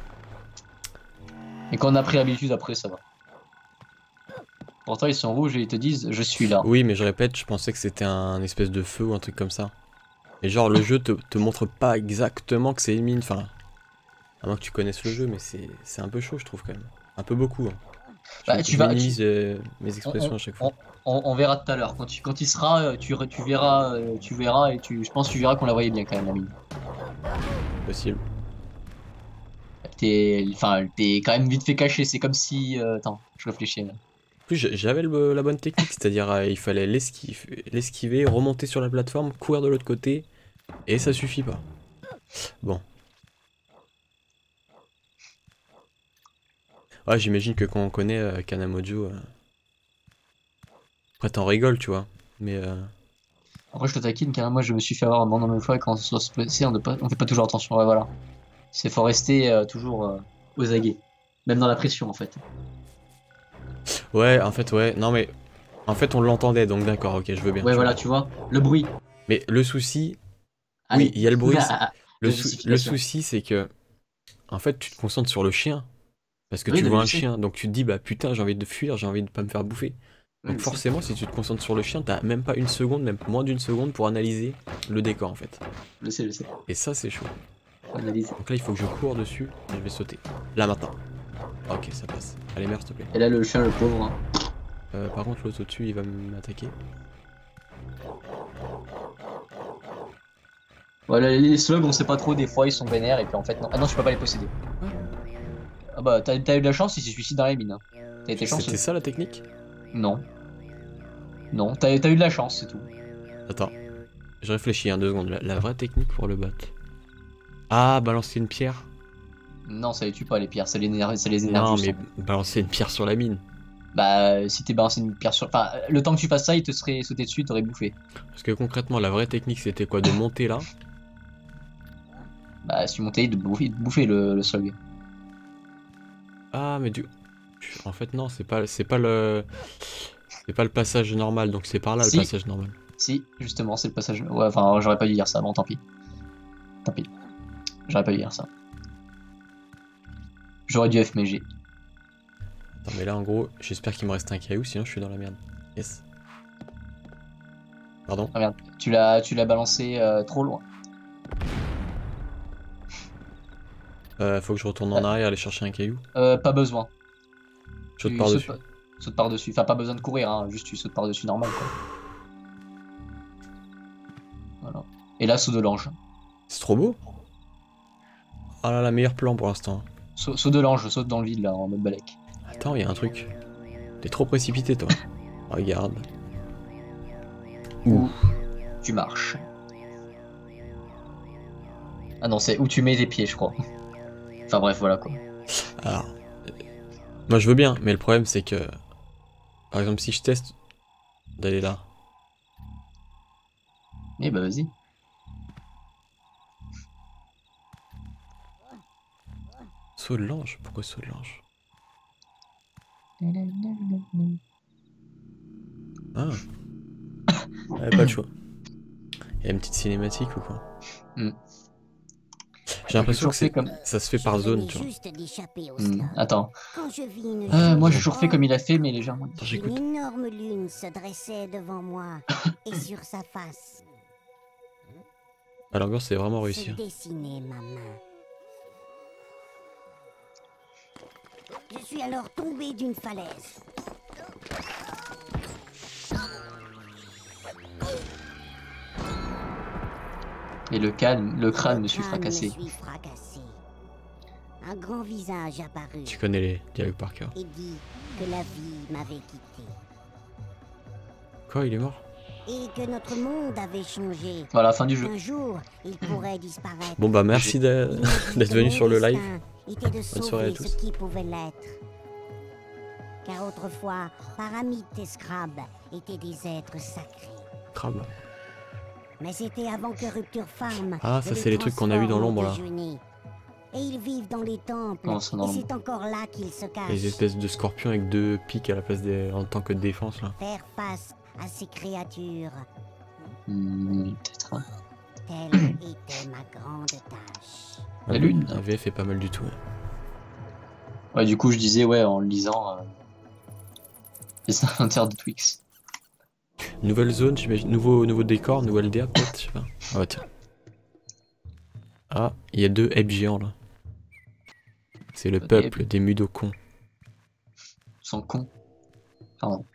Et quand on a pris l'habitude après ça va. Pourtant ils sont rouges et ils te disent je suis là. Oui mais je répète, je pensais que c'était un espèce de feu ou un truc comme ça. Et genre le jeu te, te montre pas exactement que c'est une mine, enfin... À moins que tu connaisses le jeu, mais c'est c'est un peu chaud je trouve quand même. Un peu beaucoup. Hein. Je, Bah, je tu vas- minimise tu- euh, mes expressions à chaque fois. On, on verra tout à l'heure. Quand, tu- quand il sera, euh, tu, tu verras, euh, tu verras et tu, je pense que tu verras qu'on la voyait bien quand même la mine. Possible. T'es, enfin, t'es quand même vite fait caché. C'est comme si, euh, attends, je réfléchis. Là. En plus j'a- j'avais le- la bonne technique, c'est-à-dire euh, il fallait l'esquiver, l'esquiver, remonter sur la plateforme, courir de l'autre côté, et ça suffit pas. Bon. Ouais, j'imagine que quand on connaît euh, Kanamojo... Euh... Après, t'en rigoles, tu vois. Mais... Euh... Après, je te taquine car moi, je me suis fait avoir un bon nombre de fois quand on se blessé, on ne pas, on fait pas toujours attention. Ouais, voilà. C'est faut rester euh, toujours euh, aux aguets. Même dans la pression, en fait. Ouais, en fait, ouais. Non, mais... En fait, on l'entendait, donc d'accord, ok, je veux bien. Ouais, tu voilà, vois. tu vois. Le bruit. Mais le souci... Allez. Oui, il y a le bruit. Le, De sou- le justification. souci, c'est que... En fait, tu te concentres sur le chien. Parce que Oui, tu non, mais vois je un sais. chien, donc tu te dis, bah putain, j'ai envie de fuir, j'ai envie de pas me faire bouffer. Oui, Donc je sais. forcément, si tu te concentres sur le chien, t'as même pas une seconde, même moins d'une seconde pour analyser le décor en fait. Je sais, je sais. Et ça, c'est chaud. Analyse. Donc là, il faut que je cours dessus et je vais sauter. Là maintenant. Ok, ça passe. Allez, merde, s'il te plaît. Et là, le chien, le pauvre. Hein. Euh, par contre, l'autre au-dessus, il va m'attaquer. Voilà, les slugs, on sait pas trop, des fois ils sont vénères et puis en fait, non. Ah non, tu peux pas les posséder. Ah bah, t'as t'as eu de la chance, ils se suicident dans les mines. Hein. T'as été chanceux. C'était ça la technique? Non. Non, t'as t'as eu de la chance, c'est tout. Attends. Je réfléchis, hein, deux secondes. La, la vraie technique pour le battre. Ah, balancer une pierre. Non, ça les tue pas les pierres, ça les énerve, ça les énerve. Non, juste. mais balancer une pierre sur la mine. Bah, si t'es balancé une pierre sur. Enfin, le temps que tu fasses ça, il te serait sauté dessus, il t'aurait bouffé. Parce que concrètement, la vraie technique, c'était quoi? De monter là. Bah, si tu montais, il te bouffait, il te bouffait le, le slug. Ah, mais du... En fait, non, c'est pas, c'est pas le... C'est pas le passage normal, donc c'est par là Si. le passage normal. Si, justement, c'est le passage. Ouais, enfin, j'aurais pas dû dire ça, bon, tant pis. Tant pis. J'aurais pas dû dire ça. J'aurais dû F M G. Attends, mais là, en gros, j'espère qu'il me reste un caillou, sinon je suis dans la merde. Yes. Pardon. Ah merde, tu l'as tu l'as balancé euh, trop loin. Euh, faut que je retourne en arrière aller chercher un caillou. Euh, pas besoin. Je saute Tu par-dessus. sautes par- sautes par-dessus. Enfin, pas besoin de courir, hein, juste tu sautes par-dessus normal, quoi. Voilà. Et là, saut de l'ange. C'est trop beau. Ah là, la meilleur plan pour l'instant. Saut, saut de l'ange, saute dans le vide, là, en mode balèque. Attends, il y a un truc. T'es trop précipité, toi. Regarde. Où tu marches. Ah non, c'est où tu mets tes pieds, je crois. Enfin bref, voilà quoi. Alors, euh, moi je veux bien, mais le problème c'est que, par exemple, si je teste d'aller là, Eh bah vas-y. saut de l'ange, pourquoi saut de l'ange? Ah, ouais, pas le choix. Il y a une petite cinématique ou quoi? Mm. J'ai l'impression que c'est comme. ça se fait par zone, tu vois. Juste d'échapper au Hmm, slum. Attends. Quand je vis une Euh, chose moi j'ai toujours fait horrible, comme il a fait, mais légèrement. Attends, une j'écoute. énorme lune se dressait devant moi et sur sa face À l'ambiance, c'est vraiment se réussi. hein. dessinait ma main. Je suis alors tombé d'une falaise. Et le calme, le crâne me suis crâne fracassé. me suis fracassé. Un grand visage apparut Tu connais les dialogues par cœur. et dit que la vie m'avait quitté Quoi, il est mort? et que notre monde avait changé. Voilà, fin du jeu. Un jour, il pourrait disparaître. Bon bah merci d'être Il m'a dit d'être que venu mon sur le live. destin était de Bonne soirée à sauver tous. ce qui pouvait l'être. Car autrefois, Paramite et Scrab étaient des êtres sacrés. Crabe. Mais c'était avant que Rupture Farm. Ah, ça, c'est les trucs qu'on a vus dans l'ombre, là. Et ils vivent dans les temples. Non, c'est dans et l'ombre. c'est encore là qu'ils se cachent. Les espèces de scorpions avec deux pics à la place des... en tant que de défense là. Faire face à ces créatures, Hmm, peut-être. hein. telle était ma grande tâche. La lune. La V F est pas mal du tout. ouais. Ouais, du coup, je disais, ouais, en le lisant. Euh... Les inventaires de Twix. Nouvelle zone, j'imagine. Nouveau, nouveau décor, nouvelle D A peut-être, je sais pas. Ah ouais, tiens. Ah, il y a deux Hebs géants là. C'est le Des peuple des Mudokons. Ils sont cons. Pardon.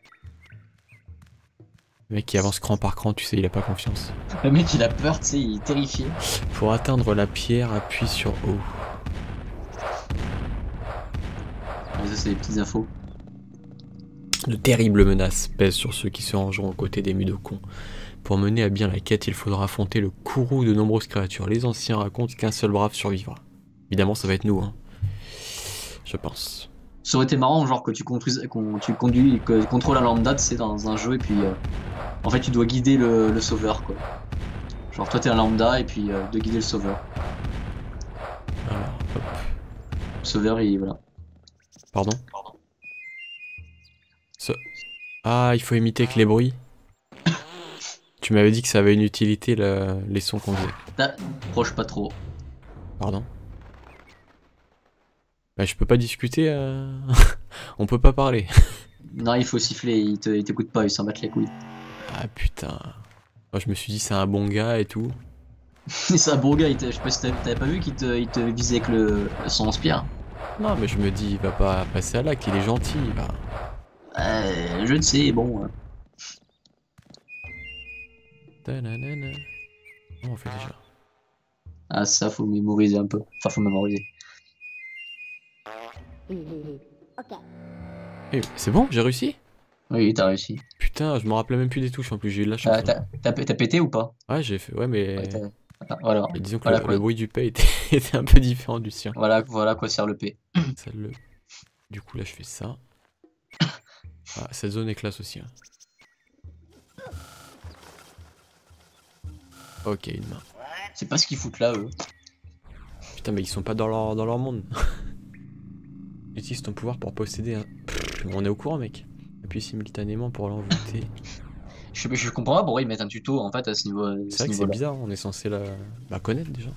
Le mec qui avance cran par cran, tu sais, il a pas confiance. Le mec, il a peur, tu sais, il est terrifié. Pour atteindre la pierre, appuie sur O. Mais ça, c'est des petites infos. De terribles menaces pèsent sur ceux qui se rangeront aux côtés des Mudokons. Pour mener à bien la quête, il faudra affronter le courroux de nombreuses créatures. Les anciens racontent qu'un seul brave survivra. Évidemment, ça va être nous, hein. Je pense. Ça aurait été marrant, genre que tu conduis, qu'on, tu conduis, que tu contrôles un lambda, tu sais, dans un jeu, et puis euh, en fait tu dois guider le, le sauveur, quoi. Genre toi t'es un lambda, et puis euh, de guider le sauveur. Alors, hop. Le sauveur, il voilà. Pardon. Ce... Ah, il faut imiter avec les bruits. Tu m'avais dit que ça avait une utilité, le... les sons qu'on faisait. Ah, proche pas trop. Pardon. Bah, je peux pas discuter, euh... on peut pas parler. Non, il faut siffler, il te- il t'écoute pas, il s'en battent les couilles. Ah putain. Moi, je me suis dit c'est un bon gars et tout. C'est un bon gars, il te- je sais pas si t'avais t'avais pas vu qu'il te, il te visait avec le, son spire. Non, mais je me dis, il va pas passer à l'acte, il est gentil, il va... Euh, je ne sais, bon. euh. Ta-na-na-na. Comment on fait déjà? Ah, ça, faut mémoriser un peu. Enfin, faut mémoriser. Ok. Eh, c'est bon, j'ai réussi? Oui, t'as réussi. Putain, je me rappelais même plus des touches en plus, j'ai eu de la chance. Euh, t'as t'as t'as pété ou pas? Ouais, j'ai fait, ouais, mais... Ouais, t'as- ah, voilà. Et disons que Voilà le, quoi, le bruit du P était, était un peu différent du sien. voilà, voilà quoi sert le P. Ça, le... Du coup, là, je fais ça. Ah, cette zone est classe aussi. Hein. Ok, une main. C'est pas ce qu'ils foutent là, eux. Putain, mais ils sont pas dans leur, dans leur monde. Utilise ton pouvoir pour posséder un... Pff, on est au courant, mec. Appuie simultanément pour l'envoûter. Je, je comprends pas pourquoi ils mettent un tuto en fait à ce niveau. à C'est ce vrai que c'est niveau-là. bizarre, on est censé la, la connaître déjà.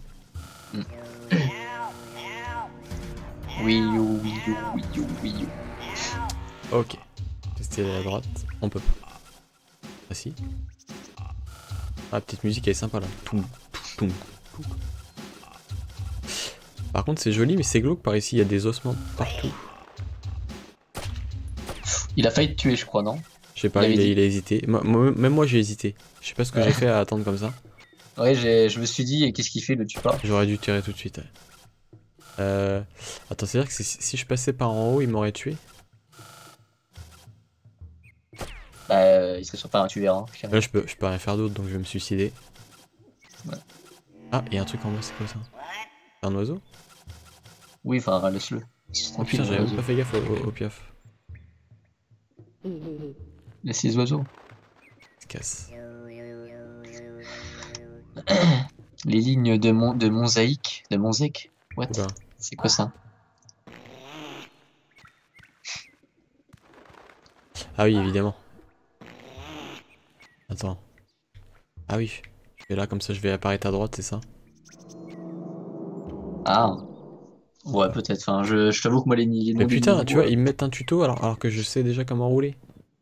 Oui, you, oui, you, oui, you, oui, you. Ok. Tester à droite. On peut pas. Ah si. Ah, la petite musique elle est sympa là. Toum, toum, toum. Par contre c'est joli mais c'est glauque par ici, il y a des ossements partout. Il a failli te tuer, je crois, non? Je sais pas, Il il a, avait il a hésité. Moi- moi- même moi j'ai hésité. Je sais pas ce que Ouais. j'ai fait à attendre comme ça. Ouais, j'ai- je me suis dit, et qu'est-ce qu'il fait, le tue pas? J'aurais dû tirer tout de suite. Ouais. Euh... Attends, c'est-à-dire que si, si je passais par en haut, il m'aurait tué? Bah, euh, il serait sur pas un tueur. Hein, Là je peux, je peux rien faire d'autre donc je vais me suicider. Ouais. Ah, il y a un truc en bas, c'est quoi ça? C'est un oiseau? Oui, enfin, laisse-le. Oh putain, j'avais même pas fait gaffe au, au, au piaf. Laisse les oiseaux. Il se casse. Les lignes de, mon, de mosaïque. De mosaïque. What? Oula. C'est quoi ça? Ah oui, évidemment. Attends. Ah oui. Je vais là, comme ça je vais apparaître à droite, c'est ça? Ah. Ouais, peut-être. Enfin, je, je t'avoue que moi, les, les noms Mais des putain, niveaux, tu vois, euh, ils me mettent un tuto alors, alors que je sais déjà comment rouler.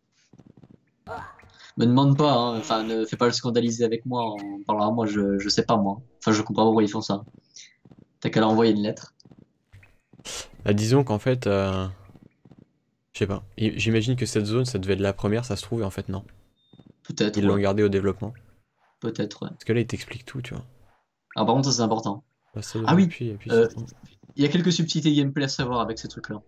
me demande pas, hein. Enfin, ne fais pas le scandaliser avec moi en parlant à moi, je, je sais pas moi. Enfin, je comprends pas pourquoi ils font ça. T'as qu'à leur envoyer une lettre. Bah, disons qu'en fait... Euh... Je sais pas. I- J'imagine que cette zone, ça devait être la première, ça se trouve, et en fait non. Peut-être. Ils l'ont Ouais. gardé au développement. Peut-être, ouais. Parce que là, ils t'expliquent tout, tu vois. Ah, par contre, ça c'est important. Là, ça Ah oui, appuie, et puis euh, c'est bon. Il y a quelques subtilités gameplay à savoir avec ces trucs-là.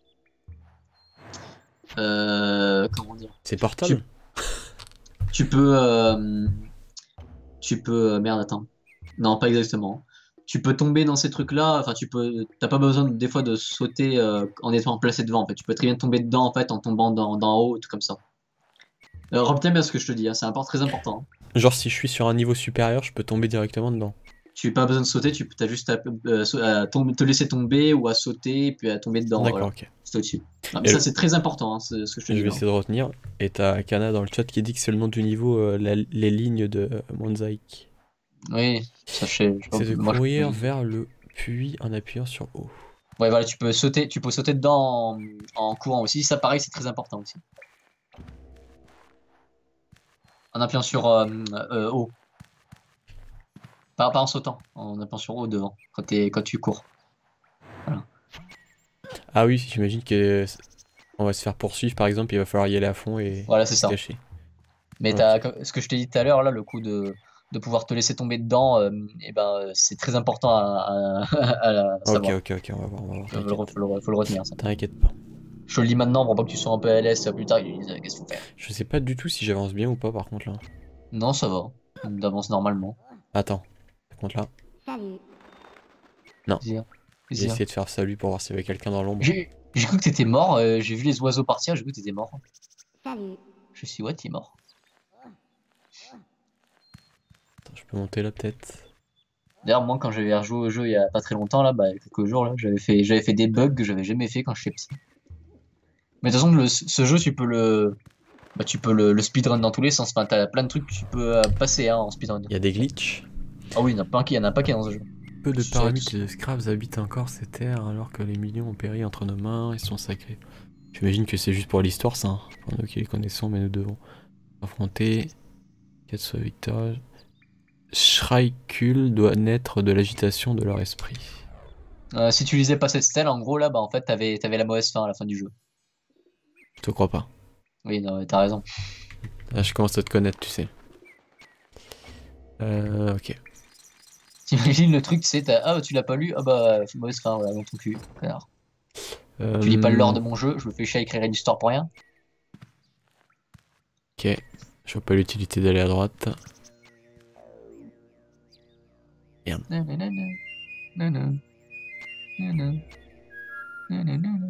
Euh, comment dire? C'est portable? Tu peux, euh, tu peux, euh, merde, attends. Non, pas exactement. Tu peux tomber dans ces trucs-là. Enfin, tu peux, t'as pas besoin des fois de sauter euh, en étant placé devant. En fait, tu peux très bien tomber dedans en fait en tombant d'en d'en haut, tout comme ça. Euh, retiens bien ce que je te dis. Hein, c'est import- très important. Genre, si je suis sur un niveau supérieur, je peux tomber directement dedans. Tu n'as pas besoin de sauter. Tu as juste à, euh, sau- à tomber- te laisser tomber ou à sauter puis à tomber dedans. D'accord, Voilà. ok. C'est au-dessus. Non, mais Et ça le- c'est très important. Hein, c'est ce que je te Je dis. vais hein. essayer de retenir. Et t'as Kana dans le chat qui dit que c'est le nom du niveau, euh, la- les lignes de euh, Mosaïque. Oui, ça je sais. je- C'est de moi, je- courir vers le puits en appuyant sur O. Ouais, voilà, tu peux sauter, tu peux sauter dedans en, en courant aussi. Ça, pareil, c'est très important aussi. En appuyant sur euh, euh, O. Pas, pas en sautant, en appuyant sur O devant, quand, t'es- quand tu cours. Ah oui, j'imagine que c- on va se faire poursuivre par exemple, il va falloir y aller à fond et Voilà, c'est se ça. cacher. Mais Ok. t'as, comme- ce que je t'ai dit tout à l'heure, là, le coup de, de pouvoir te laisser tomber dedans, euh, et ben, euh, c'est très important à, à- à la Ok, savoir. ok, ok, on va voir, on va voir. Faut le, T'inquiète. faut le- faut le retenir, ça. T'inquiète pas. Je te le dis maintenant pour pas que tu sois un peu L S plus tard, ils disent, euh, qu'est-ce qu'il faut faire? Je sais pas du tout si j'avance bien ou pas par contre là. Non, ça va. On avance normalement. Attends. Par contre là, Salut. Non. Plaisir. j'ai Plaisir. essayé de faire salut pour voir s'il y avait quelqu'un dans l'ombre. J'ai J'ai cru que t'étais mort, euh, j'ai vu les oiseaux partir, j'ai cru que t'étais mort. Salut. Je suis ouais, t'es mort. Attends, je peux monter là peut-être. D'ailleurs, moi, quand j'avais rejoué au jeu il y a pas très longtemps, là, bah, il y a quelques jours, là, j'avais fait, j'avais fait des bugs que j'avais jamais fait quand j'étais petit. Mais de toute façon, le, ce jeu, tu peux le, bah, tu peux le, le speedrun dans tous les sens. Enfin, t'as plein de trucs que tu peux euh, passer hein, en speedrun. Il y a des glitches. Ah oui, il y en a pas un qui, il y en a pas qui est dans ce jeu. Peu de C'est- paramites et de scraps habitent encore ces terres alors que les millions ont péri entre nos mains et sont sacrés. J'imagine que c'est juste pour l'histoire ça. Hein. Pour nous qui les connaissons, mais nous devons affronter. Quête soit victoire. Shrykul doit naître de l'agitation de leur esprit. Euh, si tu lisais pas cette stèle, en gros, là, bah, en fait, t'avais, t'avais la mauvaise fin à la fin du jeu. Je te crois pas. Oui, non, t'as raison. Là, je commence à te connaître, tu sais. Euh, ok. T'imagines le truc, tu sais, t'as, ah, tu l'as pas lu, ah bah, mauvaise fin, voilà, dans ton cul, connard. Euh, Tu lis pas le lore de mon jeu, je me fais chier à écrire une histoire pour rien. Ok. Je vois pas l'utilité d'aller à droite. Merde. Nanana, nanana, nanana, nanana.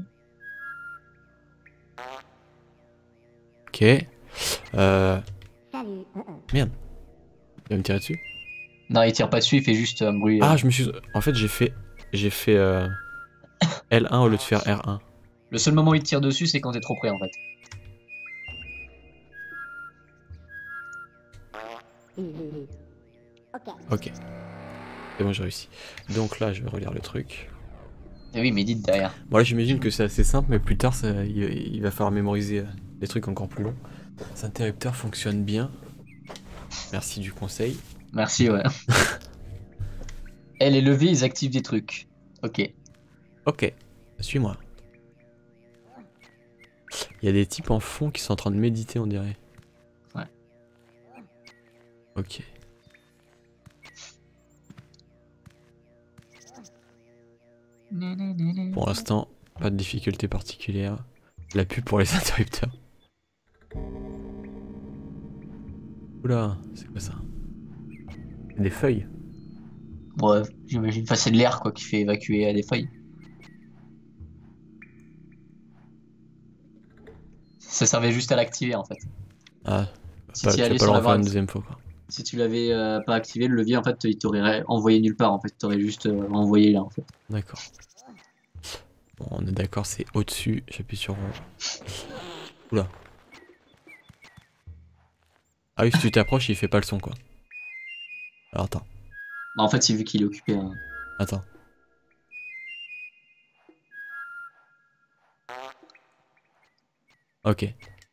Ok. Euh... Salut. Merde. Il va me tirer dessus. Non, il tire pas dessus, il fait juste un bruit. Ah, euh. je me suis... En fait, j'ai fait... J'ai fait euh... L un au lieu de faire R un. Le seul moment où il tire dessus, c'est quand t'es trop près, en fait. Ok. Ok. C'est bon, j'ai réussi. Donc là, je vais relire le truc. Et oui, médite derrière. Bon là, j'imagine que c'est assez simple, mais plus tard, ça, il, il va falloir mémoriser euh, des trucs encore plus longs. Cet interrupteur fonctionne bien. Merci du conseil. Merci, ouais. Elle est levée, ils activent des trucs. Ok. Ok, suis-moi. Il y a des types en fond qui sont en train de méditer, on dirait. Ouais. Ok. Pour l'instant, pas de difficulté particulière. La pub pour les interrupteurs. Oula, c'est quoi ça? Des feuilles. Ouais, j'imagine. Enfin, c'est de l'air, quoi, qui fait évacuer euh, des feuilles. Ça servait juste à l'activer, en fait. Ah, Si pas, tu tu y vas allais pas sur le la refaire barre, une deuxième fois quoi. si tu l'avais euh, pas activé, le levier, en fait, il t'aurait envoyé nulle part, en fait. T'aurais juste euh, envoyé là, en fait. D'accord. Bon, on est d'accord, c'est au-dessus. J'appuie sur rond. Oula. Ah oui, si tu t'approches, il fait pas le son quoi. Alors attends, Bah, en fait, c'est vu qu'il est occupé. hein. attends. Ok.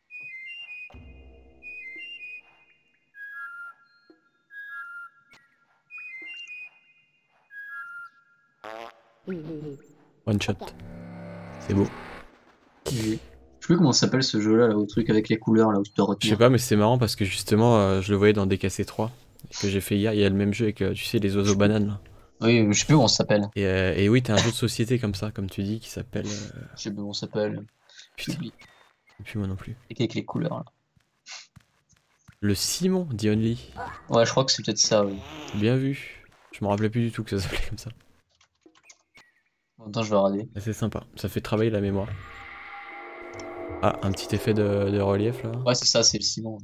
One shot. C'est beau. Je sais plus comment ça s'appelle ce jeu-là, là, au truc avec les couleurs, là, où tu dois Je retenir. sais pas, mais c'est marrant parce que justement, euh, je le voyais dans D K C trois que j'ai fait hier. Il y a le même jeu avec, euh, tu sais, les oiseaux bananes là. Oui, je sais plus comment ça s'appelle. Et, euh, et oui, t'as un jeu de société comme ça, comme tu dis, qui s'appelle. Euh... Je sais plus comment ça s'appelle. Putain, J'oublie. et puis moi non plus. Et avec les couleurs, là. Le Simon, The Only. Ouais, je crois que c'est peut-être ça, oui. Bien vu. Je me rappelais plus du tout que ça s'appelait comme ça. En même temps, je vais regarder. C'est sympa, ça fait travailler la mémoire. Ah, un petit effet de, de relief là. Ouais, c'est ça, c'est le ciment.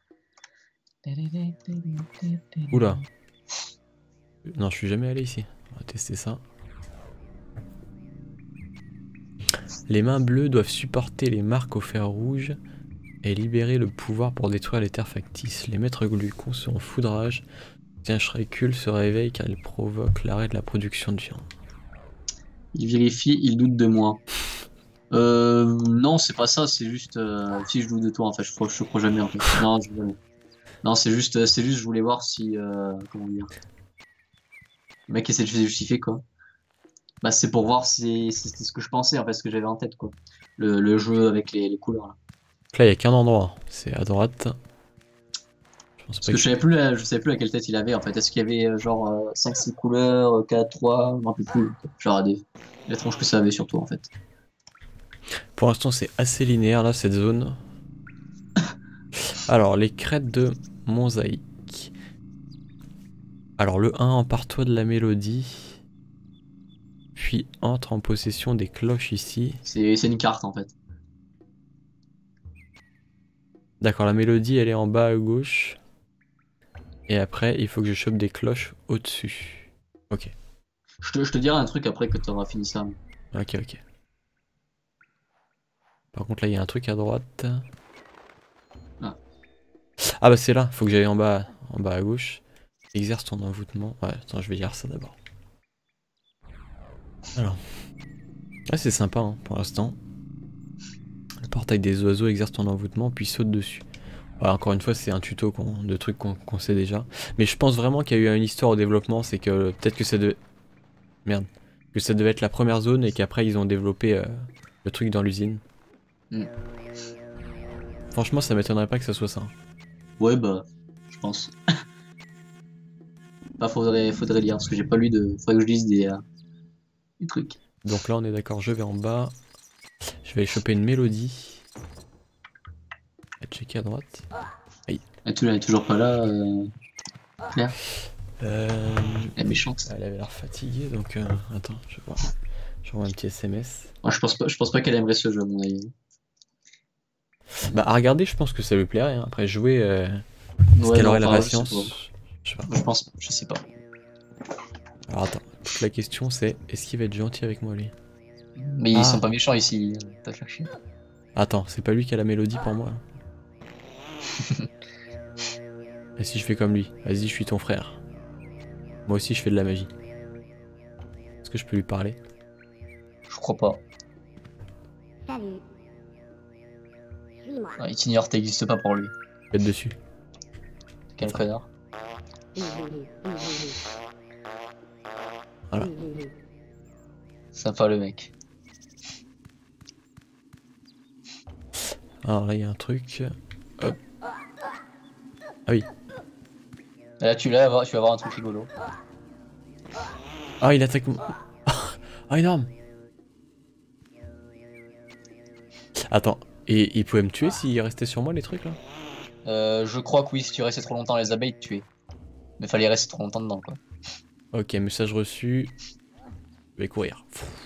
Oula. Non, je suis jamais allé ici. On va tester ça. Les mains bleues doivent supporter les marques au fer rouge et libérer le pouvoir pour détruire les terres factices. Les maîtres glucons sont en foudrage. Tiens, Shrykul se réveille car il provoque l'arrêt de la production de viande. Il vérifie, il doute de moi. Euh, non, c'est pas ça, c'est juste. Euh, si je doute de toi, en fait, je crois, je te crois jamais, en fait. Non, je, non, c'est juste, c'est juste, je voulais voir si. Euh, comment dire. Le mec essaie de se justifier, quoi. Bah, c'est pour voir si c'était ce que je pensais, en fait, ce que j'avais en tête, quoi. Le, le jeu avec les, les couleurs, là. Là, il n'y a qu'un endroit. C'est à droite. Je pense Parce pas que je savais plus, la- je savais plus à quelle tête il avait, en fait. Est-ce qu'il y avait, euh, genre, euh, cinq six couleurs, euh, quatre, trois, je m'en rappelle plus. Genre, des, les tronches que ça avait, surtout, en fait. Pour l'instant, c'est assez linéaire là, cette zone. Alors, les crêtes de mosaïque. Alors, le un, empare-toi de la mélodie. puis entre en possession des cloches ici. C'est une carte en fait. D'accord, la mélodie elle est en bas à gauche. Et après, il faut que je chope des cloches au-dessus. Ok. Je te, je te dirai un truc après que tu auras fini ça. Ok, ok. Par contre, là, il y a un truc à droite. Ah, ah bah c'est là, faut que j'aille en bas, en bas à gauche. Exerce ton envoûtement. Ouais, attends, je vais lire ça d'abord. Alors. Ouais, c'est sympa hein, pour l'instant. Le portail des oiseaux exerce ton envoûtement, puis saute dessus. Ouais, encore une fois, c'est un tuto qu'on- de trucs qu'on qu'on sait déjà. Mais je pense vraiment qu'il y a eu une histoire au développement, c'est que peut-être que ça devait... Merde. Que ça devait être la première zone et qu'après ils ont développé euh, le truc dans l'usine. mm. Franchement, ça m'étonnerait pas que ça soit ça. Ouais, bah, je pense. Bah, faudrait, faudrait lire parce que j'ai pas lu de. Faudrait que je lise des, euh, des trucs. Donc là, on est d'accord, je vais en bas. Je vais aller choper une mélodie. À checker à droite. Aïe. Et tu l'as toujours pas là, euh... Claire. Euh... Elle est méchante. Elle avait l'air fatiguée, donc... Euh... Attends, je vais voir. Je envoie un petit S M S. Moi, je pense pas, je pense pas qu'elle aimerait ce jeu, à mon avis. Bah, à regarder, je pense que ça lui plairait. Hein. Après, jouer... Euh... Est-ce Ouais, qu'elle non, aurait la enfin, patience? je sais Je sais pas. pas. Je pense, je sais pas. Alors attends, toute la question c'est, est-ce qu'il va être gentil avec moi, lui? Mais ils Ah. sont pas méchants ici, t'as cherché. Attends, c'est pas lui qui a la mélodie pour moi. Et si je fais comme lui? Vas-y, je suis ton frère. Moi aussi, je fais de la magie. Est-ce que je peux lui parler? Je crois pas. Salut. Suis-moi. Ah, il t'ignore, t'existes pas pour lui. Faites dessus. Quel connard. Voilà. Sympa le mec. Alors là, il y a un truc. Hop. Ah oui. Là, tu l'as, tu vas voir un truc rigolo. Ah, il attaque mon... Ah, énorme. Attends, et il pouvait me tuer s'il restait sur moi, les trucs, là? Euh, je crois que oui, si tu restais trop longtemps les abeilles, te tuer. Mais fallait rester trop longtemps dedans, quoi. Ok, message reçu. Je vais courir.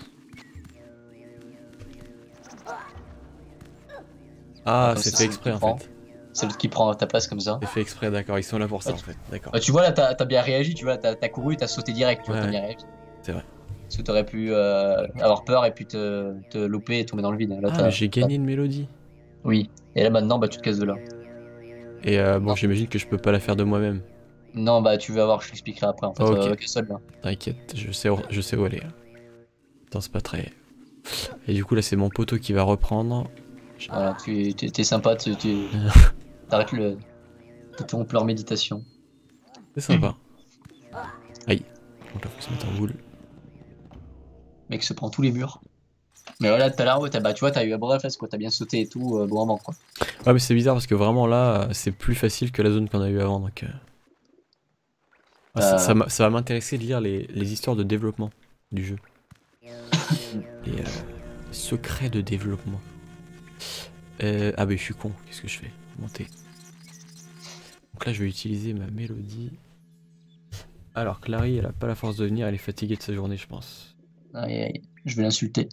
Ah, Comme c'est ça, fait c'est exprès, le en qui prend. fait. C'est l'autre qui prend ta place comme ça. C'est fait exprès, d'accord. Ils sont là pour ça, Ah, en fait. D'accord. Bah, tu vois, là, t'as t'as bien réagi, tu vois, t'as t'as couru, t'as sauté direct, tu vois, Ouais, t'as bien réagi. c'est vrai. Parce que t'aurais pu euh, avoir peur et puis te, te louper et tomber dans le vide. Là, Ah, t'as- mais j'ai gagné une mélodie. Oui. Et là, maintenant, bah, tu te casses de là. Et euh, bon, Non. j'imagine que je peux pas la faire de moi-même. Non, bah, tu vas voir, je t'expliquerai après, en fait. Ok. Euh, seul, là. T'inquiète, je sais, où- je sais où aller. là. Attends, c'est pas très... Et du coup, là, c'est mon poteau qui va reprendre. Voilà, tu t'es t'es sympa, tu tu- t'arrêtes le. Tu interrompes leur méditation. C'est sympa. Aïe. Donc là, faut se mettre en boule. Le mec se prend tous les murs. Mais voilà, tout à l'heure, ouais, t'as- bah, tu vois, t'as eu un bon réflexe, quoi. T'as bien sauté et tout, euh, bon moment, quoi. Ouais, mais c'est bizarre parce que vraiment là, euh, c'est plus facile que la zone qu'on a eu avant. Donc, euh... ah, ça, Euh. ça m'a- ça va m'intéresser de lire les, les histoires de développement du jeu. Les euh, secrets de développement. Euh, ah, bah, je suis con. Qu'est-ce que je fais? Monter. Donc là, je vais utiliser ma mélodie. Alors, Clary, elle a pas la force de venir, elle est fatiguée de sa journée, je pense. Aïe, aïe, je vais l'insulter.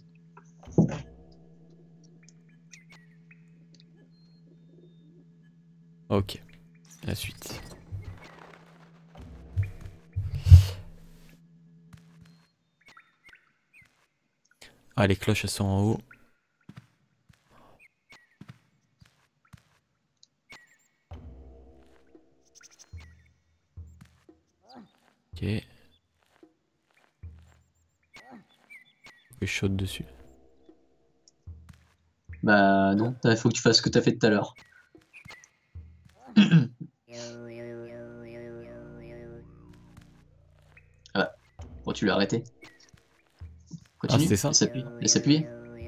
Ok. La suite. Ah, les cloches, elles sont en haut. Ok. Faut que je saute dessus. Bah non, il faut que tu fasses ce que t'as fait tout à l'heure. Ah bah, bon, tu l'as arrêté. Continue, Ah, c'était ça laisse appuyer. Laisse appuyer.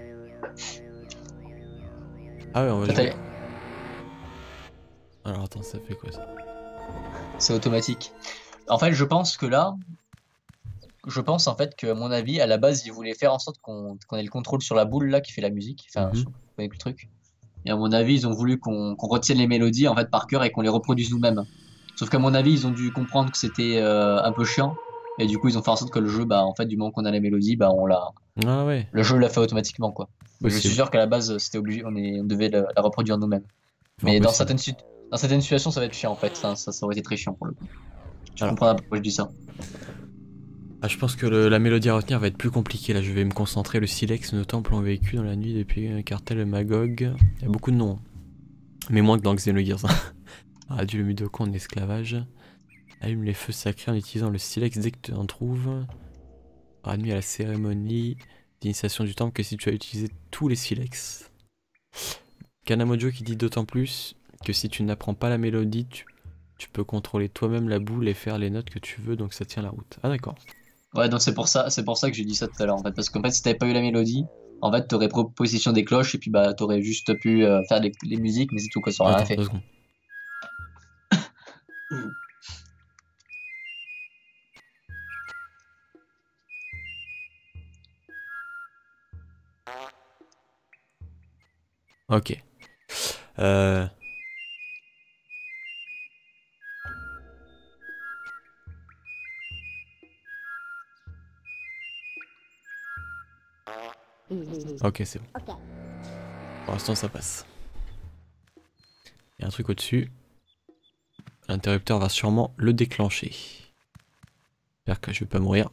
Ah ouais, on va Attends, jouer. Alors attends, ça fait quoi ça? c'est automatique. En fait, je pense que là, je pense en fait que, à mon avis, à la base, ils voulaient faire en sorte qu'on qu'on ait le contrôle sur la boule là qui fait la musique, enfin, Mhm. sur- avec le truc. Et à mon avis, ils ont voulu qu'on qu'on retienne les mélodies en fait par cœur et qu'on les reproduise nous-mêmes. Sauf qu'à mon avis, ils ont dû comprendre que c'était euh, un peu chiant Et du coup, ils ont fait en sorte que le jeu, bah, en fait, du moment qu'on a la mélodie, bah, on l'a, Ah ouais, le jeu l'a fait automatiquement, quoi. Je suis possible. sûr qu'à la base, c'était obligé, on, est, on devait la, la reproduire nous-mêmes. Fort Mais dans possible. certaines, situ- dans certaines situations, ça va être chiant, en fait. Ça, ça, ça aurait été très chiant pour le coup. Tu Alors, comprends pourquoi je dis ça. ah, je pense que le- la mélodie à retenir va être plus compliquée. Là, je vais me concentrer. Le silex, nos temples ont vécu dans la nuit depuis un cartel Magog. Il y a beaucoup de noms. Mais moins que dans Xenogears. Adieu le Mudokon en esclavage. Allume les feux sacrés en utilisant le silex dès que tu en trouves. Admis à la cérémonie d'initiation du temple que si tu as utilisé tous les silex. Kanamojo qui dit d'autant plus que si tu n'apprends pas la mélodie, tu, tu peux contrôler toi-même la boule et faire les notes que tu veux, donc ça tient la route. Ah d'accord. Ouais, donc c'est pour ça, c'est pour ça que j'ai dit ça tout à l'heure, en fait. Parce qu'en fait, si t'avais pas eu la mélodie, en fait, t'aurais pris possession des cloches et puis bah, t'aurais juste pu euh, faire les, les musiques, mais c'est tout, quoi, ça aurait rien Attends, fait. deux secondes. Ok. Euh... Ok, c'est bon. Ok. Pour l'instant, ça passe. Il y a un truc au-dessus. L'interrupteur va sûrement le déclencher. J'espère que je vais pas mourir.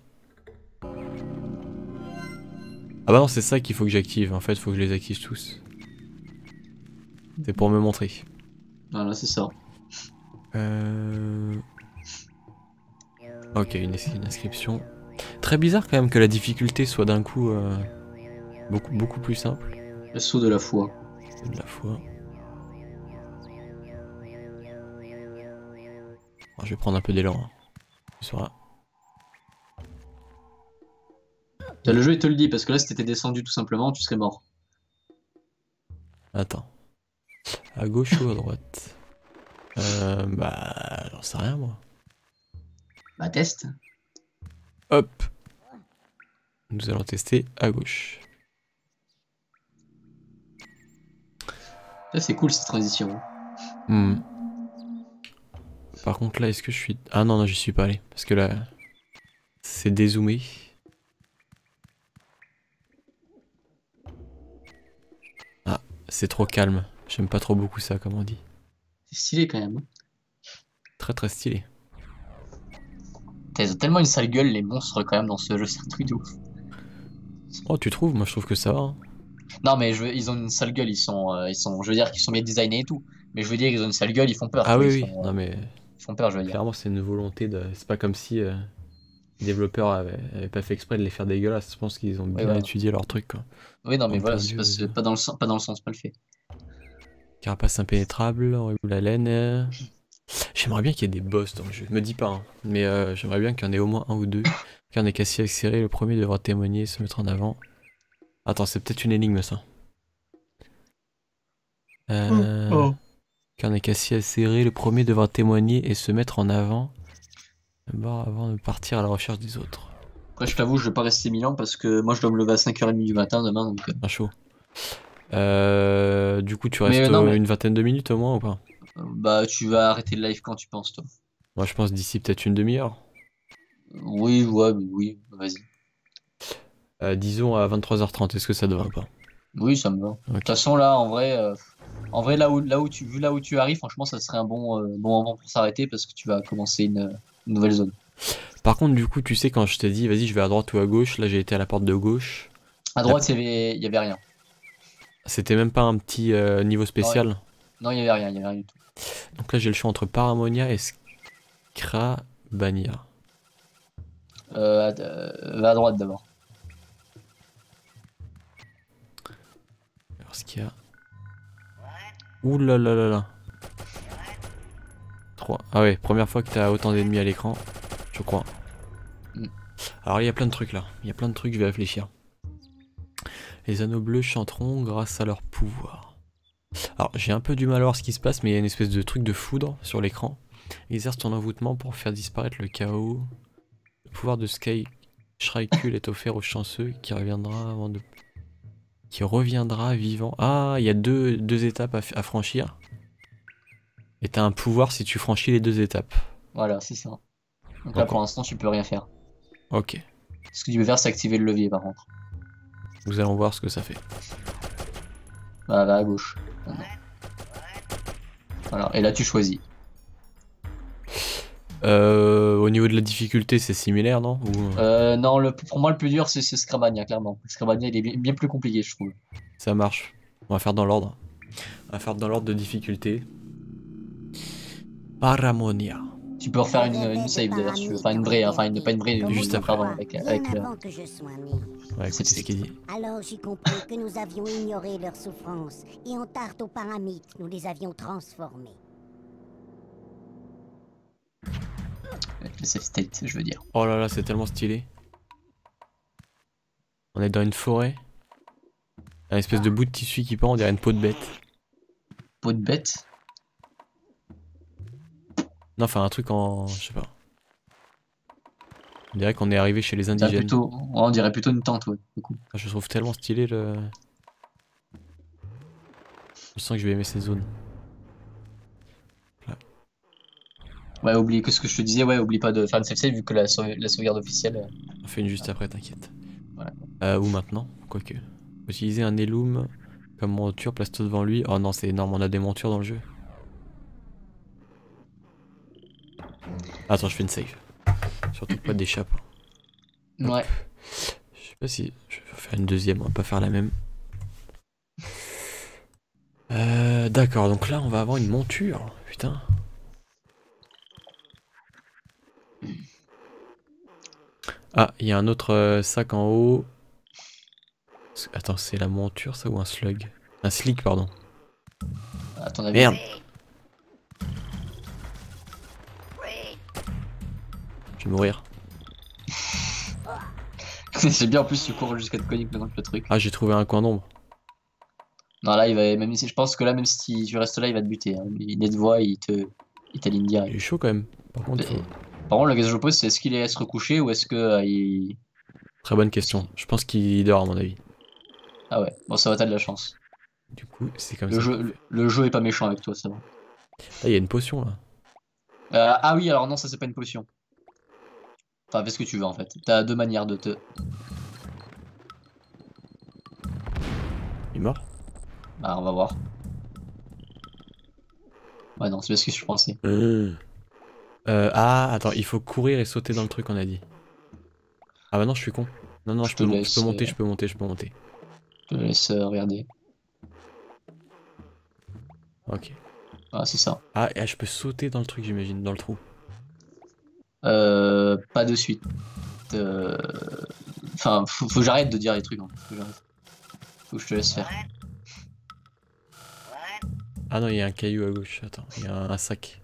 Ah bah non, c'est ça qu'il faut que j'active. En fait, il faut que je les active tous. C'est pour me montrer. Voilà, c'est ça. Euh... Ok, une, une inscription. Très bizarre quand même que la difficulté soit d'un coup euh, beaucoup, beaucoup plus simple. Le saut de la foi. C'est de la foi. Alors, je vais prendre un peu d'élan. Hein. Tu sauras. Le jeu, il te le dit, parce que là, si t'étais descendu tout simplement, tu serais mort. Attends. À gauche ou à droite? Euh, bah, j'en sais rien moi. Bah, test. Hop. Nous allons tester à gauche. Là, c'est cool cette transition. Hmm. Par contre là, est-ce que je suis... Ah non, non, j'y suis pas allé. Parce que là, c'est dézoomé. Ah, c'est trop calme. J'aime pas trop beaucoup ça, comme on dit. C'est stylé quand même. Très très stylé. Putain, ils ont tellement une sale gueule, les monstres, quand même, dans ce jeu, c'est un truc de ouf. Oh, tu trouves? Moi je trouve que ça va. Hein. Non, mais je veux- ils ont une sale gueule, ils sont, euh, ils sont, je veux dire qu'ils sont bien designés et tout. Mais je veux dire, ils ont une sale gueule, ils font peur, tu Ah vois, oui, ils oui. sont, Non euh, mais ils font peur, je veux dire. clairement c'est une volonté de... C'est pas comme si euh, les développeurs avaient, avaient pas fait exprès de les faire dégueulasses. Je pense qu'ils ont bien voilà. étudié leur truc quoi. Oui, non, mais En voilà, plein c'est Dieu, pas, euh, c'est pas dans le sens, pas dans le sens, pas le fait. Carapace impénétrable, horrible haleine. euh. J'aimerais bien qu'il y ait des boss dans le jeu. Me dis pas, hein. Mais euh, j'aimerais bien qu'il y en ait au moins un ou deux. Qu'un est cassé accéléré, le premier devra témoigner, se mettre en avant. Attends, c'est peut-être une énigme ça. Euh... Oh. Qu'un est cassé accéléré, le premier devra témoigner et se mettre en avant. D'abord avant de partir à la recherche des autres. Après, je t'avoue, je vais pas rester mille ans parce que moi, je dois me lever à cinq heures trente du matin demain, donc. euh, Ah chaud. Euh... Du coup tu Mais, restes euh, non, euh, mais- une vingtaine de minutes au moins ou pas? euh, Bah, tu vas arrêter le live quand tu penses, toi. Moi je pense d'ici peut-être une demi-heure. Oui, ouais, mais oui, vas-y. Euh, disons à vingt-trois heures trente, est-ce que ça devrait pas? Oui, ça me va. De toute façon, là, en vrai, euh, en vrai, là où, là où tu, vu là où tu arrives, franchement, ça serait un bon, euh, bon moment pour s'arrêter parce que tu vas commencer une, une nouvelle zone. Par contre, du coup, tu sais, quand je t'ai dit, vas-y, je vais à droite ou à gauche, là j'ai été à la porte de gauche. À droite, il y avait, il y avait rien. C'était même pas un petit euh, niveau spécial. Non, il y avait rien, il y avait rien du tout. Donc là, j'ai le choix entre Paramonia et Scrabania. Euh, à- euh, va à droite d'abord. Alors, ce qu'il y a. Ouh là là là là. trois. Ah ouais, première fois que t'as autant d'ennemis à l'écran, je crois. Mm. Alors, il y a plein de trucs là. Il y a plein de trucs, je vais réfléchir. Les anneaux bleus chanteront grâce à leur pouvoir. Alors, j'ai un peu du mal à voir ce qui se passe, mais il y a une espèce de truc de foudre sur l'écran. Exerce ton envoûtement pour faire disparaître le chaos. Le pouvoir de Sky Shrikul est offert aux chanceux qui reviendra avant de... qui reviendra vivant. Ah, il y a deux, deux étapes à, à franchir. Et t'as un pouvoir si tu franchis les deux étapes. Voilà, c'est ça. Donc là, D'accord. pour l'instant, tu peux rien faire. Ok. Ce que tu peux faire, c'est activer le levier par contre. Nous allons voir ce que ça fait. Bah, va à gauche. Maintenant. Voilà, et là tu choisis. Euh, au niveau de la difficulté, c'est similaire, non? Ou... Euh, non, le, pour moi le plus dur c'est c'est Scramania, clairement. Scramania il est bien, bien plus compliqué, je trouve. Ça marche. On va faire dans l'ordre. On va faire dans l'ordre de difficulté. Paramonia. Tu peux refaire une, une save d'ailleurs si tu veux. Enfin une vraie, hein. Enfin une, pas une vraie, une, Juste après. pardon, avec, avec le... Avant que je sois né. Ouais, écoutez ce qu'il dit. Alors j'ai compris que nous avions ignoré leurs souffrances et en tarte aux paramites, nous les avions transformés. avec le save state, je veux dire. Oh là là, c'est tellement stylé. On est dans une forêt. Un espèce de bout de tissu qui pend, on dirait une peau de bête. Peau de bête. Non, enfin un truc en... je sais pas. On dirait qu'on est arrivé chez les On dirait indigènes. plutôt, ouais, on dirait plutôt une tente, ouais, du coup. Je trouve tellement stylé le... Je sens que je vais aimer ces zones. Là. Ouais, oublie que ce que je te disais, ouais, oublie pas de faire une save save vu que la, sauve- la sauvegarde officielle. euh, On fait une juste après, t'inquiète. Voilà. Euh, ou maintenant, quoique. Utiliser un Elum comme monture, place-toi devant lui. Oh non, c'est énorme, on a des montures dans le jeu. Attends, je fais une save. Surtout pas d'échappe. Ouais. Je sais pas si... Je vais faire une deuxième, on va pas faire la même. Euh, D'accord, donc là on va avoir une monture. Putain. Ah, il y a un autre euh, sac en haut. Attends, c'est la monture ça ou un slug? Un slick, pardon. À ton avis. Merde. Je vais mourir. C'est bien en plus, tu cours jusqu'à te cogner contre le truc. Ah, j'ai trouvé un coin d'ombre. Non, là, il va, même si je pense que là, même si tu restes là, il va te buter. Hein. Il est de voix, il te, il t'aligne Il direct. est chaud quand même. Par contre, Mais- faut... Par contre, la question que je pose, c'est est-ce qu'il est se recoucher ou est-ce que euh, il. Très bonne question. Je pense qu'il dort à mon avis. Ah ouais, bon, ça va, t'as de la chance. Du coup, c'est comme Le ça. jeu, le, le jeu est pas méchant avec toi, ça va. Là, il y a une potion là. Euh, ah oui, alors non, ça c'est pas une potion. Enfin, fais ce que tu veux en fait. T'as deux manières de te. Il est mort? Bah, on va voir. Ouais, non, c'est bien ce que je pensais. Euh... Euh, ah, attends, il faut courir et sauter dans le truc, on a dit. Ah bah non, je suis con. Non, non, Je je, te peux, mon- je laisse, peux monter, euh, je peux monter, je peux monter. Je te laisse euh, regarder. Ok. Ah, c'est ça. Ah, et ah, je peux sauter dans le truc, j'imagine, dans le trou. Euh, pas de suite. Euh, Enfin, faut, faut que j'arrête de dire les trucs. En fait. Faut que j'arrête. Faut que je te laisse faire. Ah non, il y a un caillou à gauche, attends, il y a un, un sac.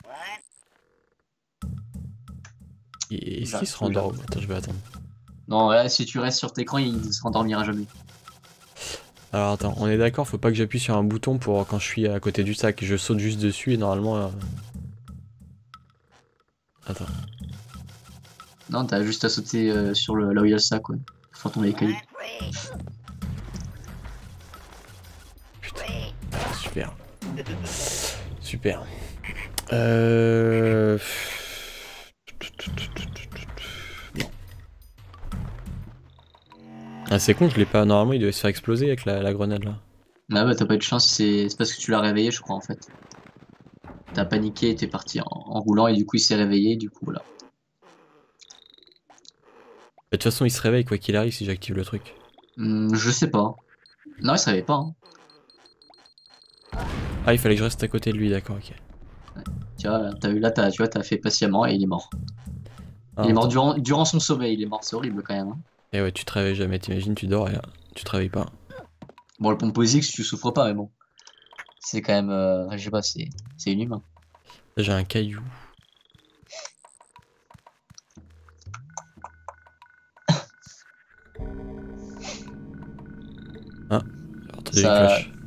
Et- Est-ce qu'il se J'arrête, rendort? Attends, je vais attendre. Non, là, si tu restes sur tes écran, il se rendormira jamais. Alors attends, on est d'accord, faut pas que j'appuie sur un bouton pour quand je suis à côté du sac. Je saute juste dessus et normalement... euh, Attends. Non, t'as juste à sauter euh, sur le, là où il y a le sac, ouais. Pour faire tomber les cailloux. Putain. Ah, super. Super. Euh... Bon. Ah c'est con, je l'ai pas... Normalement il devait se faire exploser avec la, la grenade là. Ah bah, t'as pas eu de chance, c'est c'est parce que tu l'as réveillé, je crois, en fait. T'as paniqué et t'es parti en, en roulant, et du coup, il s'est réveillé, du coup, voilà. De toute façon il se réveille quoi qu'il arrive si j'active le truc. Hmm, je sais pas. Non, il se réveille pas, hein. Ah il fallait que je reste à côté de lui, d'accord, ok. Tu vois, t'as vu là, t'as, tu vois, t'as fait patiemment et il est mort. Ah, il est mort attends. durant, durant son sommeil, il est mort, c'est horrible quand même. Hein. Et ouais, tu te réveilles jamais, t'imagines, tu dors et là, tu te réveilles pas. Bon, le Pomposix, tu souffres pas, mais bon. C'est quand même, euh, je sais pas, c'est c'est inhumain. Là j'ai un caillou. Ah, j'ai entendu Ça- une cloche.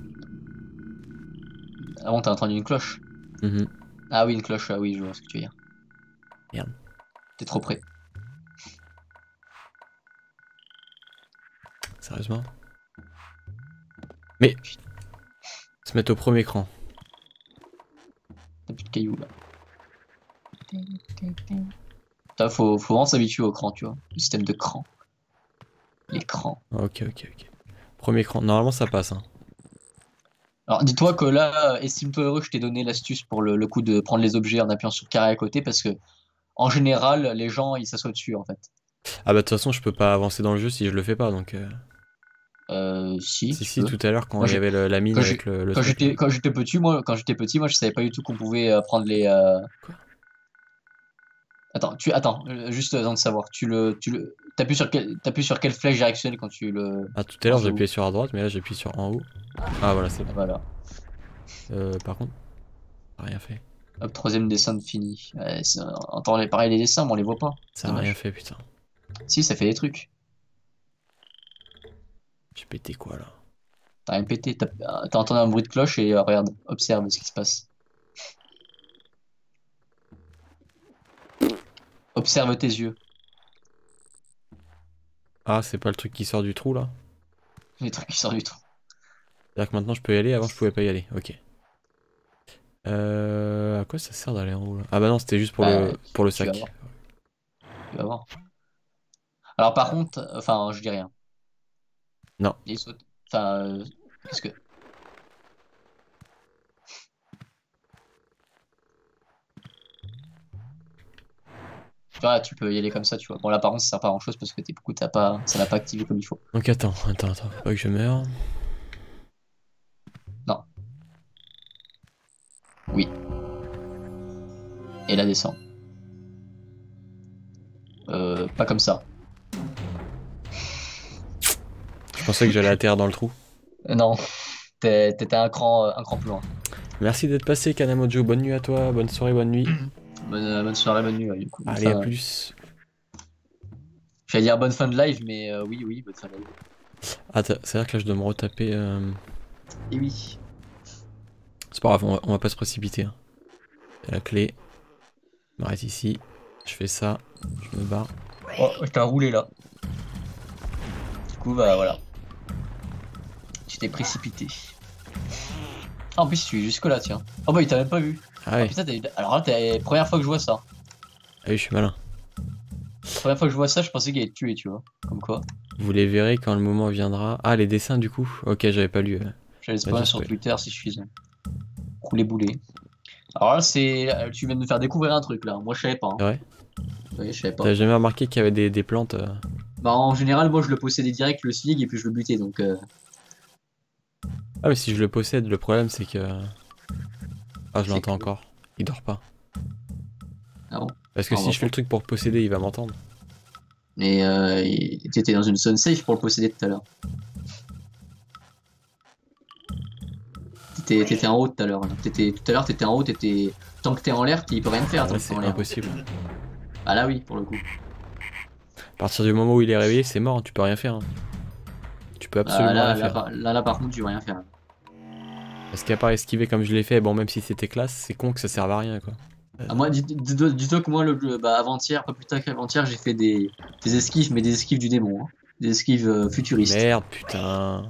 Ah bon, t'as entendu une cloche? Mhm. Ah oui, une cloche, ah oui, je vois ce que tu veux dire. Merde. T'es trop près. Sérieusement? Mais se mettre au premier cran. T'as plus de cailloux là. Putain, faut, faut vraiment s'habituer au cran, tu vois. Le système de cran. Les crans. Ok, ok, ok. Premier cran. Normalement, ça passe. Hein. Alors, dis-toi que là, euh, estime-toi heureux, je t'ai donné l'astuce pour le, le coup de prendre les objets en appuyant sur carré à côté parce que, en général, les gens, ils s'assoient dessus, en fait. Ah bah de toute façon, je peux pas avancer dans le jeu si je le fais pas, donc... Euh... Euh, si, Si, tu si, peux. tout à l'heure, quand Moi, il y j'ai- avait le- la mine Quand avec j'ai- le, le quand truc, j'étais là. quand j'étais petit, moi, quand j'étais petit, moi, je savais pas du tout qu'on pouvait euh, prendre les. euh, Quoi? Attends, tu attends, euh, juste avant de savoir, tu le, tu le, t'appuies sur quel, t'appuies sur quelle flèche directionnelle quand tu le. Ah, tout à l'heure, lances j'ai de où? appuyé sur à droite, mais là, j'appuie sur en haut. Ah, voilà, c'est Ah, bon. voilà. Euh, par contre, ça a rien fait. Hop, troisième dessin de fini. Ouais, c'est- on entend les, pareil les dessins, mais on les voit pas. Ça a Dommage. rien fait, putain. Si, ça fait des trucs. J'ai pété quoi, là? T'as rien pété. T'as euh, t'as entendu un bruit de cloche et euh, regarde, observe ce qui se passe. Observe tes yeux. Ah, c'est pas le truc qui sort du trou, là? Les trucs qui sortent du trou. C'est-à-dire que maintenant, je peux y aller, avant, je pouvais pas y aller. Ok. Euh... À quoi ça sert d'aller en haut, là? Ah bah non, c'était juste pour Bah, le, pour le tu vas sac. voir. Tu vas voir. Alors par contre, enfin, je dis rien. Non. Il saute. Enfin, euh, qu'est-ce que. Tu vois, tu peux y aller comme ça, tu vois. Bon, là, par contre, ça sert pas à grand chose parce que t'es beaucoup, t'as pas, ça n'a pas activé comme il faut. Donc attends, attends, attends, faut pas que je meure. Non. Oui. Et là, descend. Euh, pas comme ça. Je pensais que j'allais atterrir dans le trou. Euh, non. T'es- T'étais un cran, euh, un cran plus loin. Merci d'être passé, Kanamojo. Bonne nuit à toi, bonne soirée, bonne nuit. Bonne, euh, bonne soirée, bonne nuit, ouais, du coup. Allez, Enfin, à plus. j'allais dire bonne fin de live, mais euh, oui, oui, bonne fin de live. Ah, t'as- c'est-à-dire que là, je dois me retaper. Euh... Et oui. C'est pas grave, on va, on va pas se précipiter. Hein. Il y a la clé. Je m'arrête ici. Je fais ça. Je me barre. Oh, je t'ai roulé là. Du coup, bah voilà. Tu t'es précipité. Ah, en plus, tu es jusque là, tiens. Oh bah, il t'a même pas vu. Ah Ah, ouais, putain, t'as- alors là, t'es première fois que je vois ça. ah oui, je suis malin. Première fois que je vois ça, je pensais qu'il allait te tuer, tu vois. Comme quoi. Vous les verrez quand le moment viendra. Ah, les dessins du coup. Ok, j'avais pas lu. euh. J'allais Vas-y, spammer sur spoil. Twitter si je suis. Rouler boulet. Alors là, c'est. euh, Tu viens de me faire découvrir un truc là. Moi, je savais pas. Hein. C'est vrai? Ouais, je savais pas. T'as jamais remarqué qu'il y avait des, des plantes euh, Bah, en général, moi, je le possédais direct, le slig, et puis je le butais donc. euh, Ah, mais si je le possède, le problème c'est que. Ah, je C'est l'entends que- encore. Il dort pas. Ah bon. Parce que Ah, si bah, je fais le truc pour posséder, il va m'entendre. Mais euh, il- t'étais dans une zone safe pour le posséder tout à l'heure. T'étais t'étais en haut tout à l'heure. là. T'étais- Tout à l'heure, t'étais en haut, t'étais. Tant que t'es en l'air, il peut rien te faire. Ah, Tant là, que t'es c'est en l'air. impossible. Ah là, oui, pour le coup. À partir du moment où il est réveillé, c'est mort, tu peux rien faire. Hein. Tu peux absolument Ah, là, rien là, faire. par, là, là, par contre, tu vas rien faire. Parce qu'à part esquiver comme je l'ai fait, bon, même si c'était classe, c'est con que ça serve à rien quoi. Ah, moi, dis- dis-toi dis-toi que moi, le, le- bah, avant-hier, pas plus tard qu'avant-hier, j'ai fait des, des esquives, mais des esquives du démon. Hein. Des esquives euh, futuristes. Merde, putain.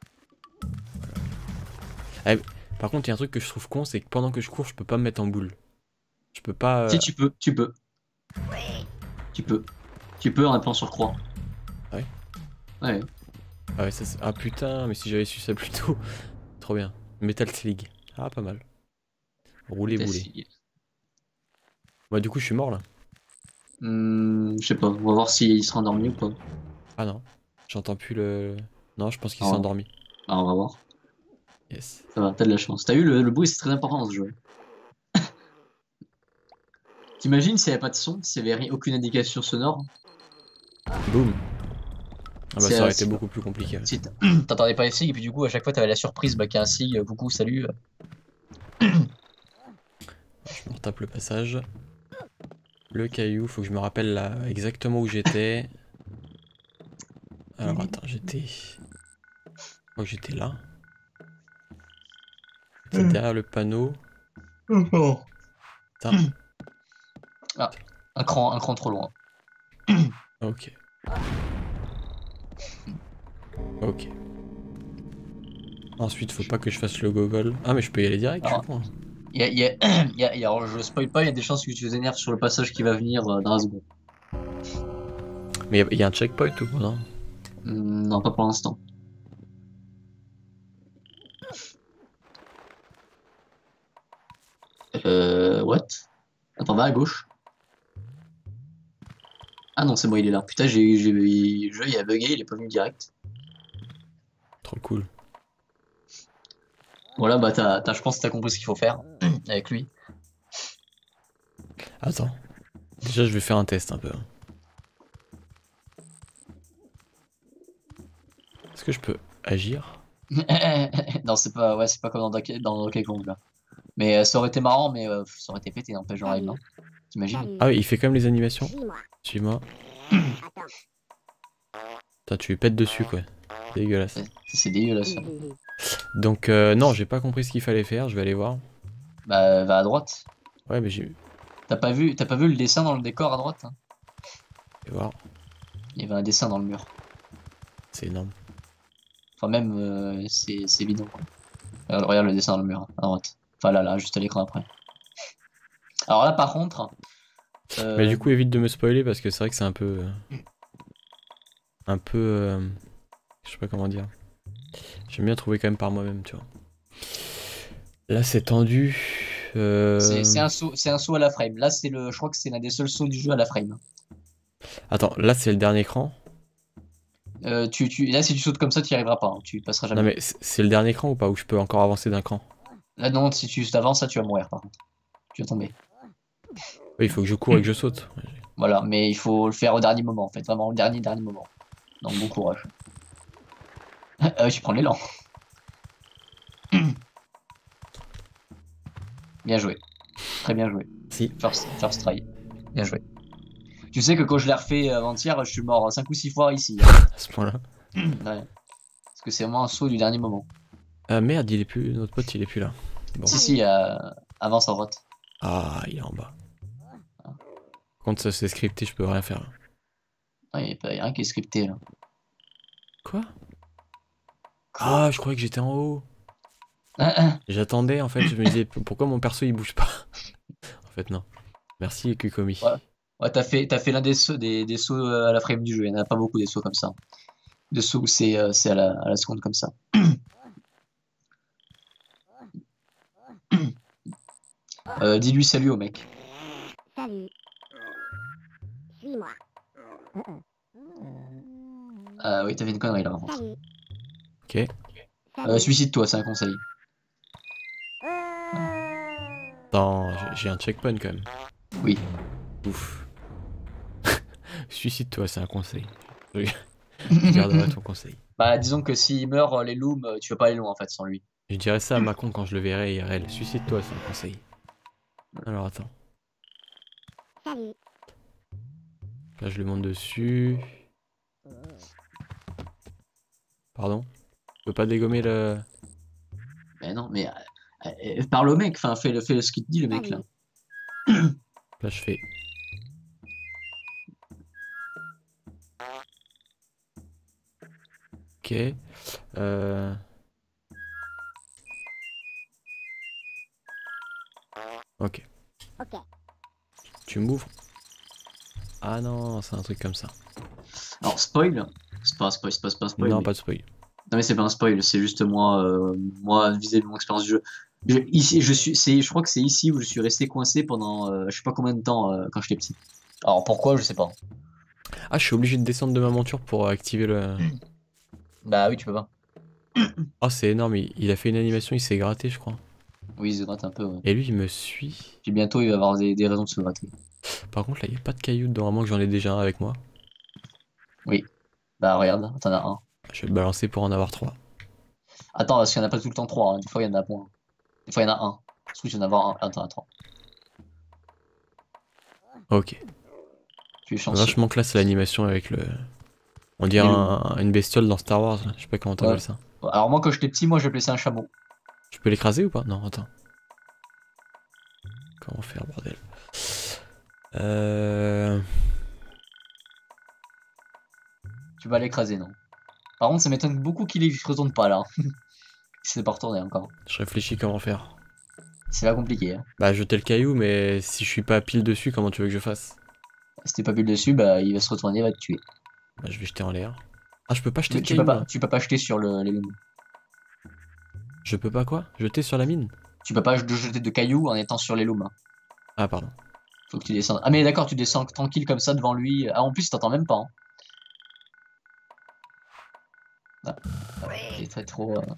Eh, par contre, il y a un truc que je trouve con, c'est que pendant que je cours, je peux pas me mettre en boule. Je peux pas. euh, Si, tu peux, tu peux. Tu peux. Tu peux en appuyant sur croix. Ah oui Ouais. Ah, ouais, ça, c'est- ah putain, mais si j'avais su ça plus tôt. Trop bien. Metal Slig. Ah, pas mal. Rouler T'as bouler. essayé. Moi, du coup, je suis mort là. Hmm, je sais pas, on va voir s'il sera endormi ou pas. Ah non. J'entends plus le. Non, je pense qu'il Oh. s'est endormi. Ah, on va voir. Yes. Ça va, t'as de la chance. T'as vu, le, le bruit c'est très important dans ce jeu. T'imagines s'il n'y avait pas de son, s'il n'y avait rien- aucune indication sonore. Boum. Ah bah, C'est, ça euh, aurait été c'est- beaucoup plus compliqué. ouais. Si t- t'entendais pas les sigles, et puis du coup, à chaque fois, t'avais la surprise bah, qu'il y a un signe, euh, coucou, salut. Je me retape le passage. Le caillou, faut que je me rappelle là exactement où j'étais. Alors attends, j'étais. Je crois que j'étais là. J'étais derrière le panneau. Putain. Un cran, un cran trop loin. Ok. Ok. Ensuite, faut pas que je fasse le gogol. Ah, mais je peux y aller direct, je Alors, crois. Il y a, il y a- il y a- il y a- alors, je spoil pas, il y a des chances que tu te énerves sur le passage qui va venir euh, dans la seconde. Mais il y, y a un checkpoint ou pas, non? Hmm, non, pas pour l'instant. Euh, what? Attends, va à gauche. Ah non, c'est bon, il est là. Putain, j'ai, j'ai, le jeu il a bugué, il est pas venu direct. Trop cool. Voilà, bah t'as, t'as, je pense que t'as compris ce qu'il faut faire avec lui. Attends. Déjà, je vais faire un test un peu. Est-ce que je peux agir? Non, c'est pas, ouais, c'est pas comme dans Donkey, dans Donkey Kong là. Mais euh, ça aurait été marrant, mais euh, ça aurait été pété, n'empêche, j'en rêve, non? T'imagines? Ah oui, il fait quand même les animations. Suis-moi. Suis-moi. Attends. Putain, tu lui pètes dessus, quoi. C'est dégueulasse. C'est- C'est dégueulasse. Ça. Donc, euh, non, j'ai pas compris ce qu'il fallait faire. Je vais aller voir. Bah, va à droite. Ouais, mais j'ai... T'as pas vu, t'as pas vu le dessin dans le décor à droite, hein? Je vais voir. Il y avait un dessin dans le mur. C'est énorme. Enfin, même, euh, c'est c'est bidon, quoi. Regarde, regarde le dessin dans le mur, à droite. Enfin, là, là, juste à l'écran après. Alors là, par contre... euh, Mais du coup, évite de me spoiler parce que c'est vrai que c'est un peu... euh, un peu... euh, je sais pas comment dire. J'aime bien trouver quand même par moi-même, tu vois. Là, c'est tendu. Euh... c'est c'est un saut, c'est un saut à la frame. Là, c'est le, je crois que c'est l'un des seuls sauts du jeu à la frame. Attends, là, c'est le dernier écran. Euh, tu, tu, là, si tu sautes comme ça, tu n'y arriveras pas. Hein. Tu passeras jamais. Non, mais c'est c'est le dernier écran ou pas? Où je peux encore avancer d'un cran? Là, non, si tu avances, ça, tu vas mourir, par contre. Tu vas tomber. Oui, il faut que je cours et que je saute. Voilà, mais il faut le faire au dernier moment, en fait. Vraiment, au dernier, dernier moment. Donc, bon courage. euh, je prends l'élan. Bien joué. Très bien joué. Si. First, first try. Bien joué. Tu sais que quand je l'ai refait avant-hier, je suis mort cinq ou six fois ici. À ce point-là. Ouais. Parce que c'est vraiment un saut du dernier moment. Ah merde, il est plus... Notre pote, il est plus là. Bon. Si, si, euh, avance à droite. Ah, il est en bas. Par contre, ça c'est scripté, je peux rien faire. Il n'y a, a rien qui est scripté là. Quoi? Ah, je croyais que j'étais en haut. J'attendais en fait, je me disais pourquoi mon perso il bouge pas. En fait, non. Merci, Kukomi. Ouais, ouais t'as fait, t'as fait l'un des sauts, des, des sauts à la frame du jeu. Il n'y en a pas beaucoup des sauts comme ça. Des sauts où c'est euh, à, la, à la seconde comme ça. euh, Dis-lui salut au mec. Salut. Suis-moi. Ah oui, t'avais une connerie là. Avant. Salut. Ok. Euh, Suicide-toi, c'est un conseil. Attends, j'ai un checkpoint quand même. Oui. Ouf. Suicide-toi, c'est un conseil. Je garderai ton conseil. Bah disons que s'il meurt, les looms, tu vas pas aller loin en fait sans lui. Je dirais ça à Macron quand je le verrai I R L. Suicide-toi, c'est un conseil. Alors attends. Salut. Là je le monte dessus. Pardon? Je peux pas dégommer le... Mais non, mais euh, euh, parle au mec, enfin fais, le, fais le, ce qu'il te dit le mec là. Là je fais... Ok. Euh... Ok. Ok. Tu m'ouvres? Ah non, c'est un truc comme ça. Alors spoil, c'est pas spoil, c'est pas, pas spoil. Non, mais... pas de spoil. Non mais c'est pas un spoil, c'est juste moi, euh, moi visé de mon expérience du jeu. Je, ici, je suis, c'est, je crois que c'est ici où je suis resté coincé pendant, euh, je sais pas combien de temps euh, quand j'étais petit. Alors pourquoi, je sais pas. Ah, je suis obligé de descendre de ma monture pour activer le... Bah oui, tu peux pas. Oh, c'est énorme, il, il a fait une animation, il s'est gratté, je crois. Oui, il se gratte un peu. Ouais. Et lui, il me suit. Puis bientôt, il va avoir des, des raisons de se gratter. Par contre, là, il n'y a pas de cailloux dedans, à moins que j'en ai déjà un avec moi. Oui. Bah regarde, t'en as un. Je vais le balancer pour en avoir trois. Attends, parce qu'il y en a pas tout le temps trois. Hein. Des fois, il y en a moins. Des fois, il y en a un. Parce que il y en a un. Attends, attends. Ok. Tu es chanceux. Vachement classe l'animation avec le... On dirait un, une bestiole dans Star Wars, là. Je sais pas comment t'appelles Ouais. ça. Alors moi, quand j'étais petit, moi, j'appelais ça un chameau. Je peux l'écraser ou pas? Non, attends. Comment faire, bordel? Euh... Tu vas l'écraser, non? Par contre, ça m'étonne beaucoup qu'il ne retourne pas, là. Il s'est pas retourné encore. Je réfléchis comment faire. C'est pas compliqué, hein. Bah, jeter le caillou, mais si je suis pas pile dessus, comment tu veux que je fasse? Si t'es pas vu le dessus, bah, il va se retourner, il va te tuer. Bah, je vais jeter en l'air. Ah, je peux pas jeter Tu, de tu peux cailloux, pas, là. tu peux pas jeter sur le, les looms. Je peux pas quoi? Jeter sur la mine? Tu peux pas jeter de cailloux en étant sur les looms. Hein. Ah, pardon. Faut que tu descendes. Ah mais d'accord, tu descends tranquille comme ça devant lui. Ah en plus, t'entends même pas. Hein. Ah, c'est très trop. Euh...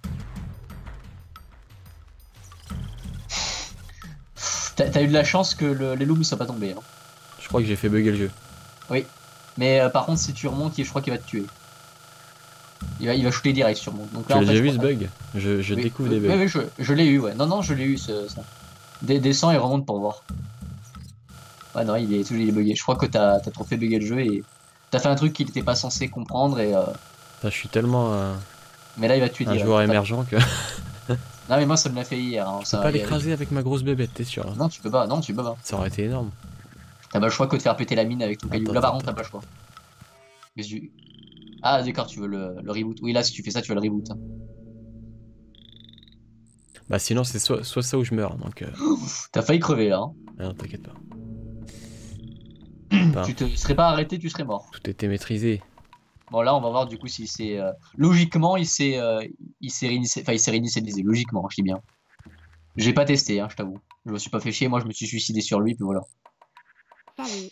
T'as eu de la chance que le, les looms soient pas tombés. Hein. Je crois que j'ai fait bugger le jeu. Oui. Mais euh, par contre, si tu remontes, je crois qu'il va te tuer. Il va, il va shooter direct sûrement. Donc Tu là, as en fait, déjà je vu crois- ce bug? Je, je Oui, découvre oui, des bugs. oui, oui, je, je l'ai eu, ouais. Non, non, je l'ai eu, ce, ça. Des- Descends et remonte pour voir. Ouais, non, il est, il est bugué. Je crois que t'as as trop fait bugger le jeu et t'as fait un truc qu'il était pas censé comprendre et. Euh... Putain, je suis tellement euh, Mais là, il va te tuer un direct. joueur T'as- émergent que Non, mais moi, ça me l'a fait hier. Hein, je peux ça, pas il y a- l'écraser avec ma grosse bébête, t'es sûr? Hein? Non, tu peux pas, non, tu peux pas. Ça aurait été énorme. T'as pas le choix que de faire péter la mine avec ton caillou. Attends, Là, par attends, contre, t'as attends. pas le choix. Qu'est-ce que tu- Ah, d'accord, tu veux le, le reboot. Oui, là, si tu fais ça, tu veux le reboot. Hein. Bah sinon c'est soit, soit ça ou je meurs, donc... Euh... T'as failli crever là. Hein. Ah non, t'inquiète pas. Pas. Tu te serais pas arrêté, tu serais mort. Tout était maîtrisé. Bon, là, on va voir du coup si c'est. Euh... Logiquement, il s'est euh, il s'est réinitialisé. Enfin, il s'est réinitialisé. Logiquement, je dis bien. J'ai pas testé, hein, je t'avoue. Je me suis pas fait chier. Moi, je me suis suicidé sur lui, puis voilà. Salut.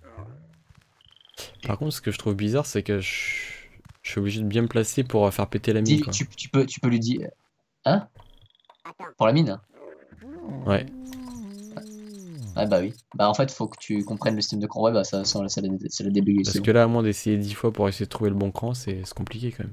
Par contre, ce que je trouve bizarre, c'est que je... je suis obligé de bien me placer pour euh, faire péter la mine, Dis, quoi. tu, tu, peux, tu peux lui dire. Hein? Attends. Pour la mine? Ouais. Ouais, bah oui. Bah, en fait, faut que tu comprennes le système de cran. Ouais, bah, ça, ça, ça, l'a ça l'a débugué. Parce c'est que bon. là, à moins d'essayer dix fois pour essayer de trouver le bon cran, c'est c'est compliqué quand même.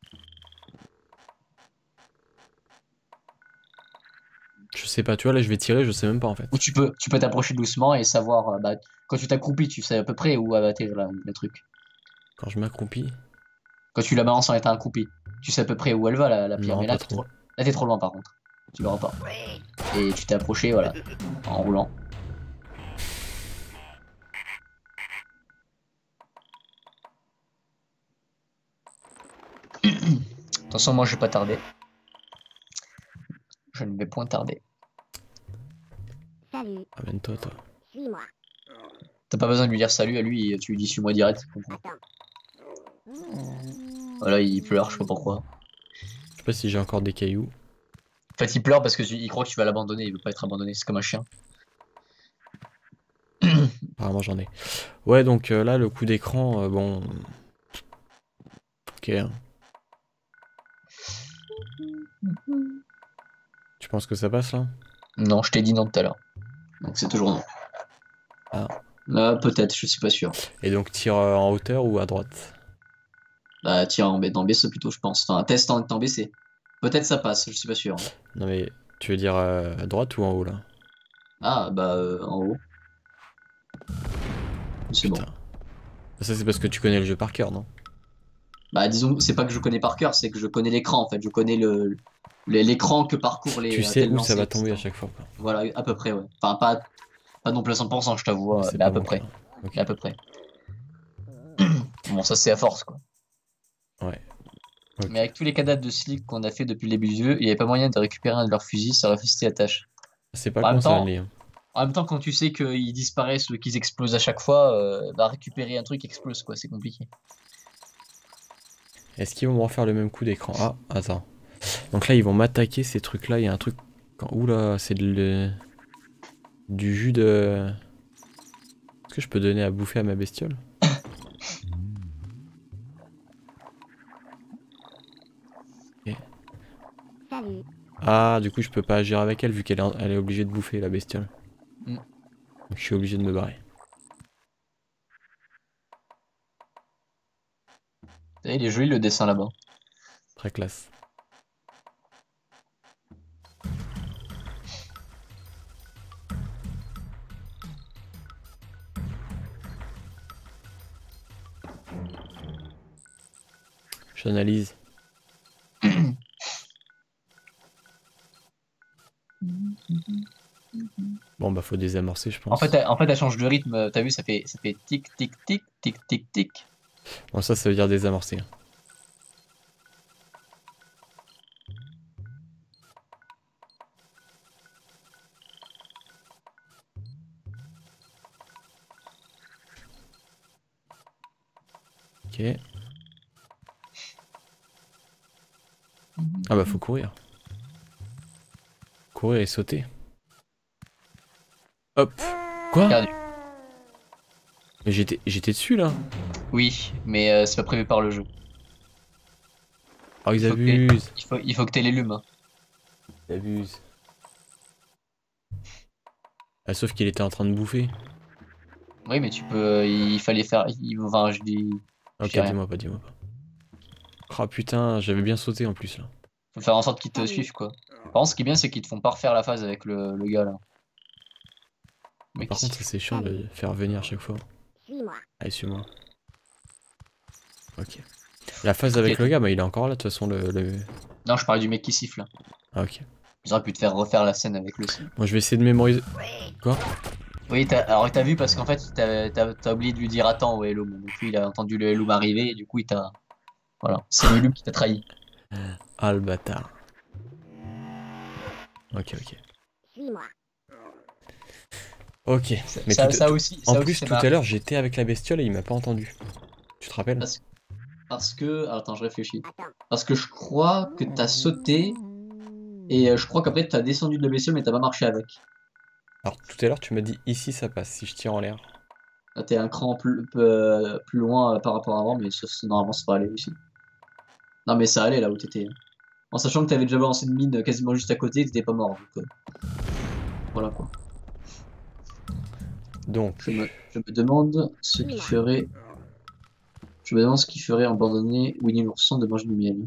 Je sais pas, tu vois, là je vais tirer, je sais même pas en fait. Ou tu peux tu peux t'approcher doucement et savoir. Euh, bah, quand tu t'accroupis, tu sais à peu près où va atterrir la- le truc. Quand je m'accroupis, Quand tu la balances en étant accroupi, tu sais à peu près où elle va la, la pierre. non, Mais là, pas t'es trop. trop, là, t'es trop loin par contre. Tu l'auras pas. Et tu t'es approché, voilà, en roulant. Attention, moi je vais pas tarder. Je ne vais point tarder. Salut. Amène-toi, toi. Suis-moi. T'as pas besoin de lui dire salut à lui, tu lui dis suis-moi direct. je comprends. Attends. Voilà, il pleure, je sais pas pourquoi. Je sais pas si j'ai encore des cailloux. En fait, il pleure parce que tu- il croit que tu vas l'abandonner, il veut pas être abandonné, c'est comme un chien. Apparemment j'en ai. Ouais, donc euh, là, le coup d'écran, euh, bon... Ok. Hein. Tu penses que ça passe là? Non, je t'ai dit non tout à l'heure. Donc c'est toujours non. Ah. Là, peut-être, je suis pas sûr. Et donc tire euh, en hauteur ou à droite? Bah, tiens, en B, dans B C plutôt, je pense. Enfin, un test en étant B C. Peut-être ça passe, je suis pas sûr. hein. Non mais, tu veux dire euh, à droite ou en haut là? Ah, bah, euh, en haut. C'est bon. Putain. Ça c'est parce que tu connais le jeu par cœur, non? Bah, disons, c'est pas que je connais par cœur, c'est que je connais l'écran en fait. Je connais le le- l'écran que parcourent les. Tu euh, sais tels où ça lancers, va tomber à et cetera. chaque fois, quoi. Voilà, à peu près, ouais. Enfin, pas, pas non plus à cent pour cent, je t'avoue, Mais euh, c'est mais à pas peu mon près. cas. Ok. Mais à peu près. Bon, ça c'est à force, quoi. Ouais. Ok. Mais avec tous les cadavres de slick qu'on a fait depuis le début du jeu, il n'y avait pas moyen de récupérer un de leurs fusils, ça aurait facilité la tâche. C'est pas En même con ça, temps, Ali. Hein. En même temps, quand tu sais qu'ils disparaissent ou qu'ils explosent à chaque fois, euh, bah, récupérer un truc explose, quoi, c'est compliqué. Est-ce qu'ils vont me refaire le même coup d'écran? Ah, attends. Donc là, ils vont m'attaquer ces trucs-là. Il y a un truc... Quand... Oula, c'est de le... du jus de... Est-ce que je peux donner à bouffer à ma bestiole? Ok. Salut. Ah, du coup, je peux pas agir avec elle vu qu'elle est... elle est obligée de bouffer la bestiole. Mm. Donc je suis obligé de me barrer. Vous savez, il est joli le dessin là-bas. Très classe. J'analyse. Bon bah faut désamorcer je pense. En fait, elle, en fait, elle change de rythme, t'as vu, ça fait, ça fait tic, tic, tic, tic, tic, tic. Bon ça ça veut dire désamorcer. Ok. Ah bah faut courir. Courir et sauter. Hop. Quoi? Perdu. Mais j'étais j'étais dessus là. Oui, mais euh, c'est pas prévu par le jeu. Oh ils Il faut que t'aies- abusent. Il faut, il faut que t'aies les lumes. Hein. Ils abusent. Ah sauf qu'il était en train de bouffer. Oui, mais tu peux. Il fallait faire. Il, enfin, je dis. Je Ok dis rien. dis-moi pas, dis-moi pas. Ah putain, j'avais bien sauté en plus là. Faut faire en sorte qu'ils te suivent, quoi. Par contre, ce qui est bien, c'est qu'ils te font pas refaire la phase avec le, le gars là. Mais Par qui contre ça c'est chiant de le faire venir à chaque fois. Suis-moi. Allez suis-moi. Ok. La phase avec Ok. le gars, bah il est encore là de toute façon le... le- Non, je parlais du mec qui siffle. Ah ok. Ils auraient pu te faire refaire la scène avec le siffle. Moi je vais essayer de mémoriser... Quoi? Oui, t'as- alors t'as vu parce qu'en fait, t'as t'as- t'as oublié de lui dire attends au Hello. Donc lui, il a entendu le Hello arriver et du coup, il t'a. Voilà, c'est le Hello qui t'a trahi. Ah le bâtard. Ok ok. Suis-moi. Ok. Mais ça, tout- ça tout- aussi. En ça plus aussi, tout ça à m'a- l'heure j'étais avec la bestiole et il m'a pas entendu. Tu te rappelles? Parce, parce que. Attends, je réfléchis. Attends. Parce que je crois que t'as sauté et euh, je crois qu'après t'as descendu de la bestiole mais t'as pas marché avec. Alors tout à l'heure tu m'as dit ici ça passe si je tire en l'air. Là, t'es un cran plus, peu- plus loin euh, par rapport à avant, mais ça, c'est- normalement ça va aller aussi. Non, mais ça allait là où t'étais. En sachant que t'avais déjà balancé une mine quasiment juste à côté, t'étais pas mort. Donc, euh, voilà quoi. Donc Je me, je me demande ce qui ferait. Je me demande ce qui ferait abandonner Winnie l'ourson de manger du miel.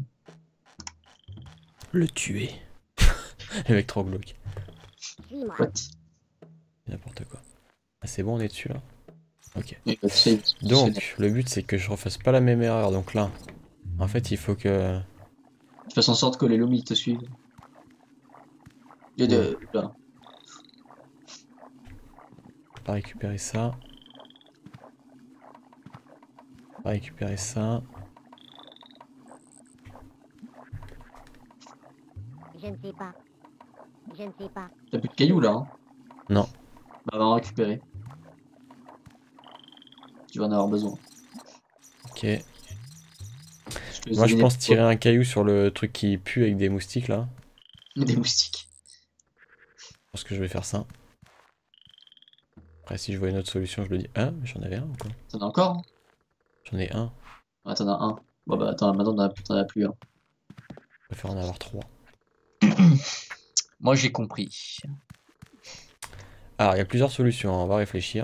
le tuer. Le mec trop glauque. Suis-moi. What? N'importe quoi. Ah c'est bon on est dessus là. Ok. Et bah, tu sais, il- Donc le but c'est que je refasse pas la même erreur. Donc là, en fait il faut que... tu fasses en sorte que les lomis te suivent. Et de, là. Pas récupérer ça. Pas récupérer ça. Je ne sais pas. Je ne sais pas. T'as plus de cailloux là, hein? Non. Bah, va en récupérer. Tu vas en avoir besoin. Ok. Je te laisse Moi je deviner pense pourquoi. tirer un caillou sur le truc qui pue avec des moustiques là. Des moustiques. Je pense que je vais faire ça. Après si je vois une autre solution je le dis. Ah mais j'en avais un ou quoi? T'en as encore? Hein? J'en ai un. Ouais, t'en as un. Bon bah attends, maintenant t'en as plus, t'en as plus un. Je préfère en avoir trois. Moi j'ai compris. Alors il y a plusieurs solutions, hein, on va réfléchir.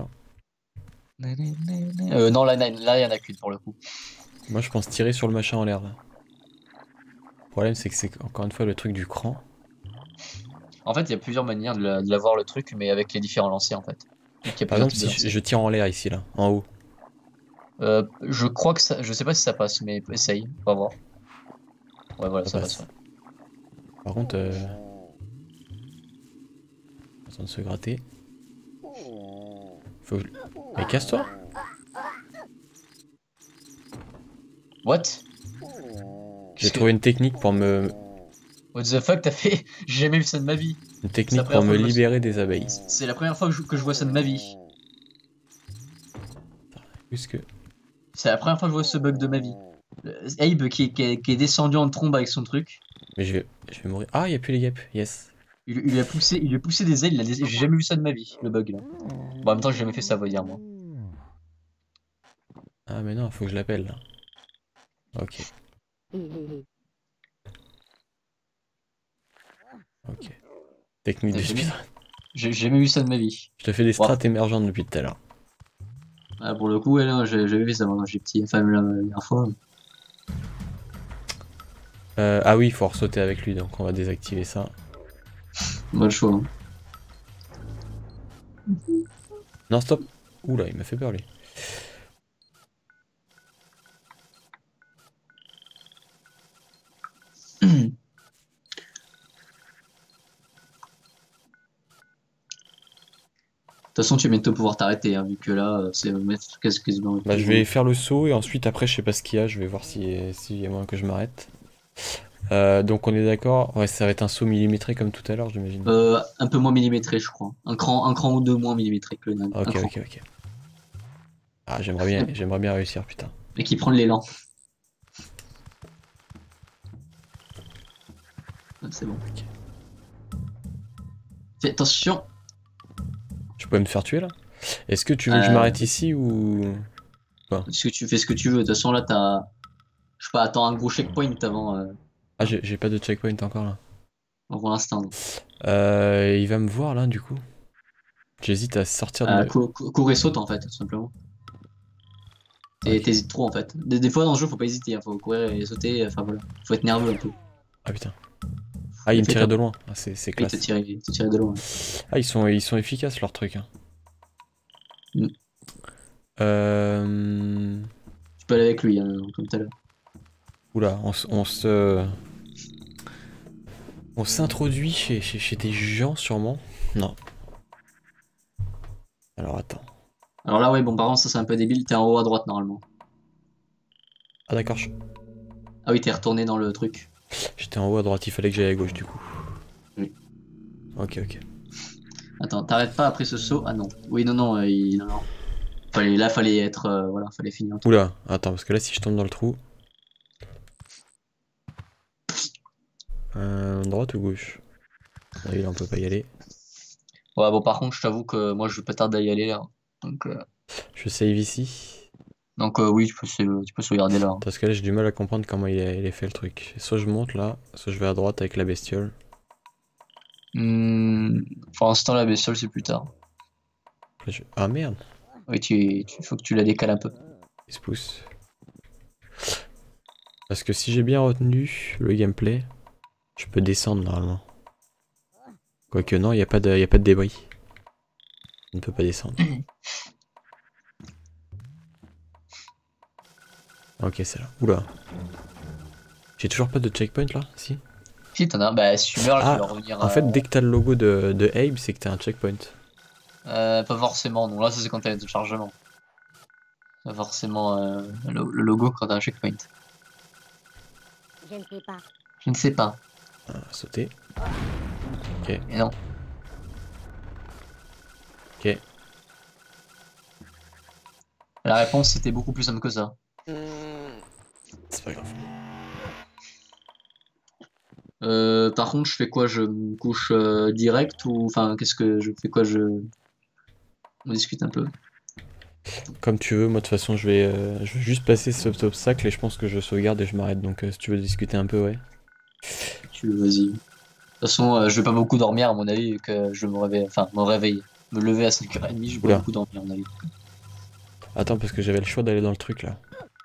Euh, non, là, là, là, il y en a qu'une pour le coup. Moi je pense tirer sur le machin en l'air là. Le problème c'est que c'est encore une fois le truc du cran. En fait, il y a plusieurs manières de, la- de l'avoir le truc, mais avec les différents lancers en fait. Donc, il y a Par plusieurs exemple types si de je, lancers. je tire en l'air ici là, en haut. Euh, je crois que ça. Je sais pas si ça passe, mais essaye, on va voir. Ouais, voilà, Ça ça, passe. passe. ouais. Par contre... Euh... Attends de se gratter. Faut... Mais casse-toi. What? J'ai Qu'est-ce que- trouvé une technique pour me... What the fuck, t'as fait? J'ai jamais vu ça de ma vie. Une C'est technique la pour première me fois que je- libérer des abeilles. C'est la première fois que je, que je vois ça de ma vie. Puisque... C'est la première fois que je vois ce bug de ma vie. Euh, Abe qui est, qui est- qui est descendu en trombe avec son truc. Mais je vais, je vais mourir. Ah, il n'y a plus les guêpes. Yes. Il, il lui a poussé, il lui a poussé des ailes. il a des- J'ai jamais vu ça de ma vie, le bug là. Bon, en même temps, j'ai jamais fait ça, va dire moi. Ah, mais non, faut que je l'appelle là. Ok. Ok. Technique de J'ai jamais- speedrun. J'ai jamais vu ça de ma vie. Je te fais des strats émergentes depuis tout à l'heure. Ah, pour le coup, ouais, non, j'ai jamais vu ça moi quand j'étais petit. Enfin, la dernière fois. Euh, ah oui, il faut ressauter avec lui, donc on va désactiver ça. Pas le choix. hein. Non, stop. Oula, il m'a fait peur lui. De toute façon, tu vas bientôt pouvoir t'arrêter, hein, vu que là, euh, c'est mettre quasi- quasiment. Bah, je vais faire le saut et ensuite, après, je sais pas ce qu'il y a. Je vais voir s'il si y a moyen que je m'arrête. Euh, donc, on est d'accord. Ouais, ça va être un saut millimétré comme tout à l'heure, j'imagine. Euh, un peu moins millimétré, je crois. Un cran, un cran ou deux moins millimétré que le nan. Ok, Un cran. ok, ok. Ah, j'aimerais bien, j'aimerais bien réussir, putain. Et qui prend de l'élan. Ah, c'est bon. Ok. Fais attention. Tu peux me faire tuer là? Est-ce que tu veux que je Euh, m'arrête ici ou... Parce que tu fais ce que tu veux. De toute façon, là, t'as. Je sais pas, attends un gros checkpoint avant. Euh, Ah, j'ai j'ai pas de checkpoint encore là. pour l'instant. Euh, il va me voir là du coup. J'hésite à sortir de Euh, ma... cou- cou- cours et saute en fait, tout simplement. Et Ok. t'hésites trop en fait. Des, des fois dans ce jeu, faut pas hésiter, hein, faut courir et sauter. Enfin voilà. Faut être nerveux un peu. Ah putain. Ah, il me Fais tirait top. de loin. Ah, c'est c'est Oui, te classe. tirer, te tirer de loin. Ah, ils sont, ils sont efficaces leurs trucs. Hein. Mm. Euh... Tu peux aller avec lui, hein, comme tout à l'heure. Oula, on, s- on se... On s'introduit chez, chez, chez des gens sûrement. Non. Alors attends. Alors là, ouais, bon, par contre, ça c'est un peu débile. T'es en haut à droite normalement. Ah d'accord, je- Ah oui, t'es retourné dans le truc. j'étais en haut à droite, il fallait que j'aille à gauche du coup. Oui. Ok, ok. Attends, t'arrêtes pas après ce saut? Ah non. Oui, non, non, euh, il... non, non. Fallait... Là, fallait être. euh, voilà, fallait finir. le truc. Oula, attends, parce que là si je tombe dans le trou... Euh, droite ou gauche? Ah, oui, là on peut pas y aller. Ouais, bon, par contre, je t'avoue que moi, je vais pas tarder à y aller là. Donc, euh... Je save ici. Donc euh, oui, tu peux, se- tu peux sauvegarder là. Parce que là j'ai du mal à comprendre comment il est, il est fait le truc. Soit je monte là, soit je vais à droite avec la bestiole. Hmm, pour l'instant, la bestiole, c'est plus tard. Là, je- Ah merde, Oui, tu, tu faut que tu la décales un peu. il se pousse. Parce que si j'ai bien retenu le gameplay, je peux descendre normalement. Quoique non, il n'y a, pas de- y a pas de débris. On ne peut pas descendre. Ok, c'est là. Oula. J'ai toujours pas de checkpoint là? Si? Si t'en as, bah si tu meurs, là, Ah, tu vas revenir. En fait, euh, dès que t'as le logo de, de Abe, c'est que t'as un checkpoint. euh, pas forcément, non. Là, ça c'est quand t'as le chargement. Pas forcément euh, le, le logo quand t'as un checkpoint. Je ne sais pas. Je ne sais pas. Ah, sauter. Mais non. Ok. La réponse c'était beaucoup plus simple que ça. C'est pas grave. Euh, par contre, je fais quoi? Je me couche euh, direct ou enfin, qu'est-ce que je fais quoi? Je on discute un peu. Comme tu veux, moi de toute façon, je vais, euh, je vais juste passer cet obstacle et je pense que je sauvegarde et je m'arrête. Donc euh, si tu veux discuter un peu, ouais. Tu vas-y. De toute façon, euh, je vais pas beaucoup dormir à mon avis vu que je me réveille, enfin me réveiller, me lever à cinq heures trente, je vais Oula. pas beaucoup dormir à mon avis. Attends, parce que j'avais le choix d'aller dans le truc là.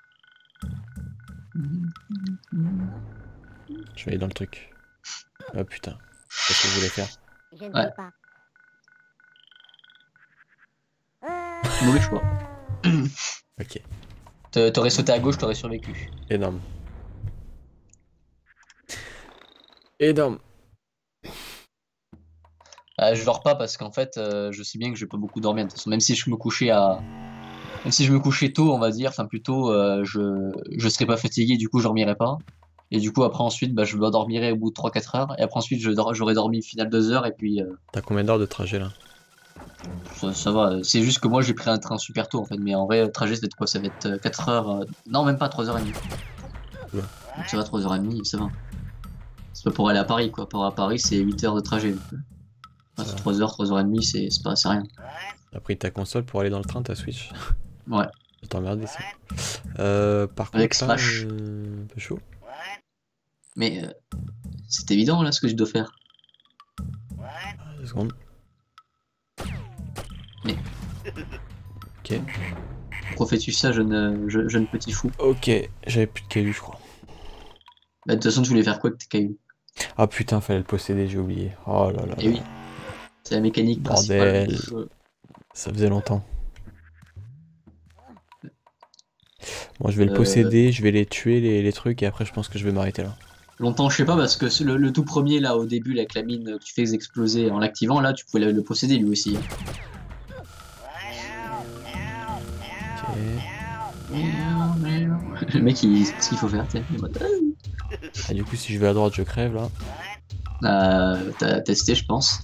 Je vais aller dans le truc. Oh putain. C'est ce que je voulais faire. Je ne Ouais. sais pas. Euh, Mauvais choix. Ok. Te- T'aurais sauté à gauche, t'aurais survécu. Énorme. Énorme. Euh, je dors pas parce qu'en fait, euh, je sais bien que je vais pas beaucoup dormir. De toute façon, même si je me couchais à, même si je me couchais tôt, on va dire, enfin plutôt, euh, je je serais pas fatigué, du coup, je dormirais pas. Et du coup, après ensuite, bah, je dormirais au bout de trois quatre heures. Et après ensuite, je dors- j'aurais dormi au final deux heures. Et puis, euh, T'as combien d'heures de trajet là? ça, ça va. C'est juste que moi, j'ai pris un train super tôt en fait. Mais en vrai, le trajet, ça va être quoi? Ça va être euh, quatre heures. euh, Non, même pas trois heures trente. Oula. Donc, ça va, trois heures trente, ça va. C'est pas pour aller à Paris, quoi. Pour aller à Paris, c'est huit heures de trajet. Donc, euh, Ça c'est va. trois heures, trois heures trente, c'est c'est pas, c'est rien. T'as pris ta console pour aller dans le train, ta Switch? Ouais. Je t'emmerdais ça. Euh, par contre, Avec là, Smash. euh, un peu chaud. Mais euh, c'est évident là ce que je dois faire. Ah, deux secondes. Mais- Ok. Pourquoi fais-tu ça, jeune, je- jeune petit fou? Ok, j'avais plus de cailloux, je crois. Bah, de toute façon, tu voulais faire quoi avec tes cailloux? Ah putain, fallait le posséder, j'ai oublié. Oh là là. Eh oui, c'est la mécanique Bordel. principale du jeu. Ça faisait longtemps. Bon, je vais le Euh, posséder, je vais les tuer, les, les trucs, et après je pense que je vais m'arrêter là. Longtemps, je sais pas, parce que ce- le, le tout premier là au début, là, avec la mine que tu fais exploser en l'activant, là, tu pouvais le, le posséder lui aussi. Ok. Le mec, il sait ce qu'il faut faire, tu sais. Il est en mode, Ah, du coup, si je vais à droite, je crève là. Euh, T'as testé, je pense.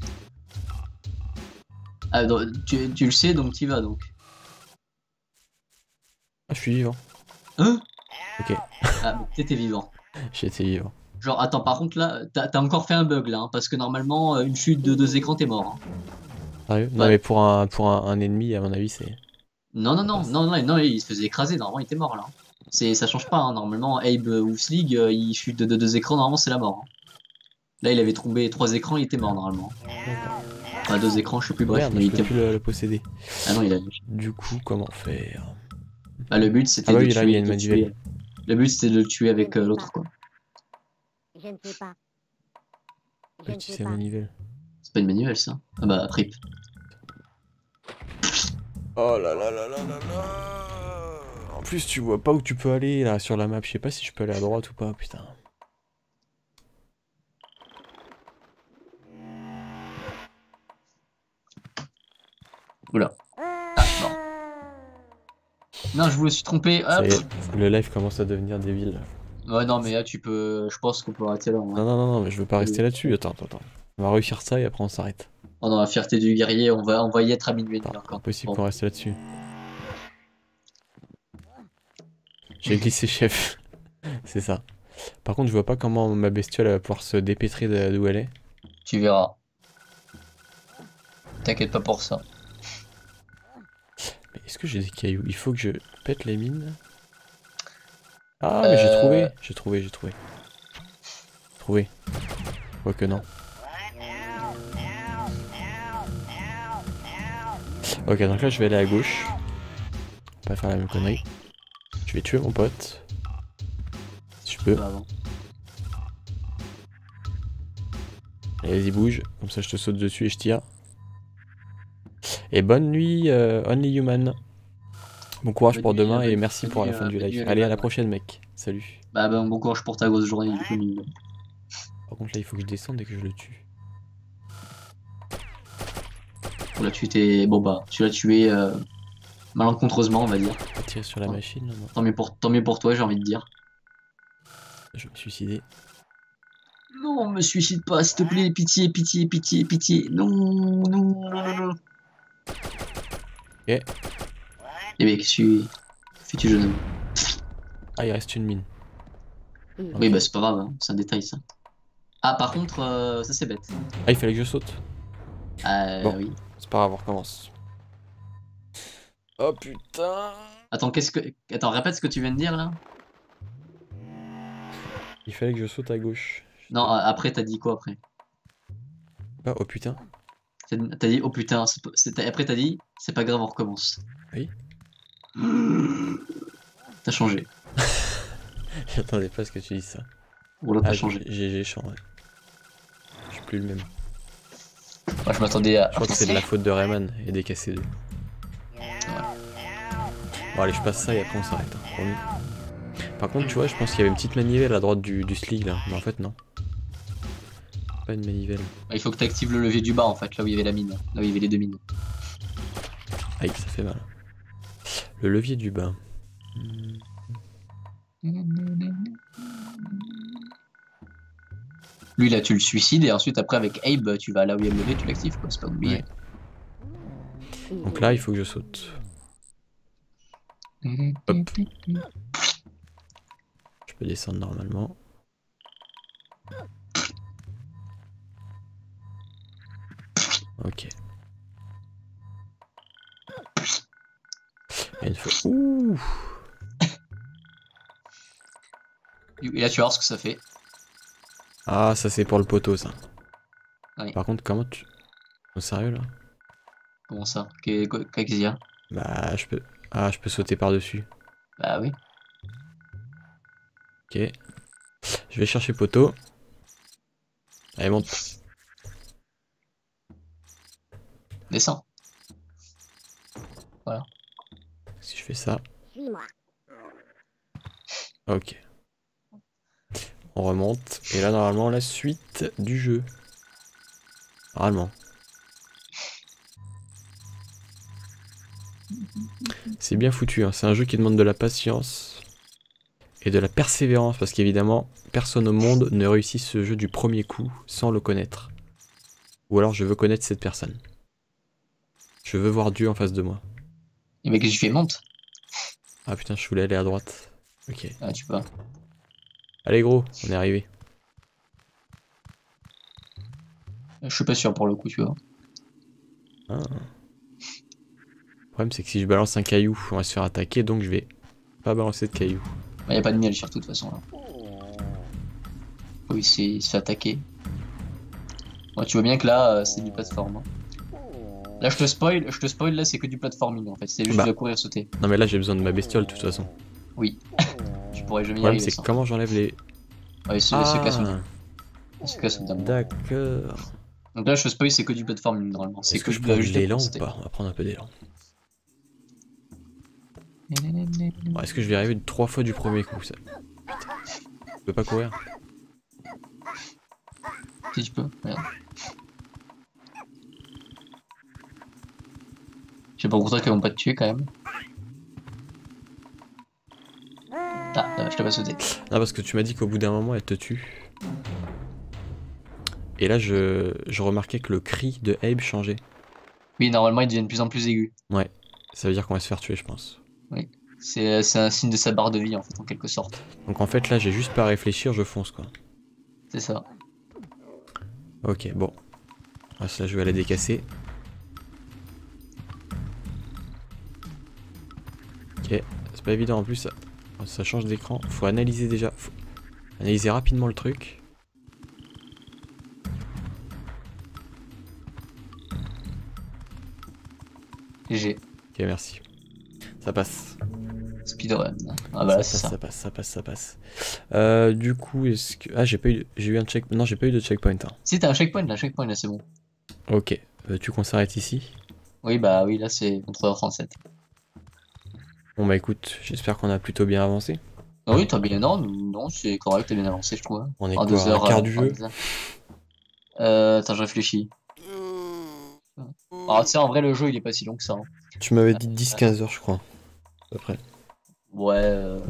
Ah, donc, tu, tu le sais, donc t'y vas donc. Ah, je suis vivant. Hein? Ok, Ah, mais t'étais vivant. j'ai été vivant. Genre, attends, par contre, là, t'as t'as encore fait un bug, là, hein, parce que normalement, euh, une chute de deux écrans, t'es mort. Hein. Sérieux? Non Ouais. mais pour un pour un, un ennemi, à mon avis, c'est... Non, non, ça non, passe. non, non, non, il se faisait écraser, normalement, il était mort, là. C'est, ça change pas, hein. Normalement, Abe ou Slig, euh, il chute de, de deux écrans, normalement, c'est la mort. Hein. Là, il avait tombé trois écrans, il était mort, normalement. D'accord. Enfin, deux écrans, je sais plus, bref, Merde, mais je il peux était plus le, le posséder. Ah non, il a... Du coup, comment faire? Bah, le but, Ah c'était bah de oui, là, il y a tuer, une de manivelle. tuer. Le but, c'était de le tuer avec Je ne euh, sais l'autre, pas. quoi. Je ne sais pas. Je Faut ne sais utiliser la pas. manivelle. C'est pas une manivelle, ça. Ah bah, rip. Oh là là là là là là. En plus, tu vois pas où tu peux aller là sur la map. Je sais pas si je peux aller à droite ou pas, putain. Oula. Ah, non. Non, je me suis trompé. Ça Hop. y est, le live commence à devenir débile. Ouais, non, mais là, tu peux. Je pense qu'on peut arrêter là. Ouais. Non, non, non, non, mais je veux pas rester là-dessus. Attends, attends, attends. On va réussir ça et après on s'arrête. Oh, dans la fierté du guerrier, on va, on va y être à minuit et demi Attends, encore. impossible Bon. qu'on reste là-dessus. J'ai glissé chef. C'est ça. Par contre, je vois pas comment ma bestiole va pouvoir se dépêtrer de- d'où elle est. Tu verras. T'inquiète pas pour ça. Mais est-ce que j'ai des cailloux? Il faut que je pète les mines. Ah, mais j'ai trouvé. Euh, J'ai trouvé, j'ai trouvé. Trouvé. Quoique non. Ok, donc là je vais aller à gauche. Pas faire la même connerie. Je vais tuer mon pote. Si je peux. bah, bon. Allez, vas-y, bouge. Comme ça je te saute dessus et je tire. Et bonne nuit, euh, Only Human. Bon courage Bonne pour nuit, demain bonne- et merci bonne pour nuit, la fin euh, du bonne live. nuit à Allez, à la l'humain, ouais. prochaine, mec. Salut. Bah, bah, bon courage pour ta grosse journée, du coup, nul. Par contre, là, il faut que je descende et que je le tue. Là, tu t'es. Bon, bah, tu l'as tué euh, malencontreusement, on va dire. Pas tirer sur la Ouais. machine, là, non. Tant mieux pour, tant mieux pour toi, j'ai envie de dire. Je vais me suicider. Non, me suicide pas, s'il te plaît, pitié, pitié, pitié, pitié. Non, non, non, non, non. Ok. Eh mec, suis. Fais-tu jeune homme. Ah, il reste une mine. Oui, bah, c'est pas grave, hein, c'est un détail, ça. Ah, par contre, euh, ça c'est bête. Ah, il fallait que je saute. Euh, Bon. oui. C'est pas grave, on recommence. Oh putain. Attends, qu'est-ce que. Attends, répète ce que tu viens de dire là. Il fallait que je saute à gauche. Non, a- après, t'as dit quoi après? Ah, oh putain. T'as t'as dit, oh putain, c'est pas- c'est- après, t'as dit, c'est pas grave, on recommence. Oui. T'as changé. J'attendais pas à ce que tu dises ça. Ou là, t'as Ah, changé. G G, changé. Je suis plus le même. Moi, je m'attendais à. Je crois que c'est de la faute de Rayman et des K C deux. Bon, allez, je passe ça et après on s'arrête. Hein, promis. Par contre, tu vois, je pense qu'il y avait une petite manivelle à droite du, du slig là. Mais en fait, non. Pas une manivelle. Il faut que t'actives le levier du bas en fait, là où il y avait la mine. Là où il y avait les deux mines. Aïe, ça fait mal. Le levier du bas. Lui là, tu le suicides et ensuite, après, avec Abe, tu vas là où il y a le levier, tu l'actives quoi, c'est pas oublié. Ouais. Donc là, il faut que je saute. Hop. Je peux descendre normalement. Ok. Et une fois. Ouh. Et là, tu vas voir ce que ça fait. Ah, ça c'est pour le poteau ça. Oui. Par contre, comment tu. Oh, sérieux là? Comment ça? Qu'est- Qu'est-ce qu'il y a? Bah, je peux. Ah, je peux sauter par-dessus. Bah oui. Ok. Je vais chercher poteau. Allez, monte. Descends. Si je fais ça. Suis-moi. Ok. On remonte. Et là, normalement, la suite du jeu. Normalement. C'est bien foutu, hein. C'est un jeu qui demande de la patience et de la persévérance. Parce qu'évidemment, personne au monde ne réussit ce jeu du premier coup sans le connaître. Ou alors, je veux connaître cette personne. Je veux voir Dieu en face de moi. Et mec, qu'est-ce que tu fais? Monte. Ah putain, je voulais aller à droite. Ok. Ah, tu peux. Allez gros, on est arrivé. Je suis pas sûr pour le coup, tu vois. Ah. Le problème c'est que si je balance un caillou, on va se faire attaquer, donc je vais pas balancer de caillou. Il n'y a pas de miel sur de toute façon là. Oui, c'est- il se fait attaquer. Ouais, tu vois bien que là, euh, c'est du plateforme. Hein. Là, je te spoil, je te spoil, là, c'est que du platforming en fait. C'est juste Bah. de courir, sauter. Non mais là j'ai besoin de ma bestiole de toute façon. Oui. Tu pourrais Le jamais y problème arriver c'est sans. comment j'enlève les... Ouais, il se, il se casse. Ah, Il se casse au bout d'un moment. d'accord. Donc là, je te spoil, c'est que du platforming normalement. C'est Est-ce que que je de- prends de juste de l'élan courir, ou sauter. pas? On va prendre un peu d'élan. Bon, est-ce que je vais arriver trois fois du premier coup ça? Putain. Je peux pas courir? Si tu peux, regarde. Je sais pas pour toi qu'ils vont pas te tuer quand même. Ah, là, je t'ai pas sauté. Non parce que tu m'as dit qu'au bout d'un moment elle te tue. Et là je, je remarquais que le cri de Abe changeait. Oui, normalement, il devient de plus en plus aigu. Ouais, ça veut dire qu'on va se faire tuer je pense. Oui. C'est c'est un signe de sa barre de vie en fait, en quelque sorte. Donc en fait là j'ai juste pas à réfléchir, je fonce quoi. C'est ça. Ok bon. Ah, ça je vais la décasser. Ok, c'est pas évident en plus ça, ça change d'écran. Faut analyser déjà. Faut analyser rapidement le truc. G G. Ok merci. Ça passe. Speedrun. Ah bah ça, c'est passe ça. ça passe, ça passe, ça passe. Euh, du coup, est-ce que... Ah, j'ai pas eu... J'ai eu un check... Non, j'ai pas eu de checkpoint. Hein. Si t'as un checkpoint là, checkpoint là, c'est bon. Ok. Veux-tu qu'on s'arrête ici? Oui, bah oui, là c'est contre trente-sept. Bon bah écoute, j'espère qu'on a plutôt bien avancé. Ah oui, t'as bien. Non, non, c'est correct, t'as bien avancé, je trouve. On est En quoi, deux à un heures. quart euh, du en jeu? deux heures. Euh, attends, je réfléchis. Alors, tu sais, en vrai, le jeu il est pas si long que ça. Hein. Tu m'avais dit dix quinze heures, je crois. À peu près. Ouais. Euh...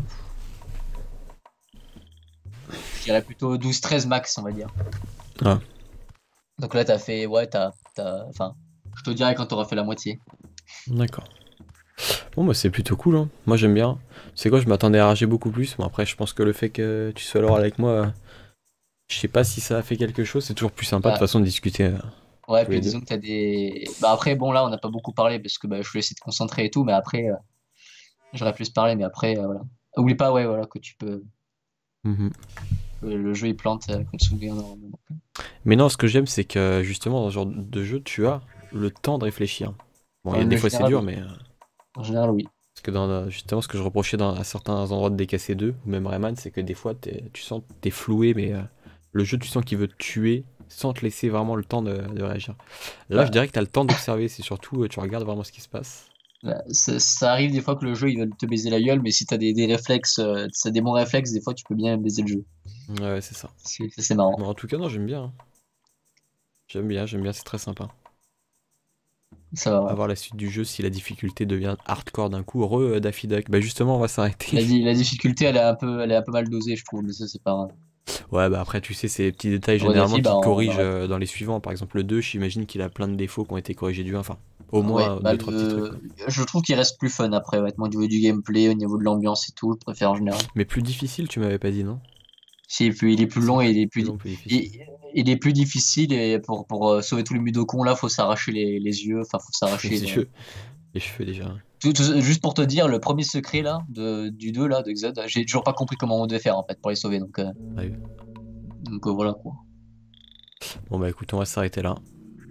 Je dirais plutôt douze treize max, on va dire. Ah. Donc là, t'as fait. Ouais, t'as. t'as- Enfin, je te dirais quand t'auras fait la moitié. D'accord. Bon bah c'est plutôt cool, hein. Moi j'aime bien. C'est quoi, je m'attendais à rager beaucoup plus. Bon après, je pense que le fait que tu sois là avec moi, euh, je sais pas si ça a fait quelque chose. C'est toujours plus sympa de toute Bah, façon de discuter euh, ouais, tous les puis deux. disons que t'as des. Bah après, bon, là, on n'a pas beaucoup parlé parce que bah, je voulais essayer de te concentrer et tout, mais après, euh, j'aurais plus parlé, mais après, euh, voilà. Oublie pas, ouais, voilà, que tu peux. Mhm. que le jeu il plante euh, comme souvent normalement. Donc, euh, Mais non, ce que j'aime, c'est que justement dans ce genre de jeu, tu as le temps de réfléchir. Bon, il y a en des fois c'est général, dur, oui. mais euh, En général, oui. parce que dans la- justement ce que je reprochais dans, à certains endroits de D K C deux ou même Rayman, c'est que des fois t'es- tu sens que t'es floué, mais euh, le jeu tu sens qu'il veut te tuer sans te laisser vraiment le temps de, de réagir. Là, Bah, je dirais que t'as le temps d'observer. C'est surtout euh, tu regardes vraiment ce qui se passe. bah, ça, ça arrive des fois que le jeu il veut te baiser la gueule, mais si t'as des, des réflexes, euh, t'as des bons réflexes, des fois tu peux bien baiser le jeu. Ouais, ouais, c'est ça. C'est c'est marrant. Bon, en tout cas, non, j'aime bien. hein. J'aime bien, j'aime bien, c'est très sympa. Ça va. À voir la suite du jeu si la difficulté devient hardcore d'un coup. Re euh, Daffy Duck. Bah justement, on va La, s'arrêter. di- la difficulté elle est un peu, elle est un peu mal dosée, je trouve, mais ça c'est pas grave. Ouais, bah après, tu sais, c'est des petits détails Pour généralement Daffy, qui bah on corrigent arrête. euh, dans les suivants. Par exemple, le deux, j'imagine qu'il a plein de défauts qui ont été corrigés du un. Enfin, au Ouais, moins euh, bah deux trois petits trucs, quoi. le... je trouve qu'il reste plus fun après, honnêtement, au niveau du gameplay, au niveau de l'ambiance et tout, je préfère en général. Mais plus difficile, tu m'avais pas dit, non? Si, et puis il est plus long Si, et il est plus plus, long, di- plus difficile. il, il est plus difficile et pour, pour euh, sauver tous les mudokons là, faut s'arracher les, les yeux, enfin faut Les s'arracher. le- cheveux, les cheveux déjà. Tout, tout- juste pour te dire, le premier secret là, de, du deux là, de Exode, j'ai toujours pas compris comment on devait faire en fait pour les sauver, donc, euh, Ah oui. donc euh, voilà quoi. Bon, bah écoute, on va s'arrêter là.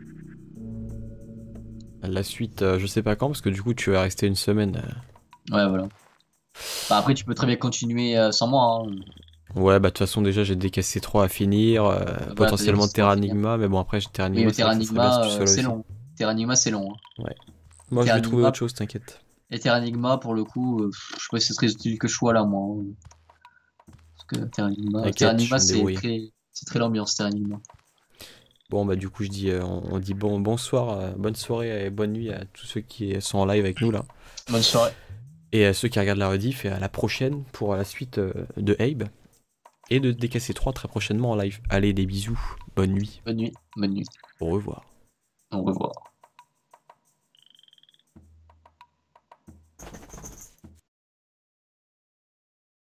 La suite, euh, je sais pas quand, parce que du coup, tu vas rester une semaine. euh. Ouais, voilà. Bah, après, tu peux très bien continuer euh, sans moi. Hein. Ouais, bah de toute façon, déjà, j'ai D K C trois à finir. euh, Voilà, t'as potentiellement des histoires à finir. Terranigma, mais bon, après, Oui, Terranigma, mais c'est vrai que ça serait bien si Terranigma, tu euh, sois là c'est aussi. long. Terranigma, c'est long. Hein. Ouais. Moi, je vais trouver Terranigma, autre chose, t'inquiète. et Terranigma, pour le coup, euh, je sais pas si ce serait utile que je sois là, moi. Hein. Parce que Terranigma, T'inquiète, je Terranigma vais me c'est débrouiller. très, c'est très l'ambiance, Terranigma. Bon, bah du coup, je dis, euh, on, on dit bon, bonsoir, euh, bonne soirée et bonne nuit à tous ceux qui sont en live avec nous là. Bonne soirée. Et à ceux qui regardent la rediff, et à la prochaine pour la suite euh, de Abe. Et de D K C trois très prochainement en live. Allez, des bisous, bonne nuit, Bonne nuit. Bonne nuit. au revoir. Au revoir.